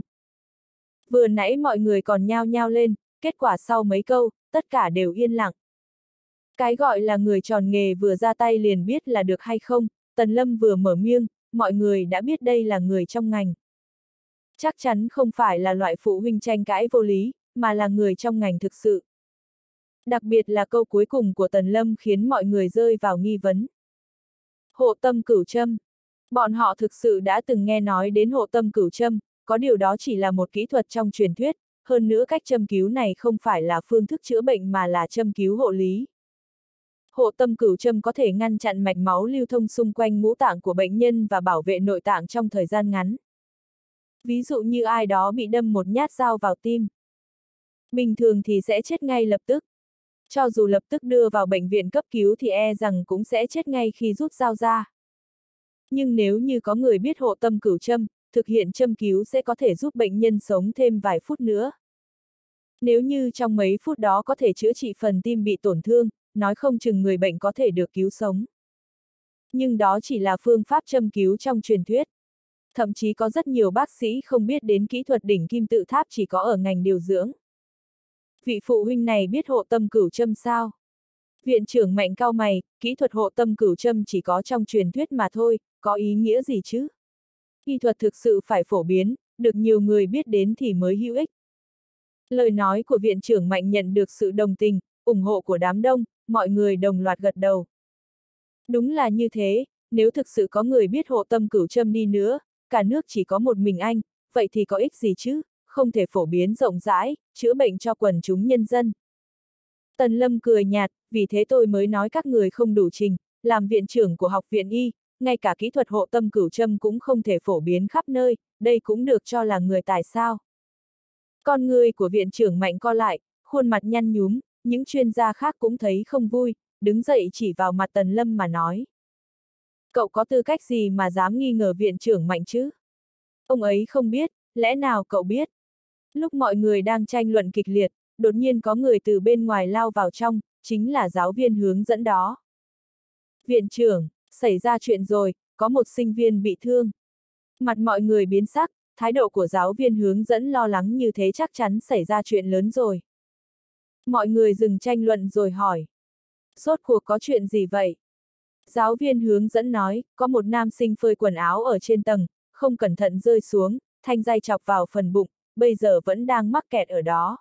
Vừa nãy mọi người còn nhao nhao lên, kết quả sau mấy câu, tất cả đều yên lặng. Cái gọi là người tròn nghề vừa ra tay liền biết là được hay không, Tần Lâm vừa mở miệng, mọi người đã biết đây là người trong ngành. Chắc chắn không phải là loại phụ huynh tranh cãi vô lý, mà là người trong ngành thực sự. Đặc biệt là câu cuối cùng của Tần Lâm khiến mọi người rơi vào nghi vấn. Hộ tâm cửu châm. Bọn họ thực sự đã từng nghe nói đến hộ tâm cửu châm, có điều đó chỉ là một kỹ thuật trong truyền thuyết, hơn nữa cách châm cứu này không phải là phương thức chữa bệnh mà là châm cứu hộ lý. Hộ tâm cửu châm có thể ngăn chặn mạch máu lưu thông xung quanh ngũ tạng của bệnh nhân và bảo vệ nội tạng trong thời gian ngắn. Ví dụ như ai đó bị đâm một nhát dao vào tim. Bình thường thì sẽ chết ngay lập tức. Cho dù lập tức đưa vào bệnh viện cấp cứu thì e rằng cũng sẽ chết ngay khi rút dao ra. Nhưng nếu như có người biết hộ tâm cửu châm, thực hiện châm cứu sẽ có thể giúp bệnh nhân sống thêm vài phút nữa. Nếu như trong mấy phút đó có thể chữa trị phần tim bị tổn thương, nói không chừng người bệnh có thể được cứu sống. Nhưng đó chỉ là phương pháp châm cứu trong truyền thuyết. Thậm chí có rất nhiều bác sĩ không biết đến kỹ thuật đỉnh kim tự tháp chỉ có ở ngành điều dưỡng. Vị phụ huynh này biết hộ tâm cửu châm sao? Viện trưởng Mạnh cau mày, kỹ thuật hộ tâm cửu châm chỉ có trong truyền thuyết mà thôi, có ý nghĩa gì chứ? Kỹ thuật thực sự phải phổ biến, được nhiều người biết đến thì mới hữu ích. Lời nói của viện trưởng Mạnh nhận được sự đồng tình, ủng hộ của đám đông, mọi người đồng loạt gật đầu. Đúng là như thế, nếu thực sự có người biết hộ tâm cửu châm đi nữa, cả nước chỉ có một mình anh, vậy thì có ích gì chứ, không thể phổ biến rộng rãi, chữa bệnh cho quần chúng nhân dân. Tần Lâm cười nhạt, vì thế tôi mới nói các người không đủ trình, làm viện trưởng của học viện y, ngay cả kỹ thuật hộ tâm cửu châm cũng không thể phổ biến khắp nơi, đây cũng được cho là người tài sao. Con người của viện trưởng Mạnh co lại, khuôn mặt nhăn nhúm, những chuyên gia khác cũng thấy không vui, đứng dậy chỉ vào mặt Tần Lâm mà nói. Cậu có tư cách gì mà dám nghi ngờ viện trưởng Mạnh chứ? Ông ấy không biết, lẽ nào cậu biết? Lúc mọi người đang tranh luận kịch liệt, đột nhiên có người từ bên ngoài lao vào trong, chính là giáo viên hướng dẫn đó. Viện trưởng, xảy ra chuyện rồi, có một sinh viên bị thương. Mặt mọi người biến sắc, thái độ của giáo viên hướng dẫn lo lắng như thế chắc chắn xảy ra chuyện lớn rồi. Mọi người dừng tranh luận rồi hỏi. Rốt cuộc có chuyện gì vậy? Giáo viên hướng dẫn nói, có một nam sinh phơi quần áo ở trên tầng, không cẩn thận rơi xuống, thanh dây chọc vào phần bụng, bây giờ vẫn đang mắc kẹt ở đó.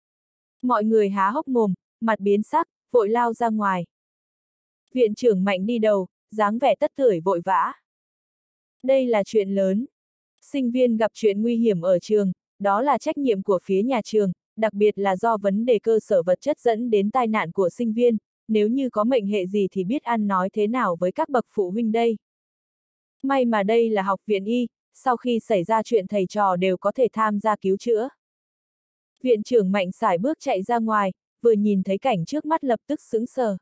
Mọi người há hốc mồm, mặt biến sắc, vội lao ra ngoài. Viện trưởng Mạnh đi đầu, dáng vẻ tất tưởi vội vã. Đây là chuyện lớn. Sinh viên gặp chuyện nguy hiểm ở trường, đó là trách nhiệm của phía nhà trường, đặc biệt là do vấn đề cơ sở vật chất dẫn đến tai nạn của sinh viên, nếu như có mệnh hệ gì thì biết ăn nói thế nào với các bậc phụ huynh đây. May mà đây là học viện y, sau khi xảy ra chuyện thầy trò đều có thể tham gia cứu chữa. Viện trưởng Mạnh sải bước chạy ra ngoài, vừa nhìn thấy cảnh trước mắt lập tức sững sờ.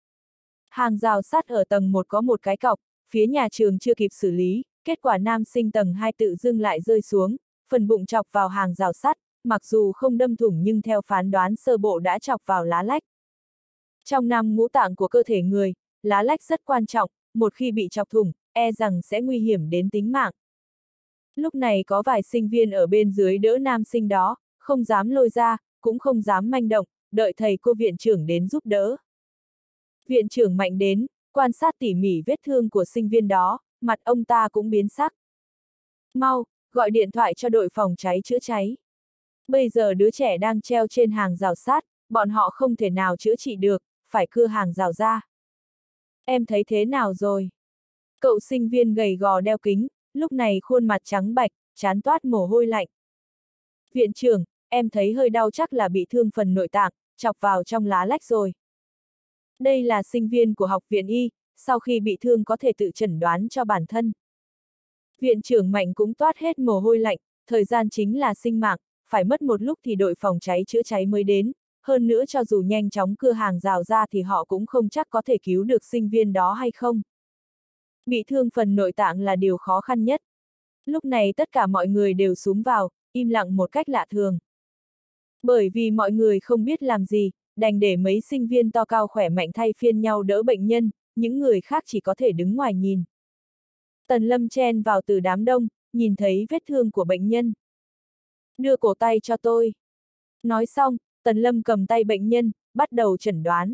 Hàng rào sắt ở tầng một có một cái cọc, phía nhà trường chưa kịp xử lý, kết quả nam sinh tầng hai tự dưng lại rơi xuống, phần bụng chọc vào hàng rào sắt, mặc dù không đâm thủng nhưng theo phán đoán sơ bộ đã chọc vào lá lách. Trong năm ngũ tạng của cơ thể người, lá lách rất quan trọng, một khi bị chọc thủng, e rằng sẽ nguy hiểm đến tính mạng. Lúc này có vài sinh viên ở bên dưới đỡ nam sinh đó, không dám lôi ra, cũng không dám manh động, đợi thầy cô viện trưởng đến giúp đỡ. Viện trưởng Mạnh đến, quan sát tỉ mỉ vết thương của sinh viên đó, mặt ông ta cũng biến sắc. Mau, gọi điện thoại cho đội phòng cháy chữa cháy. Bây giờ đứa trẻ đang treo trên hàng rào sắt, bọn họ không thể nào chữa trị được, phải cưa hàng rào ra. Em thấy thế nào rồi? Cậu sinh viên gầy gò đeo kính, lúc này khuôn mặt trắng bạch, trán toát mồ hôi lạnh. Viện trưởng, em thấy hơi đau chắc là bị thương phần nội tạng, chọc vào trong lá lách rồi. Đây là sinh viên của học viện y, sau khi bị thương có thể tự chẩn đoán cho bản thân. Viện trưởng Mạnh cũng toát hết mồ hôi lạnh, thời gian chính là sinh mạng, phải mất một lúc thì đội phòng cháy chữa cháy mới đến, hơn nữa cho dù nhanh chóng cưa hàng rào ra thì họ cũng không chắc có thể cứu được sinh viên đó hay không. Bị thương phần nội tạng là điều khó khăn nhất. Lúc này tất cả mọi người đều xúm vào, im lặng một cách lạ thường. Bởi vì mọi người không biết làm gì, đành để mấy sinh viên to cao khỏe mạnh thay phiên nhau đỡ bệnh nhân, những người khác chỉ có thể đứng ngoài nhìn. Tần Lâm chen vào từ đám đông, nhìn thấy vết thương của bệnh nhân. Đưa cổ tay cho tôi. Nói xong, Tần Lâm cầm tay bệnh nhân, bắt đầu chẩn đoán.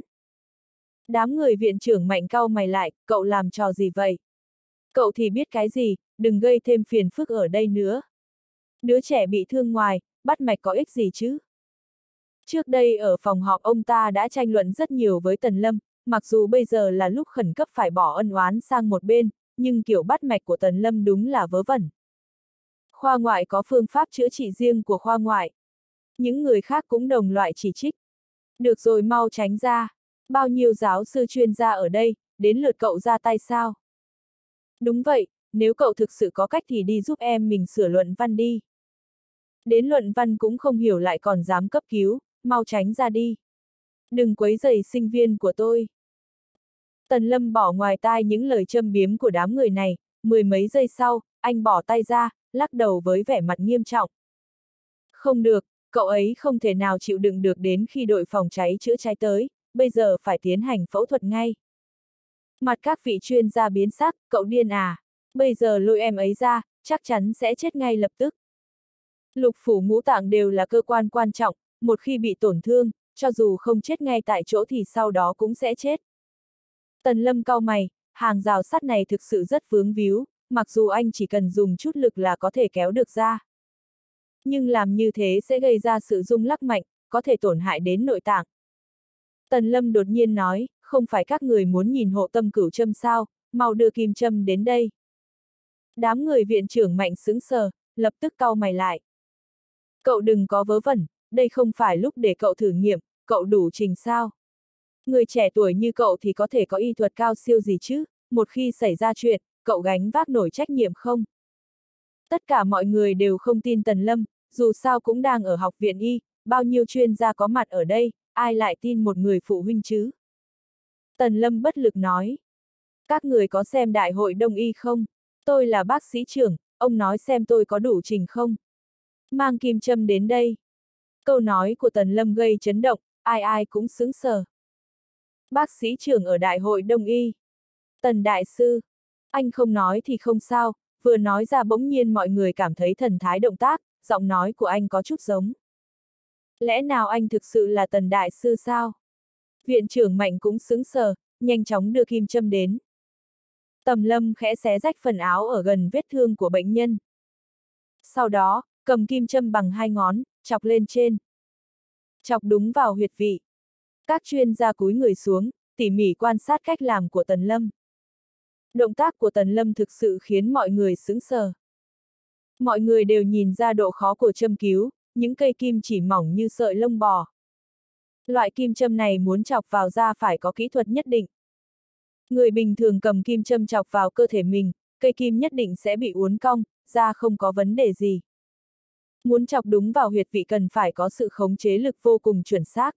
Đám người viện trưởng Mạnh cau mày lại, cậu làm trò gì vậy? Cậu thì biết cái gì, đừng gây thêm phiền phức ở đây nữa. Đứa trẻ bị thương ngoài, bắt mạch có ích gì chứ? Trước đây ở phòng họp ông ta đã tranh luận rất nhiều với Tần Lâm, mặc dù bây giờ là lúc khẩn cấp phải bỏ ân oán sang một bên, nhưng kiểu bắt mạch của Tần Lâm đúng là vớ vẩn. Khoa ngoại có phương pháp chữa trị riêng của khoa ngoại. Những người khác cũng đồng loại chỉ trích. Được rồi, mau tránh ra. Bao nhiêu giáo sư chuyên gia ở đây, đến lượt cậu ra tay sao? Đúng vậy, nếu cậu thực sự có cách thì đi giúp em mình sửa luận văn đi. Đến luận văn cũng không hiểu lại còn dám cấp cứu, mau tránh ra đi. Đừng quấy rầy sinh viên của tôi. Tần Lâm bỏ ngoài tai những lời châm biếm của đám người này, mười mấy giây sau, anh bỏ tay ra, lắc đầu với vẻ mặt nghiêm trọng. Không được, cậu ấy không thể nào chịu đựng được đến khi đội phòng cháy chữa cháy tới, bây giờ phải tiến hành phẫu thuật ngay. Mặt các vị chuyên gia biến sắc, cậu điên à? Bây giờ lôi em ấy ra, chắc chắn sẽ chết ngay lập tức. Lục phủ ngũ tạng đều là cơ quan quan trọng, một khi bị tổn thương, cho dù không chết ngay tại chỗ thì sau đó cũng sẽ chết. Tần Lâm cau mày, hàng rào sắt này thực sự rất vướng víu, mặc dù anh chỉ cần dùng chút lực là có thể kéo được ra. Nhưng làm như thế sẽ gây ra sự rung lắc mạnh, có thể tổn hại đến nội tạng. Tần Lâm đột nhiên nói, không phải các người muốn nhìn hộ tâm cửu châm sao, mau đưa kim châm đến đây. Đám người viện trưởng Mạnh sững sờ, lập tức cau mày lại. Cậu đừng có vớ vẩn, đây không phải lúc để cậu thử nghiệm, cậu đủ trình sao? Người trẻ tuổi như cậu thì có thể có y thuật cao siêu gì chứ, một khi xảy ra chuyện, cậu gánh vác nổi trách nhiệm không? Tất cả mọi người đều không tin Tần Lâm, dù sao cũng đang ở học viện y, bao nhiêu chuyên gia có mặt ở đây, ai lại tin một người phụ huynh chứ? Tần Lâm bất lực nói. Các người có xem đại hội đông y không? Tôi là bác sĩ trưởng, ông nói xem tôi có đủ trình không? Mang kim châm đến đây. Câu nói của Tần Lâm gây chấn động, ai ai cũng sững sờ. Bác sĩ trưởng ở đại hội đông y. Tần đại sư. Anh không nói thì không sao, vừa nói ra bỗng nhiên mọi người cảm thấy thần thái động tác, giọng nói của anh có chút giống. Lẽ nào anh thực sự là Tần đại sư sao? Viện trưởng Mạnh cũng sững sờ, nhanh chóng đưa kim châm đến. Tần Lâm khẽ xé rách phần áo ở gần vết thương của bệnh nhân. Sau đó, cầm kim châm bằng hai ngón, chọc lên trên. Chọc đúng vào huyệt vị. Các chuyên gia cúi người xuống, tỉ mỉ quan sát cách làm của Tần Lâm. Động tác của Tần Lâm thực sự khiến mọi người sững sờ. Mọi người đều nhìn ra độ khó của châm cứu, những cây kim chỉ mỏng như sợi lông bò. Loại kim châm này muốn chọc vào da phải có kỹ thuật nhất định. Người bình thường cầm kim châm chọc vào cơ thể mình, cây kim nhất định sẽ bị uốn cong, da không có vấn đề gì. Muốn chọc đúng vào huyệt vị cần phải có sự khống chế lực vô cùng chuẩn xác.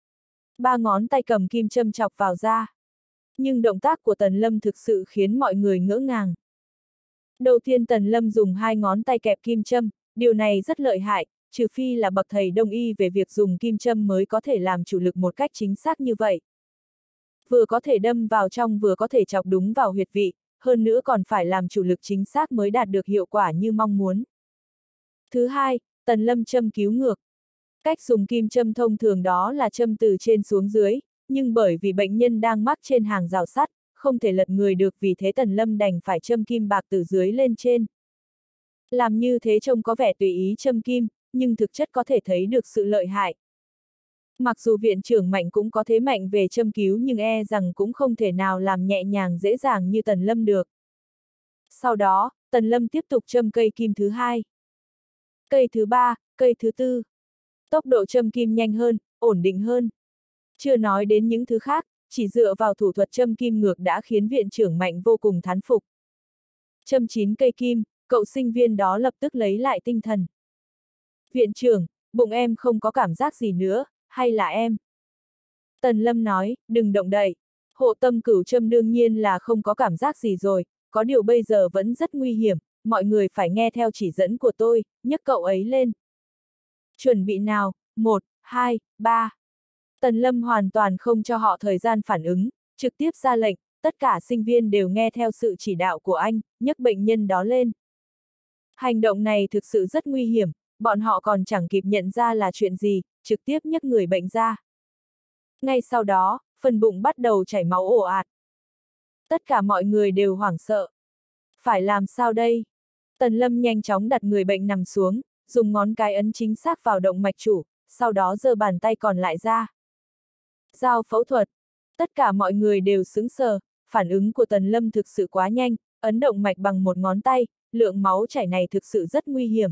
Ba ngón tay cầm kim châm chọc vào da. Nhưng động tác của Tần Lâm thực sự khiến mọi người ngỡ ngàng. Đầu tiên Tần Lâm dùng hai ngón tay kẹp kim châm, điều này rất lợi hại, trừ phi là bậc thầy đông y về việc dùng kim châm mới có thể làm chủ lực một cách chính xác như vậy. Vừa có thể đâm vào trong vừa có thể chọc đúng vào huyệt vị, hơn nữa còn phải làm chủ lực chính xác mới đạt được hiệu quả như mong muốn. Thứ hai, Tần Lâm châm cứu ngược. Cách dùng kim châm thông thường đó là châm từ trên xuống dưới, nhưng bởi vì bệnh nhân đang mắc trên hàng rào sắt, không thể lật người được, vì thế Tần Lâm đành phải châm kim bạc từ dưới lên trên. Làm như thế trông có vẻ tùy ý châm kim, nhưng thực chất có thể thấy được sự lợi hại. Mặc dù viện trưởng Mạnh cũng có thế mạnh về châm cứu nhưng e rằng cũng không thể nào làm nhẹ nhàng dễ dàng như Tần Lâm được. Sau đó, Tần Lâm tiếp tục châm cây kim thứ hai. Cây thứ ba, cây thứ tư. Tốc độ châm kim nhanh hơn, ổn định hơn. Chưa nói đến những thứ khác, chỉ dựa vào thủ thuật châm kim ngược đã khiến viện trưởng Mạnh vô cùng thán phục. Châm chín cây kim, cậu sinh viên đó lập tức lấy lại tinh thần. Viện trưởng, bụng em không có cảm giác gì nữa, hay là em? Tần Lâm nói, đừng động đậy. Hộ tâm cửu châm đương nhiên là không có cảm giác gì rồi, có điều bây giờ vẫn rất nguy hiểm, mọi người phải nghe theo chỉ dẫn của tôi, nhấc cậu ấy lên. Chuẩn bị nào, một, hai, ba. Tần Lâm hoàn toàn không cho họ thời gian phản ứng, trực tiếp ra lệnh, tất cả sinh viên đều nghe theo sự chỉ đạo của anh, nhấc bệnh nhân đó lên. Hành động này thực sự rất nguy hiểm, bọn họ còn chẳng kịp nhận ra là chuyện gì, trực tiếp nhấc người bệnh ra. Ngay sau đó, phần bụng bắt đầu chảy máu ồ ạt. Tất cả mọi người đều hoảng sợ. Phải làm sao đây? Tần Lâm nhanh chóng đặt người bệnh nằm xuống, dùng ngón cái ấn chính xác vào động mạch chủ, sau đó giơ bàn tay còn lại ra. Giao phẫu thuật. Tất cả mọi người đều sững sờ, phản ứng của Tần Lâm thực sự quá nhanh, ấn động mạch bằng một ngón tay, lượng máu chảy này thực sự rất nguy hiểm.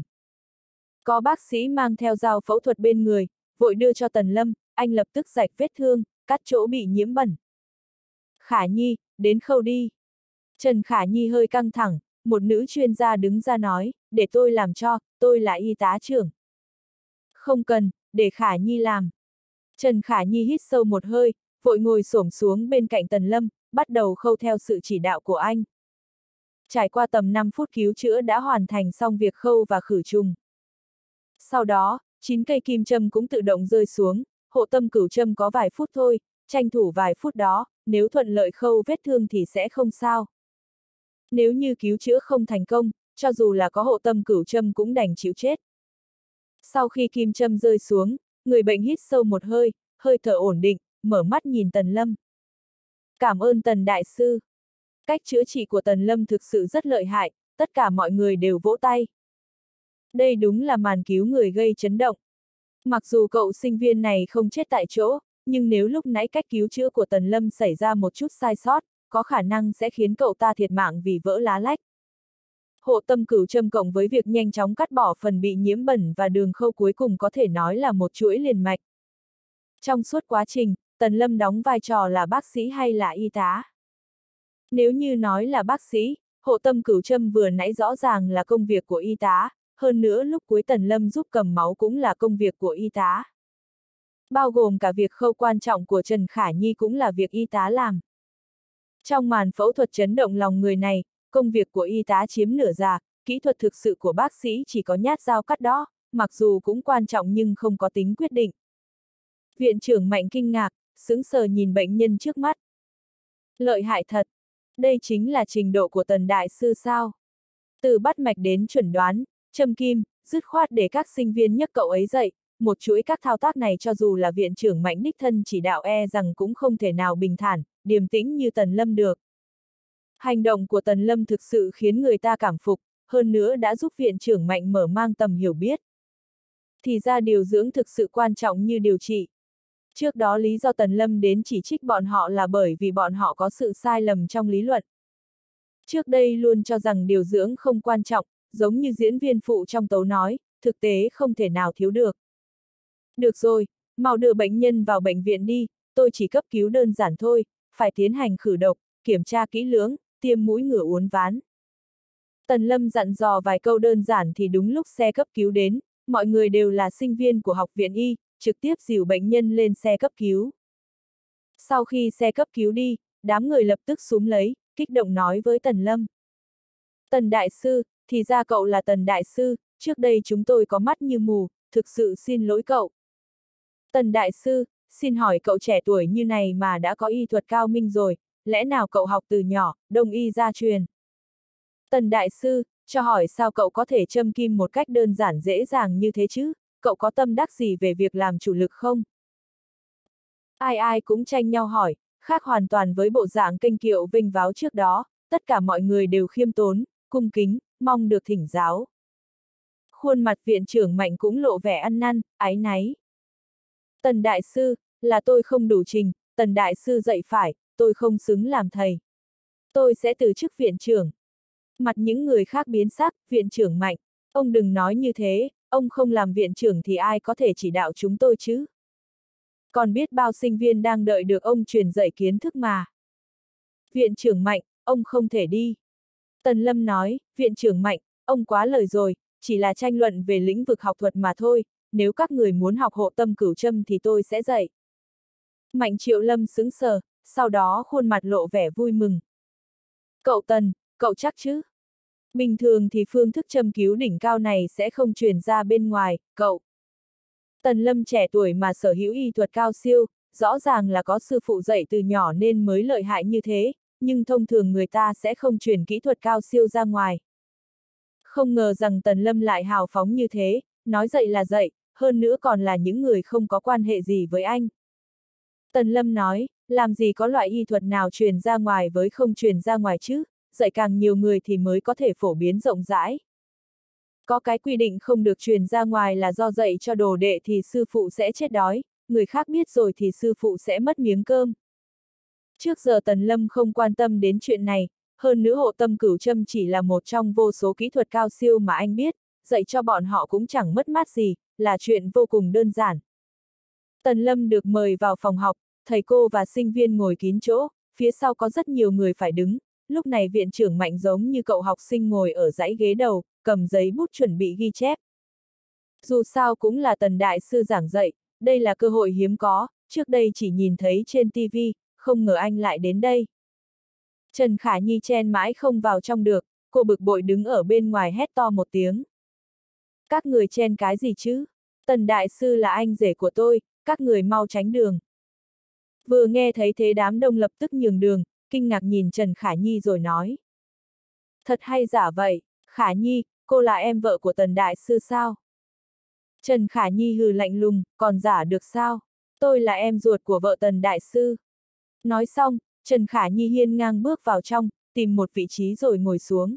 Có bác sĩ mang theo dao phẫu thuật bên người, vội đưa cho Tần Lâm, anh lập tức rạch vết thương, cắt chỗ bị nhiễm bẩn. Khả Nhi, đến khâu đi. Trần Khả Nhi hơi căng thẳng, một nữ chuyên gia đứng ra nói, để tôi làm cho, tôi là y tá trưởng. Không cần, để Khả Nhi làm. Trần Khả Nhi hít sâu một hơi, vội ngồi xổm xuống bên cạnh Tần Lâm, bắt đầu khâu theo sự chỉ đạo của anh. Trải qua tầm năm phút cứu chữa đã hoàn thành xong việc khâu và khử trùng. Sau đó, chín cây kim châm cũng tự động rơi xuống, hộ tâm cửu châm có vài phút thôi, tranh thủ vài phút đó, nếu thuận lợi khâu vết thương thì sẽ không sao. Nếu như cứu chữa không thành công, cho dù là có hộ tâm cửu châm cũng đành chịu chết. Sau khi kim châm rơi xuống, người bệnh hít sâu một hơi, hơi thở ổn định, mở mắt nhìn Tần Lâm. Cảm ơn Tần Đại Sư. Cách chữa trị của Tần Lâm thực sự rất lợi hại, tất cả mọi người đều vỗ tay. Đây đúng là màn cứu người gây chấn động. Mặc dù cậu sinh viên này không chết tại chỗ, nhưng nếu lúc nãy cách cứu chữa của Tần Lâm xảy ra một chút sai sót, có khả năng sẽ khiến cậu ta thiệt mạng vì vỡ lá lách. Hộ tâm cửu châm cộng với việc nhanh chóng cắt bỏ phần bị nhiễm bẩn và đường khâu cuối cùng có thể nói là một chuỗi liền mạch. Trong suốt quá trình, Tần Lâm đóng vai trò là bác sĩ hay là y tá? Nếu như nói là bác sĩ, hộ tâm cửu châm vừa nãy rõ ràng là công việc của y tá, hơn nữa lúc cuối Tần Lâm giúp cầm máu cũng là công việc của y tá. Bao gồm cả việc khâu quan trọng của Trần Khả Nhi cũng là việc y tá làm. Trong màn phẫu thuật chấn động lòng người này, công việc của y tá chiếm nửa già, kỹ thuật thực sự của bác sĩ chỉ có nhát dao cắt đó, mặc dù cũng quan trọng nhưng không có tính quyết định. Viện trưởng Mạnh kinh ngạc, sững sờ nhìn bệnh nhân trước mắt. Lợi hại thật! Đây chính là trình độ của Tần Đại Sư sao? Từ bắt mạch đến chuẩn đoán, châm kim, dứt khoát để các sinh viên nhấc cậu ấy dậy, một chuỗi các thao tác này cho dù là viện trưởng Mạnh đích thân chỉ đạo e rằng cũng không thể nào bình thản, điềm tĩnh như Tần Lâm được. Hành động của Tần Lâm thực sự khiến người ta cảm phục, hơn nữa đã giúp viện trưởng Mạnh mở mang tầm hiểu biết. Thì ra điều dưỡng thực sự quan trọng như điều trị. Trước đó lý do Tần Lâm đến chỉ trích bọn họ là bởi vì bọn họ có sự sai lầm trong lý luận. Trước đây luôn cho rằng điều dưỡng không quan trọng, giống như diễn viên phụ trong tấu nói, thực tế không thể nào thiếu được. Được rồi, mau đưa bệnh nhân vào bệnh viện đi, tôi chỉ cấp cứu đơn giản thôi, phải tiến hành khử độc, kiểm tra kỹ lưỡng, tiêm mũi ngừa uốn ván. Tần Lâm dặn dò vài câu đơn giản thì đúng lúc xe cấp cứu đến, mọi người đều là sinh viên của học viện y, trực tiếp dìu bệnh nhân lên xe cấp cứu. Sau khi xe cấp cứu đi, đám người lập tức xúm lấy, kích động nói với Tần Lâm. Tần Đại Sư, thì ra cậu là Tần Đại Sư, trước đây chúng tôi có mắt như mù, thực sự xin lỗi cậu. Tần Đại Sư, xin hỏi cậu trẻ tuổi như này mà đã có y thuật cao minh rồi, lẽ nào cậu học từ nhỏ, đông y gia truyền? Tần Đại Sư, cho hỏi sao cậu có thể châm kim một cách đơn giản dễ dàng như thế chứ, cậu có tâm đắc gì về việc làm chủ lực không? Ai ai cũng tranh nhau hỏi, khác hoàn toàn với bộ dạng kênh kiệu vinh váo trước đó, tất cả mọi người đều khiêm tốn, cung kính, mong được thỉnh giáo. Khuôn mặt viện trưởng Mạnh cũng lộ vẻ ăn năn, áy náy. Tần Đại Sư, là tôi không đủ trình, Tần Đại Sư dạy phải, tôi không xứng làm thầy. Tôi sẽ từ chức viện trưởng. Mặt những người khác biến sắc, viện trưởng Mạnh, ông đừng nói như thế, ông không làm viện trưởng thì ai có thể chỉ đạo chúng tôi chứ? Còn biết bao sinh viên đang đợi được ông truyền dạy kiến thức mà. Viện trưởng Mạnh, ông không thể đi. Tần Lâm nói, viện trưởng Mạnh, ông ông quá lời rồi, chỉ là tranh luận về lĩnh vực học thuật mà thôi, nếu các người muốn học hộ tâm cửu châm thì tôi sẽ dạy. Mạnh Triệu Lâm sững sờ, sau đó khuôn mặt lộ vẻ vui mừng. Cậu Tần, cậu chắc chứ? Bình thường thì phương thức châm cứu đỉnh cao này sẽ không truyền ra bên ngoài, cậu. Tần Lâm trẻ tuổi mà sở hữu y thuật cao siêu, rõ ràng là có sư phụ dạy từ nhỏ nên mới lợi hại như thế, nhưng thông thường người ta sẽ không truyền kỹ thuật cao siêu ra ngoài. Không ngờ rằng Tần Lâm lại hào phóng như thế, nói dạy là dạy, hơn nữa còn là những người không có quan hệ gì với anh. Tần Lâm nói, làm gì có loại y thuật nào truyền ra ngoài với không truyền ra ngoài chứ, dạy càng nhiều người thì mới có thể phổ biến rộng rãi. Có cái quy định không được truyền ra ngoài là do dạy cho đồ đệ thì sư phụ sẽ chết đói, người khác biết rồi thì sư phụ sẽ mất miếng cơm. Trước giờ Tần Lâm không quan tâm đến chuyện này, hơn nữa hộ tâm cửu châm chỉ là một trong vô số kỹ thuật cao siêu mà anh biết, dạy cho bọn họ cũng chẳng mất mát gì, là chuyện vô cùng đơn giản. Tần Lâm được mời vào phòng học, thầy cô và sinh viên ngồi kín chỗ, phía sau có rất nhiều người phải đứng, lúc này viện trưởng Mạnh giống như cậu học sinh ngồi ở dãy ghế đầu, cầm giấy bút chuẩn bị ghi chép. Dù sao cũng là Tần Đại Sư giảng dạy, đây là cơ hội hiếm có, trước đây chỉ nhìn thấy trên ti vi, không ngờ anh lại đến đây. Trần Khả Nhi chen mãi không vào trong được, cô bực bội đứng ở bên ngoài hét to một tiếng. Các người chen cái gì chứ? Tần Đại Sư là anh rể của tôi, các người mau tránh đường. Vừa nghe thấy thế đám đông lập tức nhường đường, kinh ngạc nhìn Trần Khả Nhi rồi nói. Thật hay giả vậy, Khả Nhi, cô là em vợ của Tần Đại Sư sao? Trần Khả Nhi hừ lạnh lùng, còn giả được sao? Tôi là em ruột của vợ Tần Đại Sư. Nói xong, Trần Khả Nhi hiên ngang bước vào trong, tìm một vị trí rồi ngồi xuống.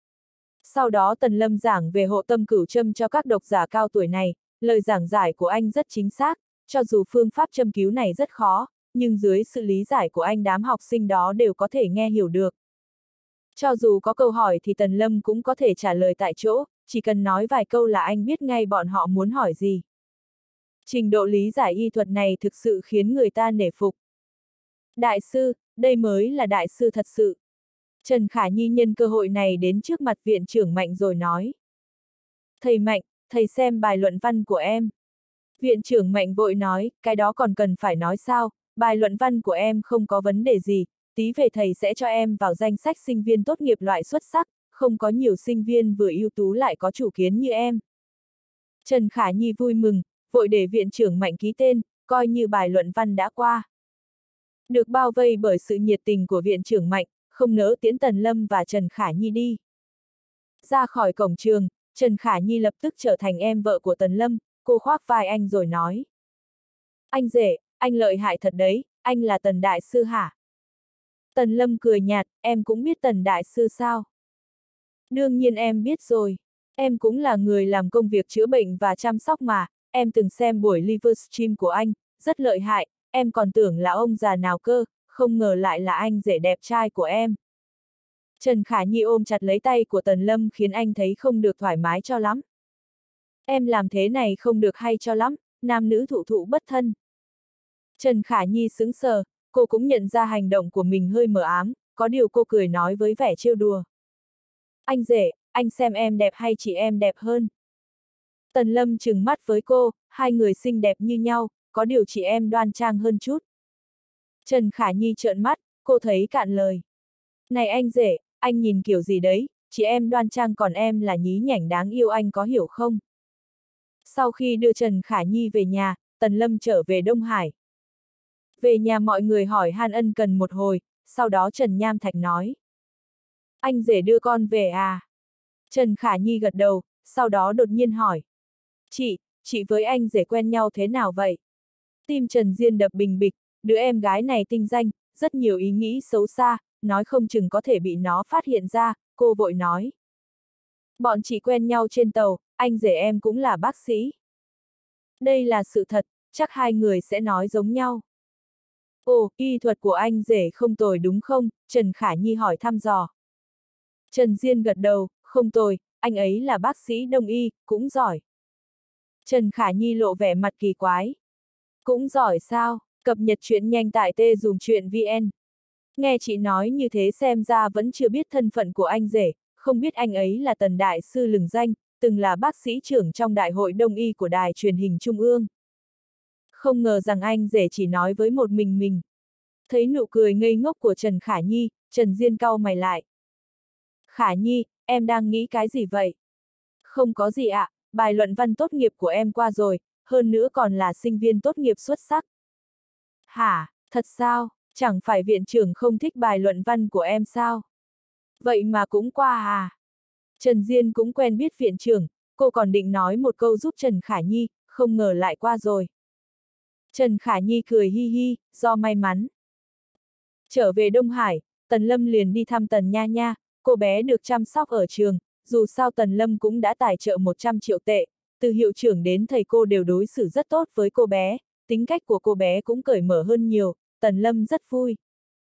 Sau đó Tần Lâm giảng về hộ tâm cửu châm cho các độc giả cao tuổi này, lời giảng giải của anh rất chính xác, cho dù phương pháp châm cứu này rất khó, nhưng dưới sự lý giải của anh đám học sinh đó đều có thể nghe hiểu được. Cho dù có câu hỏi thì Tần Lâm cũng có thể trả lời tại chỗ, chỉ cần nói vài câu là anh biết ngay bọn họ muốn hỏi gì. Trình độ lý giải y thuật này thực sự khiến người ta nể phục. Đại sư, đây mới là đại sư thật sự. Trần Khả Nhi nhân cơ hội này đến trước mặt viện trưởng Mạnh rồi nói. Thầy Mạnh, thầy xem bài luận văn của em. Viện trưởng Mạnh vội nói, cái đó còn cần phải nói sao, bài luận văn của em không có vấn đề gì, tí về thầy sẽ cho em vào danh sách sinh viên tốt nghiệp loại xuất sắc, không có nhiều sinh viên vừa ưu tú lại có chủ kiến như em. Trần Khả Nhi vui mừng, vội để viện trưởng Mạnh ký tên, coi như bài luận văn đã qua. Được bao vây bởi sự nhiệt tình của viện trưởng Mạnh, không nỡ tiễn Tần Lâm và Trần Khả Nhi đi. Ra khỏi cổng trường, Trần Khả Nhi lập tức trở thành em vợ của Tần Lâm, cô khoác vai anh rồi nói. Anh rể, anh lợi hại thật đấy, anh là Tần Đại Sư hả? Tần Lâm cười nhạt, em cũng biết Tần Đại Sư sao? Đương nhiên em biết rồi, em cũng là người làm công việc chữa bệnh và chăm sóc mà, em từng xem buổi livestream của anh, rất lợi hại, em còn tưởng là ông già nào cơ, không ngờ lại là anh rể đẹp trai của em. Trần Khả Nhi ôm chặt lấy tay của Tần Lâm khiến anh thấy không được thoải mái cho lắm. Em làm thế này không được hay cho lắm, nam nữ thụ thụ bất thân. Trần Khả Nhi sững sờ, cô cũng nhận ra hành động của mình hơi mờ ám, có điều cô cười nói với vẻ trêu đùa. Anh rể, anh xem em đẹp hay chị em đẹp hơn? Tần Lâm trừng mắt với cô, hai người xinh đẹp như nhau, có điều chị em đoan trang hơn chút. Trần Khả Nhi trợn mắt, cô thấy cạn lời. Này anh rể, anh nhìn kiểu gì đấy, chị em đoan trang còn em là nhí nhảnh đáng yêu anh có hiểu không? Sau khi đưa Trần Khả Nhi về nhà, Tần Lâm trở về Đông Hải. Về nhà mọi người hỏi han ân cần một hồi, sau đó Trần Nham Thạch nói. Anh rể đưa con về à? Trần Khả Nhi gật đầu, sau đó đột nhiên hỏi. Chị, chị với anh rể quen nhau thế nào vậy? Tim Trần Diên đập bình bịch, đứa em gái này tinh danh, rất nhiều ý nghĩ xấu xa, nói không chừng có thể bị nó phát hiện ra, cô vội nói. Bọn chị quen nhau trên tàu, anh rể em cũng là bác sĩ. Đây là sự thật, chắc hai người sẽ nói giống nhau. Ồ, y thuật của anh rể không tồi đúng không? Trần Khả Nhi hỏi thăm dò. Trần Diên gật đầu, không tồi, anh ấy là bác sĩ đông y, cũng giỏi. Trần Khả Nhi lộ vẻ mặt kỳ quái. Cũng giỏi sao? Cập nhật chuyện nhanh tại T Dùng Chuyện vê en. Nghe chị nói như thế xem ra vẫn chưa biết thân phận của anh rể, không biết anh ấy là Tần Đại Sư lừng danh, từng là bác sĩ trưởng trong Đại hội Đông y của Đài Truyền hình Trung ương. Không ngờ rằng anh rể chỉ nói với một mình mình. Thấy nụ cười ngây ngốc của Trần Khả Nhi, Trần Diên cau mày lại. Khả Nhi, em đang nghĩ cái gì vậy? Không có gì ạ, bài luận văn tốt nghiệp của em qua rồi, hơn nữa còn là sinh viên tốt nghiệp xuất sắc. Hả, thật sao, chẳng phải viện trưởng không thích bài luận văn của em sao? Vậy mà cũng qua à? Trần Diên cũng quen biết viện trưởng, cô còn định nói một câu giúp Trần Khả Nhi, không ngờ lại qua rồi. Trần Khả Nhi cười hi hi, do may mắn. Trở về Đông Hải, Tần Lâm liền đi thăm Tần Nha Nha, cô bé được chăm sóc ở trường, dù sao Tần Lâm cũng đã tài trợ một trăm triệu tệ, từ hiệu trưởng đến thầy cô đều đối xử rất tốt với cô bé, tính cách của cô bé cũng cởi mở hơn nhiều, Tần Lâm rất vui.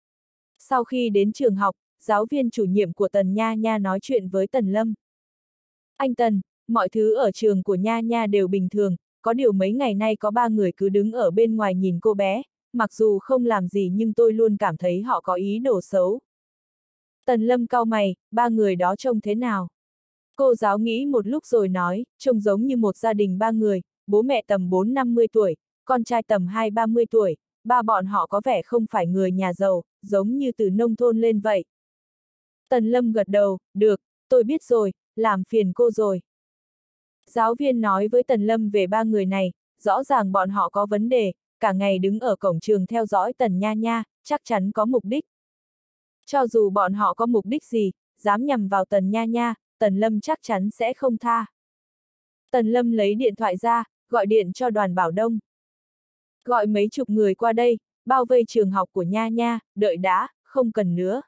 Sau khi đến trường học, giáo viên chủ nhiệm của Tần Nha Nha nói chuyện với Tần Lâm. Anh Tần, mọi thứ ở trường của Nha Nha đều bình thường, có điều mấy ngày nay có ba người cứ đứng ở bên ngoài nhìn cô bé, mặc dù không làm gì nhưng tôi luôn cảm thấy họ có ý đồ xấu. Tần Lâm cau mày, ba người đó trông thế nào? Cô giáo nghĩ một lúc rồi nói, trông giống như một gia đình ba người, bố mẹ tầm bốn năm mươi tuổi, con trai tầm hai ba mươi tuổi, ba bọn họ có vẻ không phải người nhà giàu, giống như từ nông thôn lên vậy. Tần Lâm gật đầu, được, tôi biết rồi, làm phiền cô rồi. Giáo viên nói với Tần Lâm về ba người này, rõ ràng bọn họ có vấn đề, cả ngày đứng ở cổng trường theo dõi Tần Nha Nha, chắc chắn có mục đích. Cho dù bọn họ có mục đích gì, dám nhằm vào Tần Nha Nha, Tần Lâm chắc chắn sẽ không tha. Tần Lâm lấy điện thoại ra, gọi điện cho Đoàn Bảo Đông. Gọi mấy chục người qua đây, bao vây trường học của Nha Nha, đợi đã, không cần nữa.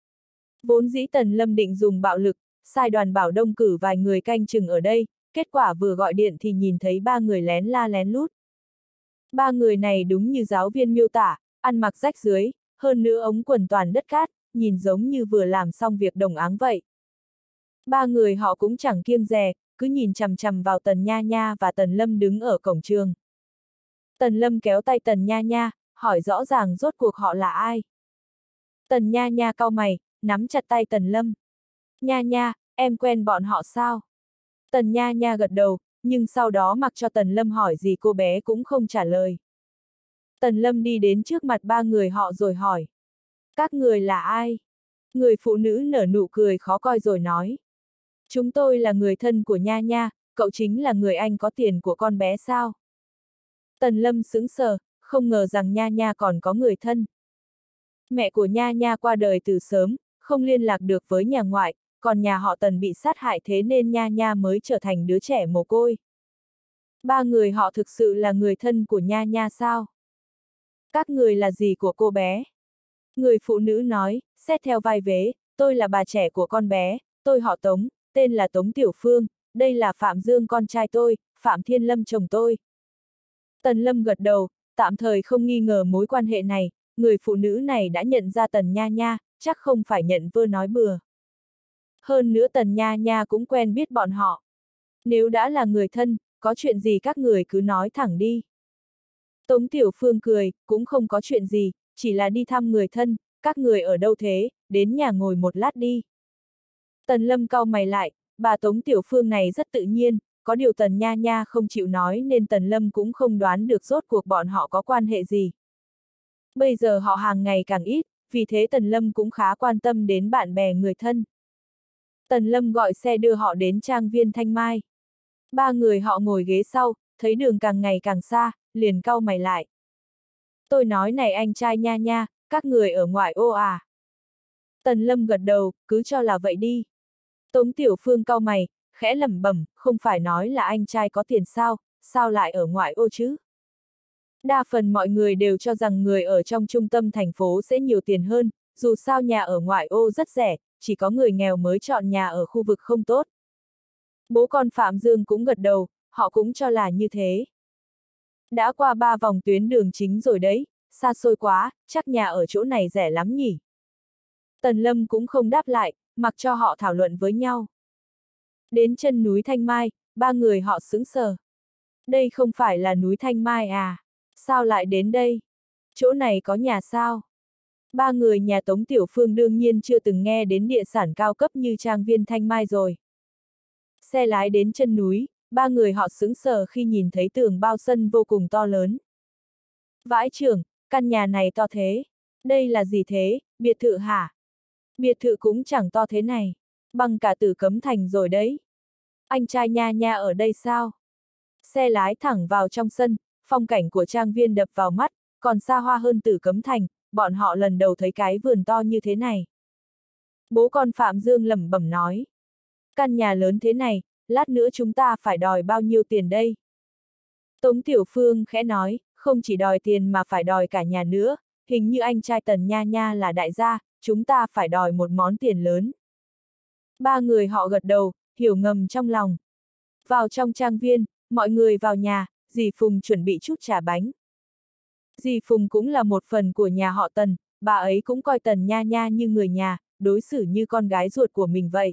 Vốn dĩ Tần Lâm định dùng bạo lực, sai Đoàn Bảo Đông cử vài người canh chừng ở đây, kết quả vừa gọi điện thì nhìn thấy ba người lén la lén lút. Ba người này đúng như giáo viên miêu tả, ăn mặc rách rưới, hơn nữa ống quần toàn đất cát, nhìn giống như vừa làm xong việc đồng áng vậy. Ba người họ cũng chẳng kiêng dè, cứ nhìn chằm chằm vào Tần Nha Nha và Tần Lâm đứng ở cổng trường. Tần Lâm kéo tay Tần Nha Nha, hỏi rõ ràng rốt cuộc họ là ai. Tần Nha Nha cau mày, nắm chặt tay Tần Lâm. Nha Nha, em quen bọn họ sao? Tần Nha Nha gật đầu, nhưng sau đó mặc cho Tần Lâm hỏi gì cô bé cũng không trả lời. Tần Lâm đi đến trước mặt ba người họ rồi hỏi. Các người là ai? Người phụ nữ nở nụ cười khó coi rồi nói. Chúng tôi là người thân của Nha Nha, cậu chính là người anh có tiền của con bé sao? Tần Lâm sững sờ, không ngờ rằng Nha Nha còn có người thân. Mẹ của Nha Nha qua đời từ sớm, không liên lạc được với nhà ngoại, còn nhà họ Tần bị sát hại thế nên Nha Nha mới trở thành đứa trẻ mồ côi. Ba người họ thực sự là người thân của Nha Nha sao? Các người là gì của cô bé? Người phụ nữ nói, xét theo vai vế, tôi là bà trẻ của con bé, tôi họ Tống, tên là Tống Tiểu Phương, đây là Phạm Dương con trai tôi, Phạm Thiên Lâm chồng tôi. Tần Lâm gật đầu, tạm thời không nghi ngờ mối quan hệ này, người phụ nữ này đã nhận ra Tần Nha Nha, chắc không phải nhận vơ nói bừa. Hơn nữa Tần Nha Nha cũng quen biết bọn họ. Nếu đã là người thân, có chuyện gì các người cứ nói thẳng đi. Tống Tiểu Phương cười, cũng không có chuyện gì, chỉ là đi thăm người thân, các người ở đâu thế, đến nhà ngồi một lát đi. Tần Lâm cau mày lại, bà Tống Tiểu Phương này rất tự nhiên, có điều Tần Nha Nha không chịu nói nên Tần Lâm cũng không đoán được rốt cuộc bọn họ có quan hệ gì. Bây giờ họ hàng ngày càng ít, vì thế Tần Lâm cũng khá quan tâm đến bạn bè người thân. Tần Lâm gọi xe đưa họ đến trang viên Thanh Mai. Ba người họ ngồi ghế sau, thấy đường càng ngày càng xa, liền cau mày lại. Tôi nói này anh trai Nha Nha, các người ở ngoại ô à? Tần Lâm gật đầu, cứ cho là vậy đi. Tống Tiểu Phương cau mày, khẽ lẩm bẩm, không phải nói là anh trai có tiền sao, sao lại ở ngoại ô chứ? Đa phần mọi người đều cho rằng người ở trong trung tâm thành phố sẽ nhiều tiền hơn, dù sao nhà ở ngoại ô rất rẻ, chỉ có người nghèo mới chọn nhà ở khu vực không tốt. Bố con Phạm Dương cũng gật đầu, họ cũng cho là như thế. Đã qua ba vòng tuyến đường chính rồi đấy, xa xôi quá, chắc nhà ở chỗ này rẻ lắm nhỉ. Tần Lâm cũng không đáp lại, mặc cho họ thảo luận với nhau. Đến chân núi Thanh Mai, ba người họ sững sờ. Đây không phải là núi Thanh Mai à? Sao lại đến đây? Chỗ này có nhà sao? Ba người nhà Tống Tiểu Phương đương nhiên chưa từng nghe đến địa sản cao cấp như trang viên Thanh Mai rồi. Xe lái đến chân núi, ba người họ sững sờ khi nhìn thấy tường bao sân vô cùng to lớn. Vãi chưởng, căn nhà này to thế. Đây là gì thế, biệt thự hả? Biệt thự cũng chẳng to thế này. Bằng cả Tử Cấm Thành rồi đấy. Anh trai Nha Nha ở đây sao? Xe lái thẳng vào trong sân, phong cảnh của trang viên đập vào mắt, còn xa hoa hơn Tử Cấm Thành, bọn họ lần đầu thấy cái vườn to như thế này. Bố con Phạm Dương lẩm bẩm nói. Căn nhà lớn thế này, lát nữa chúng ta phải đòi bao nhiêu tiền đây? Tống Tiểu Phương khẽ nói, không chỉ đòi tiền mà phải đòi cả nhà nữa, hình như anh trai Tần Nha Nha là đại gia, chúng ta phải đòi một món tiền lớn. Ba người họ gật đầu, hiểu ngầm trong lòng. Vào trong trang viên, mọi người vào nhà, dì Phùng chuẩn bị chút trà bánh. Dì Phùng cũng là một phần của nhà họ Tần, bà ấy cũng coi Tần Nha Nha như người nhà, đối xử như con gái ruột của mình vậy.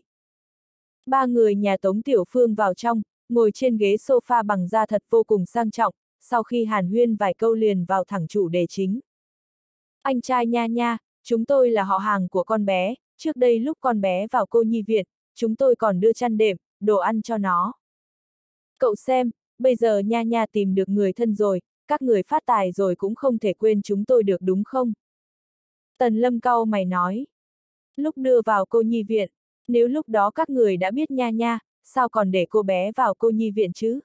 Ba người nhà Tống Tiểu Phương vào trong, ngồi trên ghế sofa bằng da thật vô cùng sang trọng, sau khi hàn huyên vài câu liền vào thẳng chủ đề chính. Anh trai Nha Nha, chúng tôi là họ hàng của con bé, trước đây lúc con bé vào cô nhi viện, chúng tôi còn đưa chăn đệm, đồ ăn cho nó. Cậu xem, bây giờ Nha Nha tìm được người thân rồi, các người phát tài rồi cũng không thể quên chúng tôi được đúng không? Tần Lâm cau mày nói. Lúc đưa vào cô nhi viện, nếu lúc đó các người đã biết Nha Nha, sao còn để cô bé vào cô nhi viện chứ?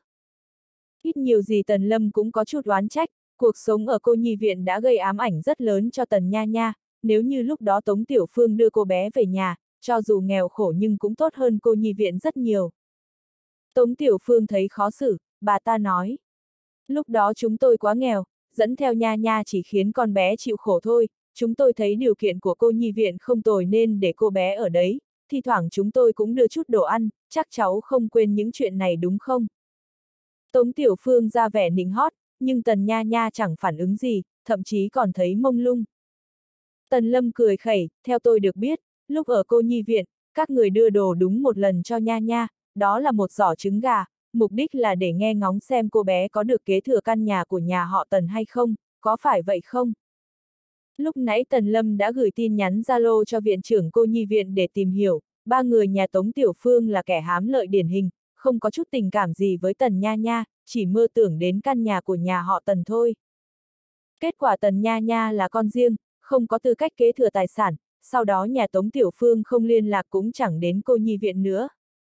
Ít nhiều gì Tần Lâm cũng có chút oán trách, cuộc sống ở cô nhi viện đã gây ám ảnh rất lớn cho Tần Nha Nha, nếu như lúc đó Tống Tiểu Phương đưa cô bé về nhà, cho dù nghèo khổ nhưng cũng tốt hơn cô nhi viện rất nhiều. Tống Tiểu Phương thấy khó xử, bà ta nói. Lúc đó chúng tôi quá nghèo, dẫn theo Nha Nha chỉ khiến con bé chịu khổ thôi, chúng tôi thấy điều kiện của cô nhi viện không tồi nên để cô bé ở đấy, thi thoảng chúng tôi cũng đưa chút đồ ăn, chắc cháu không quên những chuyện này đúng không? Tống Tiểu Phương ra vẻ nịnh hót, nhưng Tần Nha Nha chẳng phản ứng gì, thậm chí còn thấy mông lung. Tần Lâm cười khẩy, theo tôi được biết, lúc ở cô nhi viện, các người đưa đồ đúng một lần cho Nha Nha, đó là một giỏ trứng gà, mục đích là để nghe ngóng xem cô bé có được kế thừa căn nhà của nhà họ Tần hay không, có phải vậy không? Lúc nãy Tần Lâm đã gửi tin nhắn Zalo cho viện trưởng cô nhi viện để tìm hiểu, ba người nhà Tống Tiểu Phương là kẻ hám lợi điển hình, không có chút tình cảm gì với Tần Nha Nha, chỉ mơ tưởng đến căn nhà của nhà họ Tần thôi. Kết quả Tần Nha Nha là con riêng, không có tư cách kế thừa tài sản, sau đó nhà Tống Tiểu Phương không liên lạc cũng chẳng đến cô nhi viện nữa.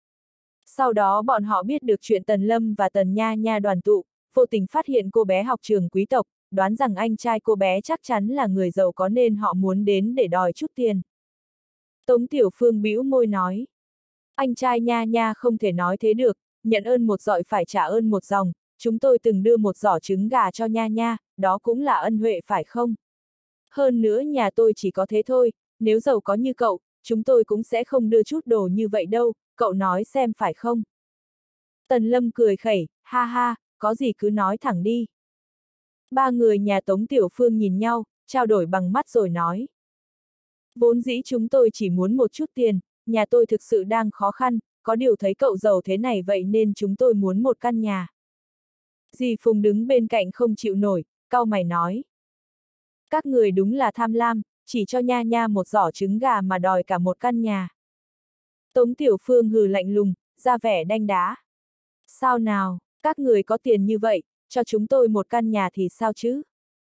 Sau đó bọn họ biết được chuyện Tần Lâm và Tần Nha Nha đoàn tụ, vô tình phát hiện cô bé học trường quý tộc, đoán rằng anh trai cô bé chắc chắn là người giàu có nên họ muốn đến để đòi chút tiền. Tống Tiểu Phương bĩu môi nói. Anh trai Nha Nha không thể nói thế được, nhận ơn một dọi phải trả ơn một dòng, chúng tôi từng đưa một giỏ trứng gà cho Nha Nha, đó cũng là ân huệ phải không? Hơn nữa nhà tôi chỉ có thế thôi, nếu giàu có như cậu, chúng tôi cũng sẽ không đưa chút đồ như vậy đâu, cậu nói xem phải không? Tần Lâm cười khẩy, ha ha, có gì cứ nói thẳng đi. Ba người nhà Tống Tiểu Phương nhìn nhau, trao đổi bằng mắt rồi nói. Vốn dĩ chúng tôi chỉ muốn một chút tiền, nhà tôi thực sự đang khó khăn, có điều thấy cậu giàu thế này vậy nên chúng tôi muốn một căn nhà. Dì Phùng đứng bên cạnh không chịu nổi, cau mày nói. Các người đúng là tham lam, chỉ cho Nha Nha một giỏ trứng gà mà đòi cả một căn nhà. Tống Tiểu Phương hừ lạnh lùng, ra vẻ đanh đá. Sao nào, các người có tiền như vậy, cho chúng tôi một căn nhà thì sao chứ?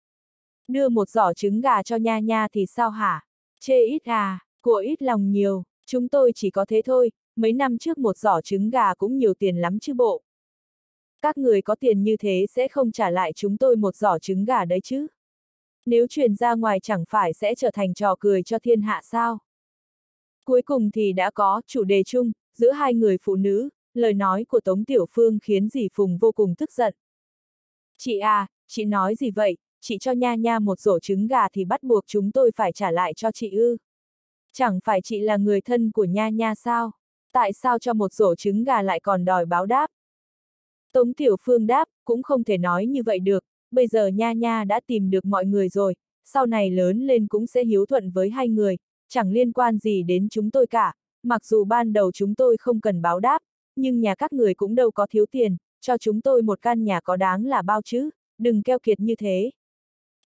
Đưa một giỏ trứng gà cho Nha Nha thì sao hả? Chê ít à, của ít lòng nhiều, chúng tôi chỉ có thế thôi, mấy năm trước một giỏ trứng gà cũng nhiều tiền lắm chứ bộ. Các người có tiền như thế sẽ không trả lại chúng tôi một giỏ trứng gà đấy chứ? Nếu truyền ra ngoài chẳng phải sẽ trở thành trò cười cho thiên hạ sao? Cuối cùng thì đã có chủ đề chung, giữa hai người phụ nữ, lời nói của Tống Tiểu Phương khiến dì Phùng vô cùng tức giận. Chị à, chị nói gì vậy, chị cho Nha Nha một rổ trứng gà thì bắt buộc chúng tôi phải trả lại cho chị ư? Chẳng phải chị là người thân của Nha Nha sao? Tại sao cho một rổ trứng gà lại còn đòi báo đáp? Tống Tiểu Phương đáp, cũng không thể nói như vậy được, bây giờ Nha Nha đã tìm được mọi người rồi, sau này lớn lên cũng sẽ hiếu thuận với hai người, chẳng liên quan gì đến chúng tôi cả, mặc dù ban đầu chúng tôi không cần báo đáp, nhưng nhà các người cũng đâu có thiếu tiền, cho chúng tôi một căn nhà có đáng là bao chứ, đừng keo kiệt như thế.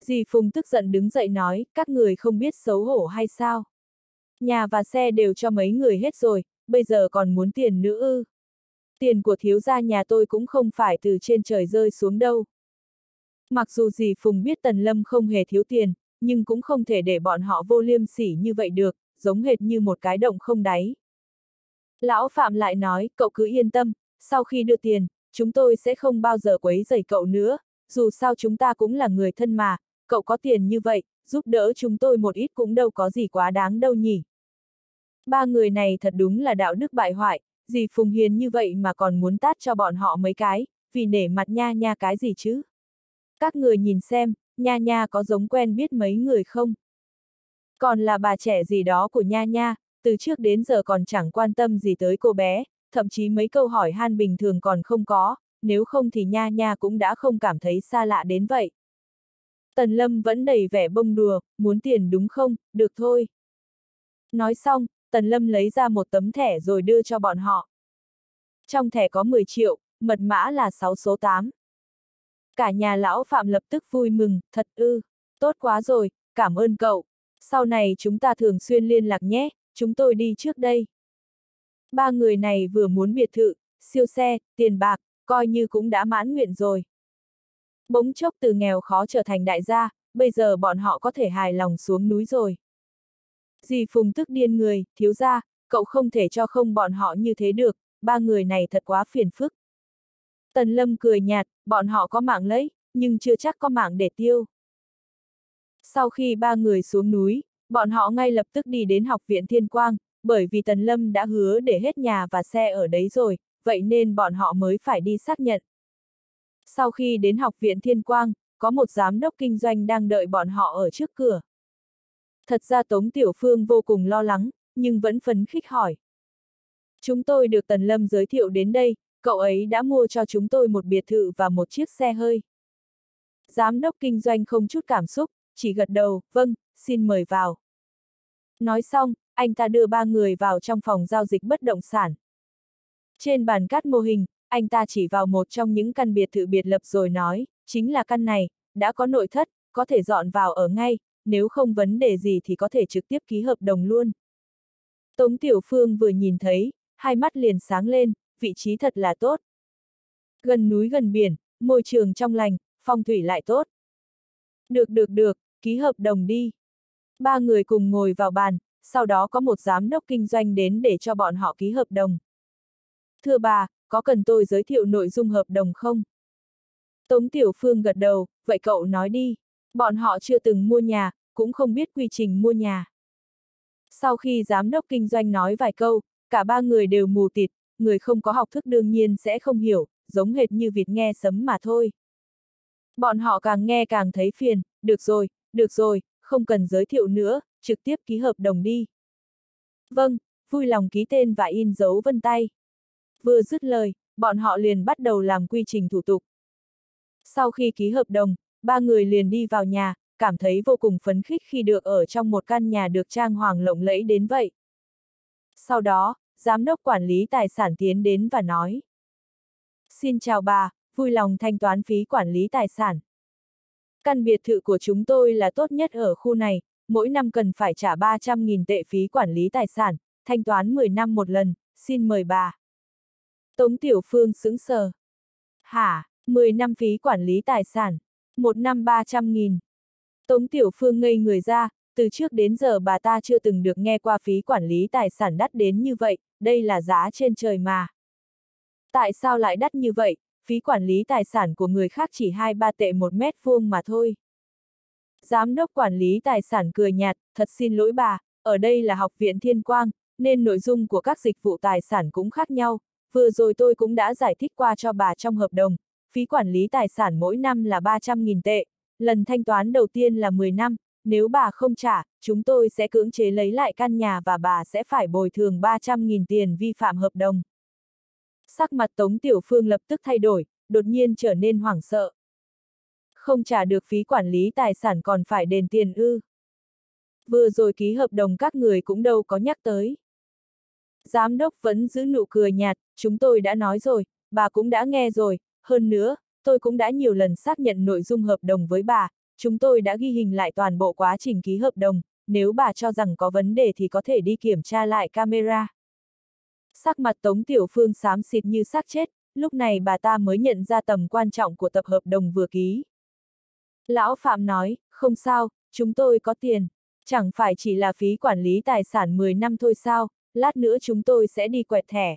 Dì Phùng tức giận đứng dậy nói, các người không biết xấu hổ hay sao? Nhà và xe đều cho mấy người hết rồi, bây giờ còn muốn tiền nữa ư? Tiền của thiếu gia nhà tôi cũng không phải từ trên trời rơi xuống đâu. Mặc dù dì Phùng biết Tần Lâm không hề thiếu tiền, nhưng cũng không thể để bọn họ vô liêm sỉ như vậy được, giống hệt như một cái động không đáy. Lão Phạm lại nói, cậu cứ yên tâm, sau khi đưa tiền, chúng tôi sẽ không bao giờ quấy rầy cậu nữa, dù sao chúng ta cũng là người thân mà, cậu có tiền như vậy, giúp đỡ chúng tôi một ít cũng đâu có gì quá đáng đâu nhỉ. Ba người này thật đúng là đạo đức bại hoại, dì Phùng hiền như vậy mà còn muốn tát cho bọn họ mấy cái, vì nể mặt nha nha cái gì chứ. Các người nhìn xem, nha nha có giống quen biết mấy người không? Còn là bà trẻ gì đó của nha nha, từ trước đến giờ còn chẳng quan tâm gì tới cô bé, thậm chí mấy câu hỏi han bình thường còn không có, nếu không thì nha nha cũng đã không cảm thấy xa lạ đến vậy. Tần Lâm vẫn đầy vẻ bông đùa, muốn tiền đúng không, được thôi. Nói xong, Tần Lâm lấy ra một tấm thẻ rồi đưa cho bọn họ. Trong thẻ có mười triệu, mật mã là sáu số tám. Cả nhà lão Phạm lập tức vui mừng, thật ư, tốt quá rồi, cảm ơn cậu. Sau này chúng ta thường xuyên liên lạc nhé, chúng tôi đi trước đây. Ba người này vừa muốn biệt thự, siêu xe, tiền bạc, coi như cũng đã mãn nguyện rồi. Bỗng chốc từ nghèo khó trở thành đại gia, bây giờ bọn họ có thể hài lòng xuống núi rồi. Dì Phùng tức điên người, thiếu gia, cậu không thể cho không bọn họ như thế được, ba người này thật quá phiền phức. Tần Lâm cười nhạt, bọn họ có mạng lấy, nhưng chưa chắc có mạng để tiêu. Sau khi ba người xuống núi, bọn họ ngay lập tức đi đến học viện Thiên Quang, bởi vì Tần Lâm đã hứa để hết nhà và xe ở đấy rồi, vậy nên bọn họ mới phải đi xác nhận. Sau khi đến học viện Thiên Quang, có một giám đốc kinh doanh đang đợi bọn họ ở trước cửa. Thật ra Tống Tiểu Phương vô cùng lo lắng, nhưng vẫn phấn khích hỏi. Chúng tôi được Tần Lâm giới thiệu đến đây, cậu ấy đã mua cho chúng tôi một biệt thự và một chiếc xe hơi. Giám đốc kinh doanh không chút cảm xúc, chỉ gật đầu, vâng, xin mời vào. Nói xong, anh ta đưa ba người vào trong phòng giao dịch bất động sản. Trên bàn cắt mô hình, anh ta chỉ vào một trong những căn biệt thự biệt lập rồi nói, chính là căn này, đã có nội thất, có thể dọn vào ở ngay, nếu không vấn đề gì thì có thể trực tiếp ký hợp đồng luôn. Tống Tiểu Phương vừa nhìn thấy, hai mắt liền sáng lên, vị trí thật là tốt. Gần núi gần biển, môi trường trong lành, phong thủy lại tốt. Được được được, ký hợp đồng đi. Ba người cùng ngồi vào bàn, sau đó có một giám đốc kinh doanh đến để cho bọn họ ký hợp đồng. Thưa bà, có cần tôi giới thiệu nội dung hợp đồng không? Tống Tiểu Phương gật đầu, vậy cậu nói đi. Bọn họ chưa từng mua nhà, cũng không biết quy trình mua nhà. Sau khi giám đốc kinh doanh nói vài câu, cả ba người đều mù tịt, người không có học thức đương nhiên sẽ không hiểu, giống hệt như vịt nghe sấm mà thôi. Bọn họ càng nghe càng thấy phiền, được rồi, được rồi, không cần giới thiệu nữa, trực tiếp ký hợp đồng đi. Vâng, vui lòng ký tên và in dấu vân tay. Vừa dứt lời, bọn họ liền bắt đầu làm quy trình thủ tục. Sau khi ký hợp đồng, ba người liền đi vào nhà, cảm thấy vô cùng phấn khích khi được ở trong một căn nhà được trang hoàng lộng lẫy đến vậy. Sau đó, giám đốc quản lý tài sản tiến đến và nói. Xin chào bà, vui lòng thanh toán phí quản lý tài sản. Căn biệt thự của chúng tôi là tốt nhất ở khu này, mỗi năm cần phải trả ba trăm nghìn tệ phí quản lý tài sản, thanh toán mười năm một lần, xin mời bà. Tống Tiểu Phương sững sờ. Hả, mười năm phí quản lý tài sản, một năm ba trăm nghìn. Tống Tiểu Phương ngây người ra, từ trước đến giờ bà ta chưa từng được nghe qua phí quản lý tài sản đắt đến như vậy, đây là giá trên trời mà. Tại sao lại đắt như vậy, phí quản lý tài sản của người khác chỉ hai ba tệ một mét vuông mà thôi. Giám đốc quản lý tài sản cười nhạt, thật xin lỗi bà, ở đây là học viện Thiên Quang, nên nội dung của các dịch vụ tài sản cũng khác nhau, vừa rồi tôi cũng đã giải thích qua cho bà trong hợp đồng, phí quản lý tài sản mỗi năm là ba trăm nghìn tệ, lần thanh toán đầu tiên là mười năm, nếu bà không trả, chúng tôi sẽ cưỡng chế lấy lại căn nhà và bà sẽ phải bồi thường ba trăm nghìn tiền vi phạm hợp đồng. Sắc mặt Tống Tiểu Phương lập tức thay đổi, đột nhiên trở nên hoảng sợ. Không trả được phí quản lý tài sản còn phải đền tiền ư? Vừa rồi ký hợp đồng các người cũng đâu có nhắc tới. Giám đốc vẫn giữ nụ cười nhạt, chúng tôi đã nói rồi, bà cũng đã nghe rồi, hơn nữa, tôi cũng đã nhiều lần xác nhận nội dung hợp đồng với bà, chúng tôi đã ghi hình lại toàn bộ quá trình ký hợp đồng, nếu bà cho rằng có vấn đề thì có thể đi kiểm tra lại camera. Sắc mặt Tống Tiểu Phương xám xịt như xác chết, lúc này bà ta mới nhận ra tầm quan trọng của tập hợp đồng vừa ký. Lão Phạm nói, không sao, chúng tôi có tiền, chẳng phải chỉ là phí quản lý tài sản mười năm thôi sao, lát nữa chúng tôi sẽ đi quẹt thẻ.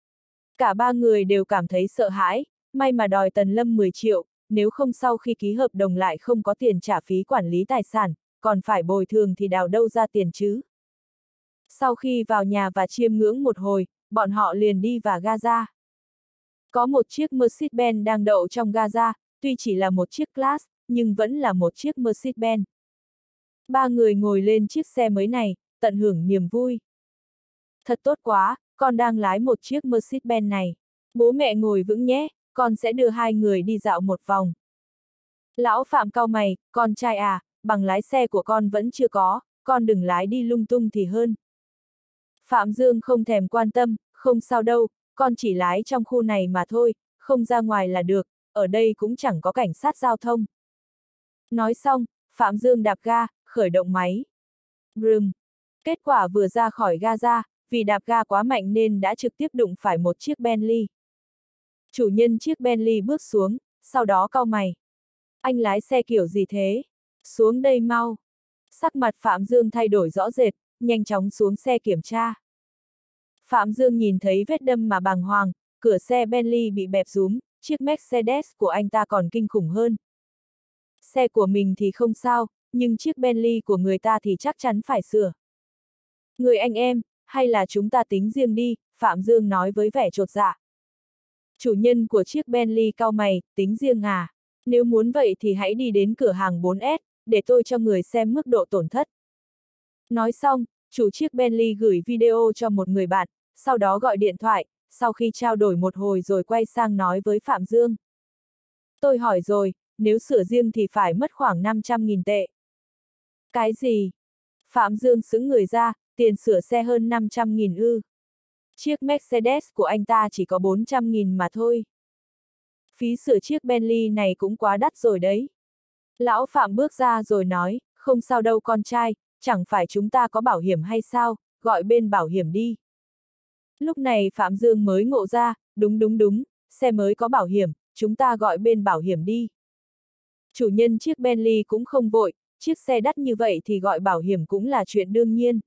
Cả ba người đều cảm thấy sợ hãi, may mà đòi Tần Lâm mười triệu, nếu không sau khi ký hợp đồng lại không có tiền trả phí quản lý tài sản, còn phải bồi thường thì đào đâu ra tiền chứ. Sau khi vào nhà và chiêm ngưỡng một hồi, bọn họ liền đi vào Gaza. Có một chiếc Mercedes-Benz đang đậu trong Gaza, tuy chỉ là một chiếc class, nhưng vẫn là một chiếc Mercedes-Benz. Ba người ngồi lên chiếc xe mới này, tận hưởng niềm vui. Thật tốt quá, con đang lái một chiếc Mercedes-Benz này. Bố mẹ ngồi vững nhé, con sẽ đưa hai người đi dạo một vòng. Lão Phạm cau mày, con trai à, bằng lái xe của con vẫn chưa có, con đừng lái đi lung tung thì hơn. Phạm Dương không thèm quan tâm, không sao đâu, con chỉ lái trong khu này mà thôi, không ra ngoài là được, ở đây cũng chẳng có cảnh sát giao thông. Nói xong, Phạm Dương đạp ga, khởi động máy. Brum. Kết quả vừa ra khỏi ga ra, vì đạp ga quá mạnh nên đã trực tiếp đụng phải một chiếc Bentley. Chủ nhân chiếc Bentley bước xuống, sau đó cau mày. Anh lái xe kiểu gì thế? Xuống đây mau. Sắc mặt Phạm Dương thay đổi rõ rệt, nhanh chóng xuống xe kiểm tra. Phạm Dương nhìn thấy vết đâm mà bàng hoàng, cửa xe Bentley bị bẹp rúm, chiếc Mercedes của anh ta còn kinh khủng hơn. Xe của mình thì không sao, nhưng chiếc Bentley của người ta thì chắc chắn phải sửa. Người anh em, hay là chúng ta tính riêng đi, Phạm Dương nói với vẻ chột dạ. Chủ nhân của chiếc Bentley cau mày, tính riêng à? Nếu muốn vậy thì hãy đi đến cửa hàng bốn S, để tôi cho người xem mức độ tổn thất. Nói xong, chủ chiếc Bentley gửi video cho một người bạn, sau đó gọi điện thoại, sau khi trao đổi một hồi rồi quay sang nói với Phạm Dương. Tôi hỏi rồi, nếu sửa riêng thì phải mất khoảng năm trăm nghìn tệ. Cái gì? Phạm Dương sững người ra, tiền sửa xe hơn năm trăm nghìn ư. Chiếc Mercedes của anh ta chỉ có bốn trăm nghìn mà thôi. Phí sửa chiếc Bentley này cũng quá đắt rồi đấy. Lão Phạm bước ra rồi nói, không sao đâu con trai, chẳng phải chúng ta có bảo hiểm hay sao, gọi bên bảo hiểm đi. Lúc này Phạm Dương mới ngộ ra, đúng đúng đúng, xe mới có bảo hiểm, chúng ta gọi bên bảo hiểm đi. Chủ nhân chiếc Bentley cũng không vội, chiếc xe đắt như vậy thì gọi bảo hiểm cũng là chuyện đương nhiên.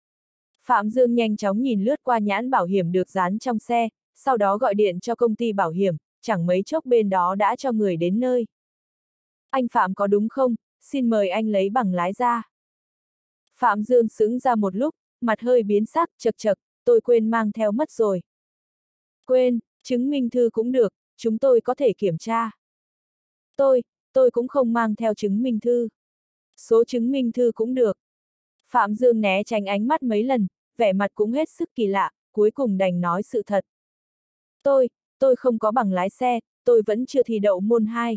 Phạm Dương nhanh chóng nhìn lướt qua nhãn bảo hiểm được dán trong xe, sau đó gọi điện cho công ty bảo hiểm, chẳng mấy chốc bên đó đã cho người đến nơi. Anh Phạm có đúng không? Xin mời anh lấy bằng lái ra. Phạm Dương sững ra một lúc, mặt hơi biến sắc, chật chật, tôi quên mang theo mất rồi. Quên, chứng minh thư cũng được, chúng tôi có thể kiểm tra. Tôi, tôi cũng không mang theo chứng minh thư. Số chứng minh thư cũng được. Phạm Dương né tránh ánh mắt mấy lần, vẻ mặt cũng hết sức kỳ lạ, cuối cùng đành nói sự thật. Tôi, tôi không có bằng lái xe, tôi vẫn chưa thi đậu môn hai.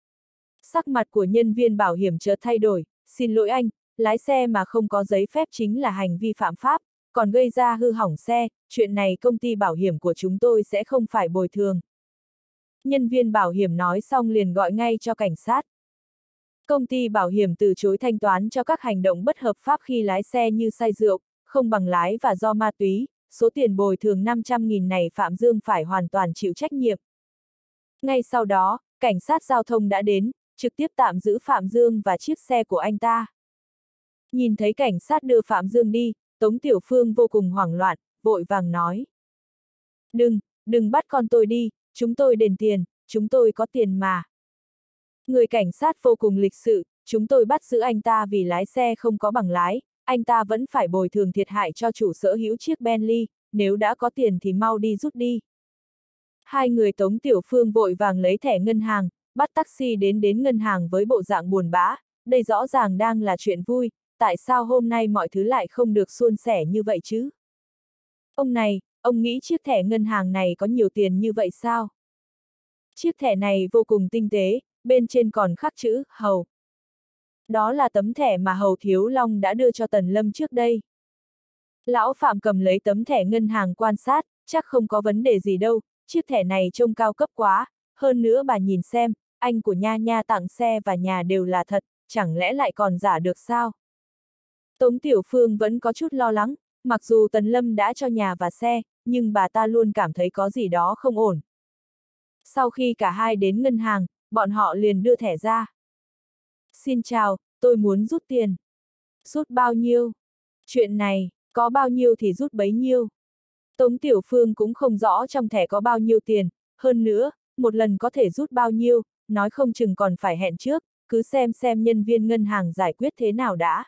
Sắc mặt của nhân viên bảo hiểm chợt thay đổi, xin lỗi anh, lái xe mà không có giấy phép chính là hành vi phạm pháp, còn gây ra hư hỏng xe, chuyện này công ty bảo hiểm của chúng tôi sẽ không phải bồi thường. Nhân viên bảo hiểm nói xong liền gọi ngay cho cảnh sát. Công ty bảo hiểm từ chối thanh toán cho các hành động bất hợp pháp khi lái xe như say rượu, không bằng lái và do ma túy, số tiền bồi thường năm trăm nghìn này Phạm Dương phải hoàn toàn chịu trách nhiệm. Ngay sau đó, cảnh sát giao thông đã đến, trực tiếp tạm giữ Phạm Dương và chiếc xe của anh ta. Nhìn thấy cảnh sát đưa Phạm Dương đi, Tống Tiểu Phương vô cùng hoảng loạn, vội vàng nói. Đừng, đừng bắt con tôi đi, chúng tôi đền tiền, chúng tôi có tiền mà. Người cảnh sát vô cùng lịch sự, chúng tôi bắt giữ anh ta vì lái xe không có bằng lái, anh ta vẫn phải bồi thường thiệt hại cho chủ sở hữu chiếc Bentley, nếu đã có tiền thì mau đi rút đi. Hai người Tống Tiểu Phương vội vàng lấy thẻ ngân hàng, bắt taxi đến đến ngân hàng với bộ dạng buồn bã, đây rõ ràng đang là chuyện vui, tại sao hôm nay mọi thứ lại không được suôn sẻ như vậy chứ? Ông này, ông nghĩ chiếc thẻ ngân hàng này có nhiều tiền như vậy sao? Chiếc thẻ này vô cùng tinh tế, bên trên còn khắc chữ, Hầu. Đó là tấm thẻ mà Hầu Thiếu Long đã đưa cho Tần Lâm trước đây. Lão Phạm cầm lấy tấm thẻ ngân hàng quan sát, chắc không có vấn đề gì đâu, chiếc thẻ này trông cao cấp quá, hơn nữa bà nhìn xem, anh của Nha Nha tặng xe và nhà đều là thật, chẳng lẽ lại còn giả được sao? Tống Tiểu Phương vẫn có chút lo lắng, mặc dù Tần Lâm đã cho nhà và xe, nhưng bà ta luôn cảm thấy có gì đó không ổn. Sau khi cả hai đến ngân hàng, bọn họ liền đưa thẻ ra. Xin chào, tôi muốn rút tiền. Rút bao nhiêu? Chuyện này, có bao nhiêu thì rút bấy nhiêu. Tống Tiểu Phương cũng không rõ trong thẻ có bao nhiêu tiền, hơn nữa, một lần có thể rút bao nhiêu, nói không chừng còn phải hẹn trước, cứ xem xem nhân viên ngân hàng giải quyết thế nào đã.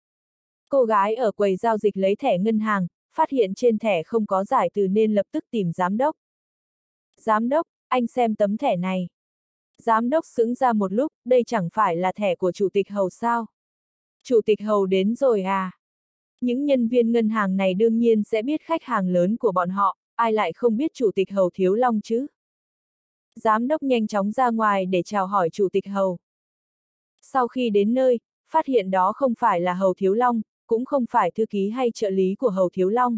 Cô gái ở quầy giao dịch lấy thẻ ngân hàng, phát hiện trên thẻ không có giải từ nên lập tức tìm giám đốc. Giám đốc, anh xem tấm thẻ này. Giám đốc sững ra một lúc, đây chẳng phải là thẻ của Chủ tịch Hầu sao? Chủ tịch Hầu đến rồi à? Những nhân viên ngân hàng này đương nhiên sẽ biết khách hàng lớn của bọn họ, ai lại không biết Chủ tịch Hầu Thiếu Long chứ? Giám đốc nhanh chóng ra ngoài để chào hỏi Chủ tịch Hầu. Sau khi đến nơi, phát hiện đó không phải là Hầu Thiếu Long, cũng không phải thư ký hay trợ lý của Hầu Thiếu Long.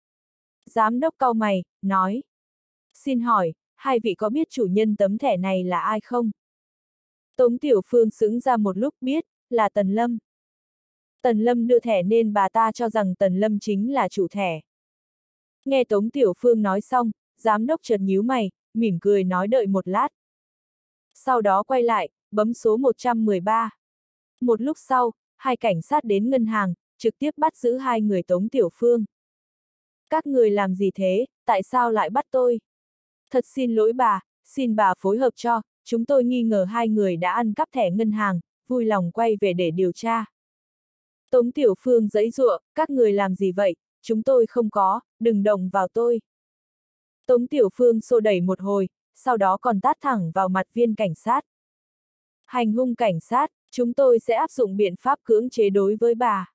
Giám đốc cau mày, nói. Xin hỏi, hai vị có biết chủ nhân tấm thẻ này là ai không? Tống Tiểu Phương sững ra một lúc biết, là Tần Lâm. Tần Lâm đưa thẻ nên bà ta cho rằng Tần Lâm chính là chủ thẻ. Nghe Tống Tiểu Phương nói xong, giám đốc chợt nhíu mày, mỉm cười nói đợi một lát. Sau đó quay lại, bấm số một trăm mười ba. Một lúc sau, hai cảnh sát đến ngân hàng, trực tiếp bắt giữ hai người Tống Tiểu Phương. Các người làm gì thế, tại sao lại bắt tôi? Thật xin lỗi bà, xin bà phối hợp cho, chúng tôi nghi ngờ hai người đã ăn cắp thẻ ngân hàng, vui lòng quay về để điều tra. Tống Tiểu Phương giãy giụa, các người làm gì vậy, chúng tôi không có, đừng động vào tôi. Tống Tiểu Phương xô đẩy một hồi, sau đó còn tát thẳng vào mặt viên cảnh sát. Hành hung cảnh sát, chúng tôi sẽ áp dụng biện pháp cưỡng chế đối với bà.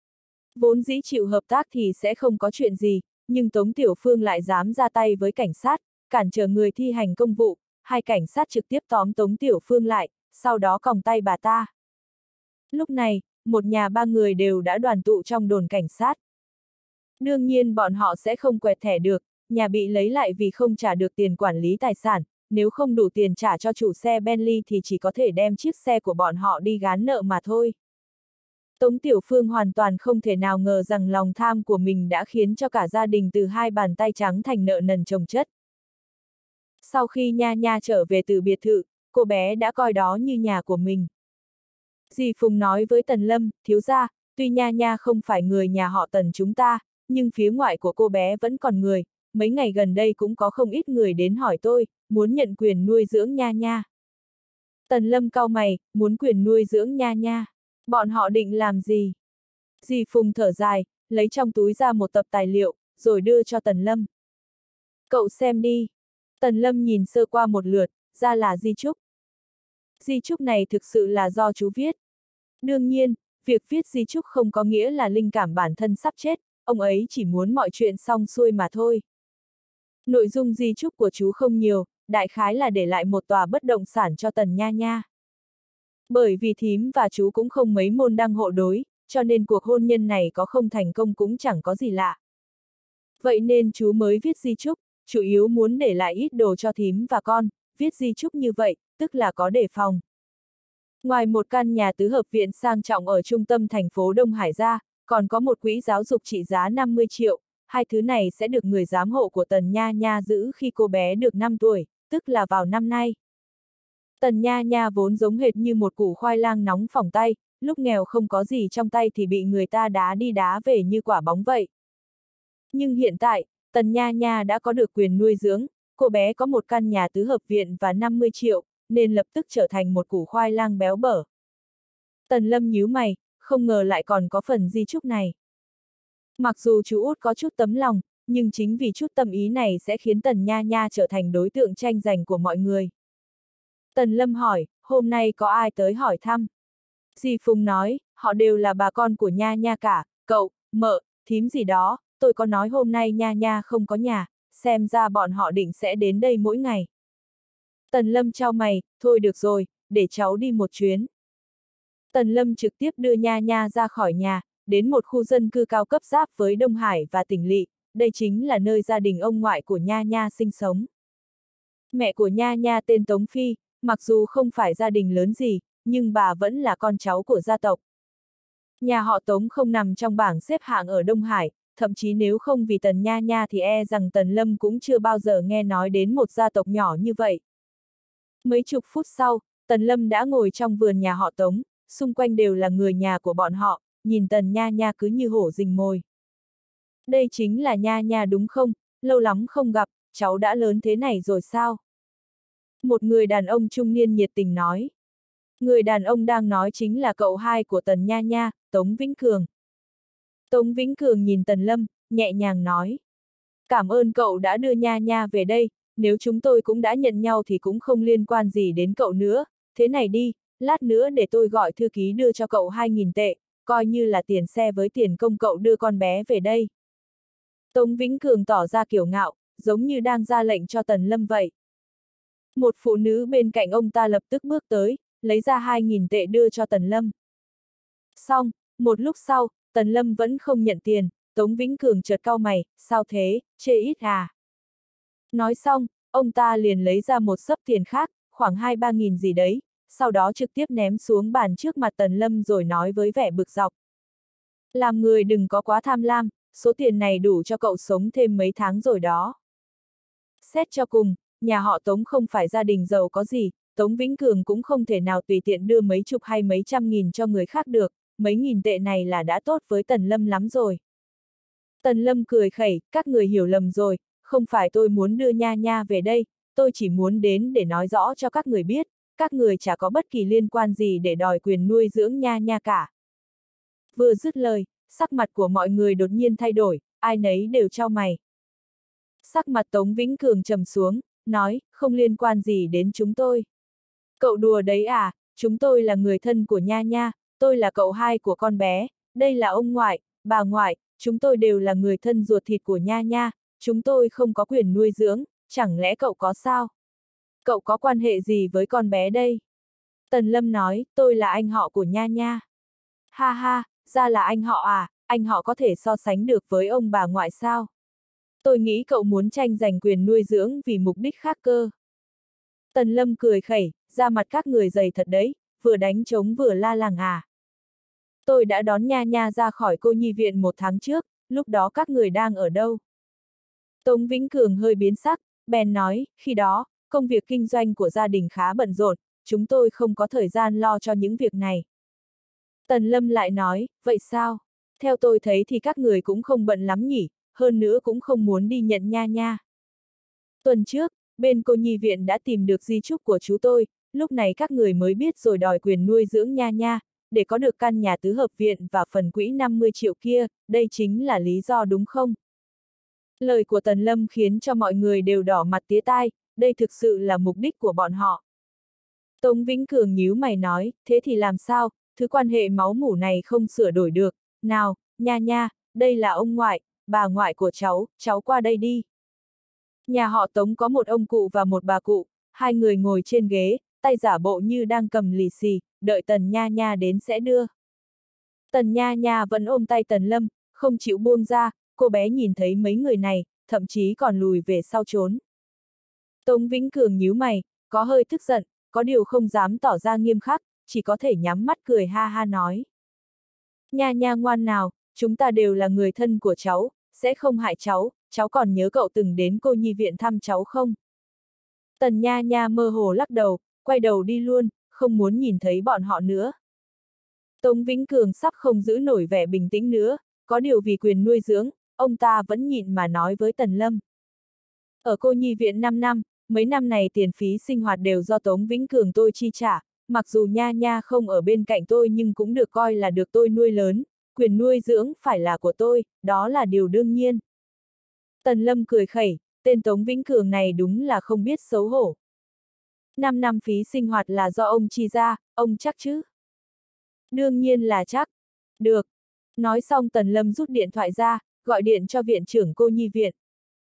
Vốn dĩ chịu hợp tác thì sẽ không có chuyện gì, nhưng Tống Tiểu Phương lại dám ra tay với cảnh sát, cản trở người thi hành công vụ, hai cảnh sát trực tiếp tóm Tống Tiểu Phương lại, sau đó còng tay bà ta. Lúc này, một nhà ba người đều đã đoàn tụ trong đồn cảnh sát. Đương nhiên bọn họ sẽ không quẹt thẻ được, nhà bị lấy lại vì không trả được tiền quản lý tài sản, nếu không đủ tiền trả cho chủ xe Bentley thì chỉ có thể đem chiếc xe của bọn họ đi gán nợ mà thôi. Tống Tiểu Phương hoàn toàn không thể nào ngờ rằng lòng tham của mình đã khiến cho cả gia đình từ hai bàn tay trắng thành nợ nần chồng chất. Sau khi Nha Nha trở về từ biệt thự, cô bé đã coi đó như nhà của mình. Dì Phùng nói với Tần Lâm, thiếu gia, tuy Nha Nha không phải người nhà họ Tần chúng ta, nhưng phía ngoại của cô bé vẫn còn người, mấy ngày gần đây cũng có không ít người đến hỏi tôi, muốn nhận quyền nuôi dưỡng Nha Nha. Tần Lâm cau mày, muốn quyền nuôi dưỡng Nha Nha. Bọn họ định làm gì? Dì Phùng thở dài, lấy trong túi ra một tập tài liệu, rồi đưa cho Tần Lâm. Cậu xem đi. Tần Lâm nhìn sơ qua một lượt, ra là di chúc. Di chúc này thực sự là do chú viết. Đương nhiên, việc viết di chúc không có nghĩa là linh cảm bản thân sắp chết, ông ấy chỉ muốn mọi chuyện xong xuôi mà thôi. Nội dung di chúc của chú không nhiều, đại khái là để lại một tòa bất động sản cho Tần Nha Nha. Bởi vì thím và chú cũng không mấy môn đăng hộ đối, cho nên cuộc hôn nhân này có không thành công cũng chẳng có gì lạ. Vậy nên chú mới viết di chúc, chủ yếu muốn để lại ít đồ cho thím và con, viết di chúc như vậy, tức là có đề phòng. Ngoài một căn nhà tứ hợp viện sang trọng ở trung tâm thành phố Đông Hải ra, còn có một quỹ giáo dục trị giá năm mươi triệu, hai thứ này sẽ được người giám hộ của Tần Nha Nha giữ khi cô bé được năm tuổi, tức là vào năm nay. Tần Nha Nha vốn giống hệt như một củ khoai lang nóng phỏng tay, lúc nghèo không có gì trong tay thì bị người ta đá đi đá về như quả bóng vậy. Nhưng hiện tại, Tần Nha Nha đã có được quyền nuôi dưỡng, cô bé có một căn nhà tứ hợp viện và năm mươi triệu, nên lập tức trở thành một củ khoai lang béo bở. Tần Lâm nhíu mày, không ngờ lại còn có phần di chúc này. Mặc dù chú út có chút tấm lòng, nhưng chính vì chút tâm ý này sẽ khiến Tần Nha Nha trở thành đối tượng tranh giành của mọi người. Tần Lâm hỏi, hôm nay có ai tới hỏi thăm? Dì Phùng nói, họ đều là bà con của Nha Nha cả, cậu, mợ, thím gì đó, tôi có nói hôm nay Nha Nha không có nhà, xem ra bọn họ định sẽ đến đây mỗi ngày. Tần Lâm chau mày, thôi được rồi, để cháu đi một chuyến. Tần Lâm trực tiếp đưa Nha Nha ra khỏi nhà, đến một khu dân cư cao cấp giáp với Đông Hải và tỉnh lỵ, đây chính là nơi gia đình ông ngoại của Nha Nha sinh sống. Mẹ của Nha Nha tên Tống Phi, mặc dù không phải gia đình lớn gì, nhưng bà vẫn là con cháu của gia tộc. Nhà họ Tống không nằm trong bảng xếp hạng ở Đông Hải, thậm chí nếu không vì Tần Nha Nha thì e rằng Tần Lâm cũng chưa bao giờ nghe nói đến một gia tộc nhỏ như vậy. Mấy chục phút sau, Tần Lâm đã ngồi trong vườn nhà họ Tống, xung quanh đều là người nhà của bọn họ, nhìn Tần Nha Nha cứ như hổ rình mồi. Đây chính là Nha Nha đúng không? Lâu lắm không gặp, cháu đã lớn thế này rồi sao? Một người đàn ông trung niên nhiệt tình nói. Người đàn ông đang nói chính là cậu hai của Tần Nha Nha, Tống Vĩnh Cường. Tống Vĩnh Cường nhìn Tần Lâm, nhẹ nhàng nói. Cảm ơn cậu đã đưa Nha Nha về đây, nếu chúng tôi cũng đã nhận nhau thì cũng không liên quan gì đến cậu nữa, thế này đi, lát nữa để tôi gọi thư ký đưa cho cậu hai nghìn tệ, coi như là tiền xe với tiền công cậu đưa con bé về đây. Tống Vĩnh Cường tỏ ra kiêu ngạo, giống như đang ra lệnh cho Tần Lâm vậy. Một phụ nữ bên cạnh ông ta lập tức bước tới, lấy ra hai nghìn tệ đưa cho Tần Lâm. Xong, một lúc sau, Tần Lâm vẫn không nhận tiền, Tống Vĩnh Cường chợt cau mày, sao thế, chê ít à? Nói xong, ông ta liền lấy ra một xấp tiền khác, khoảng hai ba nghìn gì đấy, sau đó trực tiếp ném xuống bàn trước mặt Tần Lâm rồi nói với vẻ bực dọc. Làm người đừng có quá tham lam, số tiền này đủ cho cậu sống thêm mấy tháng rồi đó. Xét cho cùng, nhà họ Tống không phải gia đình giàu có gì, Tống Vĩnh Cường cũng không thể nào tùy tiện đưa mấy chục hay mấy trăm nghìn cho người khác được, mấy nghìn tệ này là đã tốt với Tần Lâm lắm rồi. Tần Lâm cười khẩy, các người hiểu lầm rồi, không phải tôi muốn đưa Nha Nha về đây, tôi chỉ muốn đến để nói rõ cho các người biết, các người chả có bất kỳ liên quan gì để đòi quyền nuôi dưỡng Nha Nha cả. Vừa dứt lời, sắc mặt của mọi người đột nhiên thay đổi, ai nấy đều chau mày. Sắc mặt Tống Vĩnh Cường trầm xuống, nói, không liên quan gì đến chúng tôi. Cậu đùa đấy à, chúng tôi là người thân của Nha Nha, tôi là cậu hai của con bé, đây là ông ngoại, bà ngoại, chúng tôi đều là người thân ruột thịt của Nha Nha, chúng tôi không có quyền nuôi dưỡng, chẳng lẽ cậu có sao? Cậu có quan hệ gì với con bé đây? Tần Lâm nói, tôi là anh họ của Nha Nha. Ha ha, ra là anh họ à, anh họ có thể so sánh được với ông bà ngoại sao? Tôi nghĩ cậu muốn tranh giành quyền nuôi dưỡng vì mục đích khác cơ. Tần Lâm cười khẩy, ra mặt các người dày thật đấy, vừa đánh trống vừa la làng à. Tôi đã đón Nha Nha ra khỏi cô nhi viện một tháng trước, lúc đó các người đang ở đâu? Tống Vĩnh Cường hơi biến sắc, bèn nói, khi đó, công việc kinh doanh của gia đình khá bận rộn, chúng tôi không có thời gian lo cho những việc này. Tần Lâm lại nói, vậy sao? Theo tôi thấy thì các người cũng không bận lắm nhỉ, hơn nữa cũng không muốn đi nhận Nha Nha. Tuần trước, bên cô nhi viện đã tìm được di chúc của chú tôi, lúc này các người mới biết rồi đòi quyền nuôi dưỡng Nha Nha, để có được căn nhà tứ hợp viện và phần quỹ năm mươi triệu kia, đây chính là lý do đúng không? Lời của Tần Lâm khiến cho mọi người đều đỏ mặt tía tai, đây thực sự là mục đích của bọn họ. Tống Vĩnh Cường nhíu mày nói, thế thì làm sao, thứ quan hệ máu mủ này không sửa đổi được, nào, Nha Nha, đây là ông ngoại, bà ngoại của cháu, cháu qua đây đi. Nhà họ Tống có một ông cụ và một bà cụ, hai người ngồi trên ghế, tay giả bộ như đang cầm lì xì, đợi Tần Nha Nha đến sẽ đưa. Tần Nha Nha vẫn ôm tay Tần Lâm, không chịu buông ra, cô bé nhìn thấy mấy người này, thậm chí còn lùi về sau trốn. Tống Vĩnh Cường nhíu mày, có hơi tức giận, có điều không dám tỏ ra nghiêm khắc, chỉ có thể nhắm mắt cười ha ha nói. Nha Nha ngoan nào, chúng ta đều là người thân của cháu, sẽ không hại cháu, cháu còn nhớ cậu từng đến cô nhi viện thăm cháu không? Tần Nha Nha mơ hồ lắc đầu, quay đầu đi luôn, không muốn nhìn thấy bọn họ nữa. Tống Vĩnh Cường sắp không giữ nổi vẻ bình tĩnh nữa, có điều vì quyền nuôi dưỡng, ông ta vẫn nhịn mà nói với Tần Lâm. Ở cô nhi viện năm năm, mấy năm này tiền phí sinh hoạt đều do Tống Vĩnh Cường tôi chi trả, mặc dù Nha Nha không ở bên cạnh tôi nhưng cũng được coi là được tôi nuôi lớn, quyền nuôi dưỡng phải là của tôi, đó là điều đương nhiên. Tần Lâm cười khẩy, tên Tống Vĩnh Cường này đúng là không biết xấu hổ. Năm năm phí sinh hoạt là do ông chi ra, ông chắc chứ? Đương nhiên là chắc. Được. Nói xong Tần Lâm rút điện thoại ra, gọi điện cho viện trưởng cô nhi viện.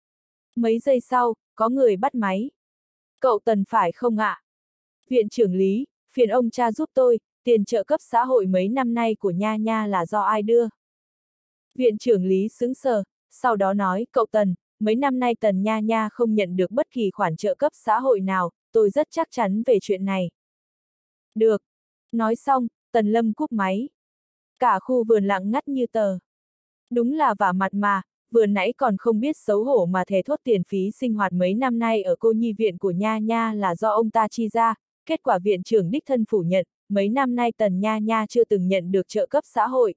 Mấy giây sau, có người bắt máy. Cậu Tần phải không ạ? Viện trưởng Lý, phiền ông cha giúp tôi, tiền trợ cấp xã hội mấy năm nay của Nha Nha là do ai đưa? Viện trưởng Lý sững sờ, sau đó nói, cậu Tần, mấy năm nay Tần Nha Nha không nhận được bất kỳ khoản trợ cấp xã hội nào, tôi rất chắc chắn về chuyện này. Được. Nói xong, Tần Lâm cúp máy. Cả khu vườn lặng ngắt như tờ. Đúng là vả mặt mà, vừa nãy còn không biết xấu hổ mà thề thốt tiền phí sinh hoạt mấy năm nay ở cô nhi viện của Nha Nha là do ông ta chi ra, kết quả viện trưởng đích thân phủ nhận, mấy năm nay Tần Nha Nha chưa từng nhận được trợ cấp xã hội.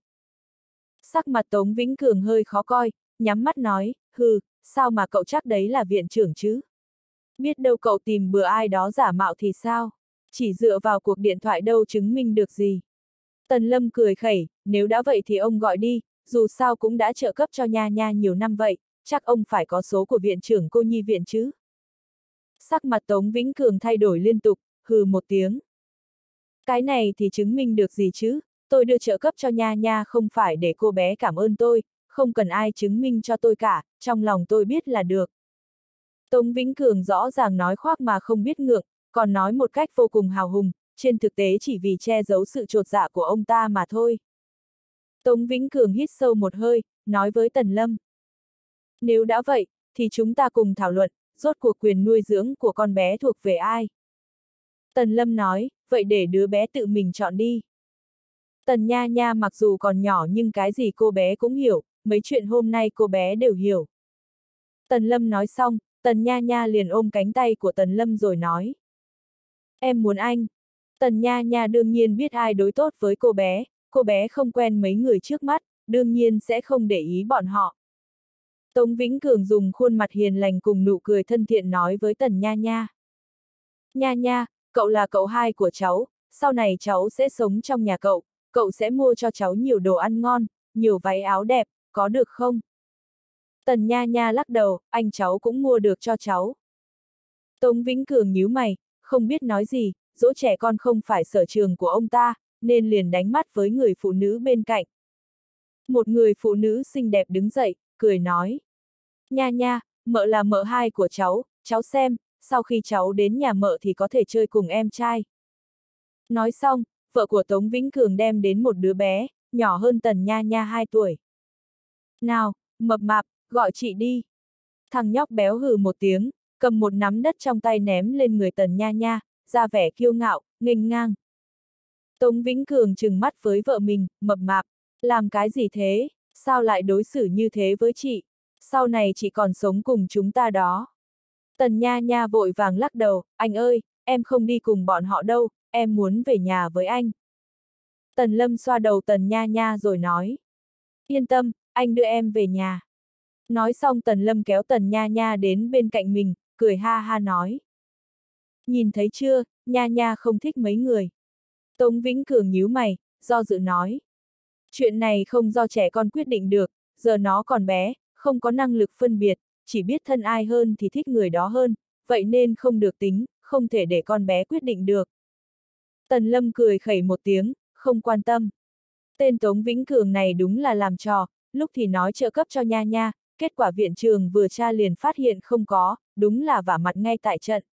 Sắc mặt Tống Vĩnh Cường hơi khó coi, nhắm mắt nói, hừ, sao mà cậu chắc đấy là viện trưởng chứ? Biết đâu cậu tìm bừa ai đó giả mạo thì sao? Chỉ dựa vào cuộc điện thoại đâu chứng minh được gì. Tần Lâm cười khẩy, nếu đã vậy thì ông gọi đi, dù sao cũng đã trợ cấp cho Nha Nha nhiều năm vậy, chắc ông phải có số của viện trưởng cô nhi viện chứ. Sắc mặt Tống Vĩnh Cường thay đổi liên tục, hừ một tiếng. Cái này thì chứng minh được gì chứ, tôi đưa trợ cấp cho Nha Nha không phải để cô bé cảm ơn tôi, không cần ai chứng minh cho tôi cả, trong lòng tôi biết là được. Tống Vĩnh Cường rõ ràng nói khoác mà không biết ngượng, còn nói một cách vô cùng hào hùng, trên thực tế chỉ vì che giấu sự chột dạ của ông ta mà thôi. Tống Vĩnh Cường hít sâu một hơi, nói với Tần Lâm. Nếu đã vậy, thì chúng ta cùng thảo luận, rốt cuộc quyền nuôi dưỡng của con bé thuộc về ai? Tần Lâm nói, vậy để đứa bé tự mình chọn đi. Tần Nha Nha mặc dù còn nhỏ nhưng cái gì cô bé cũng hiểu, mấy chuyện hôm nay cô bé đều hiểu. Tần Lâm nói xong, Tần Nha Nha liền ôm cánh tay của Tần Lâm rồi nói. Em muốn anh. Tần Nha Nha đương nhiên biết ai đối tốt với cô bé, cô bé không quen mấy người trước mắt, đương nhiên sẽ không để ý bọn họ. Tống Vĩnh Cường dùng khuôn mặt hiền lành cùng nụ cười thân thiện nói với Tần Nha Nha. Nha Nha, cậu là cậu hai của cháu, sau này cháu sẽ sống trong nhà cậu, cậu sẽ mua cho cháu nhiều đồ ăn ngon, nhiều váy áo đẹp, có được không? Tần Nha Nha lắc đầu, anh cháu cũng mua được cho cháu. Tống Vĩnh Cường nhíu mày, không biết nói gì, dỗ trẻ con không phải sở trường của ông ta, nên liền đánh mắt với người phụ nữ bên cạnh. Một người phụ nữ xinh đẹp đứng dậy, cười nói. Nha Nha, mợ là mợ hai của cháu, cháu xem, sau khi cháu đến nhà mợ thì có thể chơi cùng em trai. Nói xong, vợ của Tống Vĩnh Cường đem đến một đứa bé, nhỏ hơn Tần Nha Nha hai tuổi. Nào, mập mạp, gọi chị đi. Thằng nhóc béo hừ một tiếng, cầm một nắm đất trong tay ném lên người Tần Nha Nha, ra vẻ kiêu ngạo, nghênh ngang. Tống Vĩnh Cường trừng mắt với vợ mình, mập mạp, làm cái gì thế, sao lại đối xử như thế với chị, sau này chị còn sống cùng chúng ta đó. Tần Nha Nha vội vàng lắc đầu, anh ơi, em không đi cùng bọn họ đâu, em muốn về nhà với anh. Tần Lâm xoa đầu Tần Nha Nha rồi nói. Yên tâm, anh đưa em về nhà. Nói xong Tần Lâm kéo Tần Nha Nha đến bên cạnh mình, cười ha ha nói. Nhìn thấy chưa, Nha Nha không thích mấy người. Tống Vĩnh Cường nhíu mày, do dự nói. Chuyện này không do trẻ con quyết định được, giờ nó còn bé, không có năng lực phân biệt, chỉ biết thân ai hơn thì thích người đó hơn, vậy nên không được tính, không thể để con bé quyết định được. Tần Lâm cười khẩy một tiếng, không quan tâm. Tên Tống Vĩnh Cường này đúng là làm trò, lúc thì nói trợ cấp cho Nha Nha, kết quả viện trường vừa tra liền phát hiện không có, đúng là vả mặt ngay tại trận.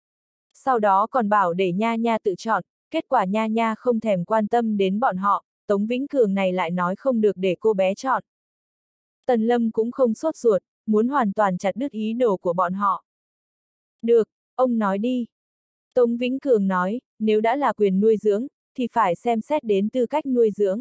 Sau đó còn bảo để Nha Nha tự chọn, kết quả Nha Nha không thèm quan tâm đến bọn họ, Tống Vĩnh Cường này lại nói không được để cô bé chọn. Tần Lâm cũng không sốt ruột, muốn hoàn toàn chặt đứt ý đồ của bọn họ. Được, ông nói đi. Tống Vĩnh Cường nói, nếu đã là quyền nuôi dưỡng, thì phải xem xét đến tư cách nuôi dưỡng.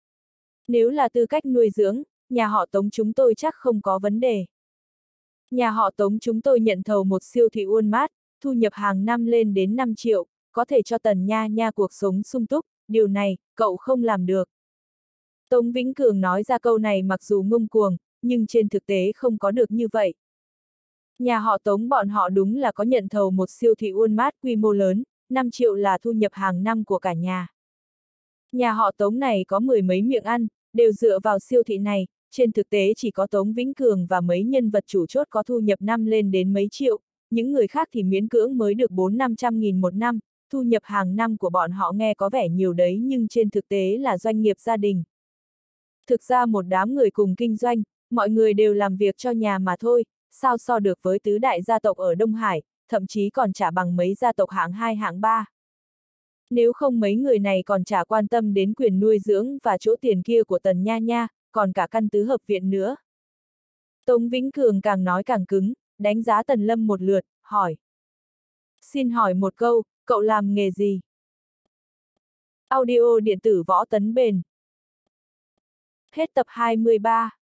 Nếu là tư cách nuôi dưỡng, nhà họ Tống chúng tôi chắc không có vấn đề. Nhà họ Tống chúng tôi nhận thầu một siêu thị Walmart, thu nhập hàng năm lên đến năm triệu, có thể cho Tần Nha Nha cuộc sống sung túc, điều này, cậu không làm được. Tống Vĩnh Cường nói ra câu này mặc dù ngông cuồng, nhưng trên thực tế không có được như vậy. Nhà họ Tống bọn họ đúng là có nhận thầu một siêu thị Walmart quy mô lớn, năm triệu là thu nhập hàng năm của cả nhà. Nhà họ Tống này có mười mấy miệng ăn, đều dựa vào siêu thị này, trên thực tế chỉ có Tống Vĩnh Cường và mấy nhân vật chủ chốt có thu nhập năm lên đến mấy triệu, những người khác thì miễn cưỡng mới được bốn năm trăm nghìn một năm, thu nhập hàng năm của bọn họ nghe có vẻ nhiều đấy nhưng trên thực tế là doanh nghiệp gia đình. Thực ra một đám người cùng kinh doanh, mọi người đều làm việc cho nhà mà thôi, sao so được với tứ đại gia tộc ở Đông Hải, thậm chí còn chả bằng mấy gia tộc hạng hai hạng ba. Nếu không mấy người này còn chả quan tâm đến quyền nuôi dưỡng và chỗ tiền kia của Tần Nha Nha, còn cả căn tứ hợp viện nữa. Tống Vĩnh Cường càng nói càng cứng, đánh giá Tần Lâm một lượt, hỏi. Xin hỏi một câu, cậu làm nghề gì? Audio điện tử võ tấn bền. Hết tập hai mươi ba.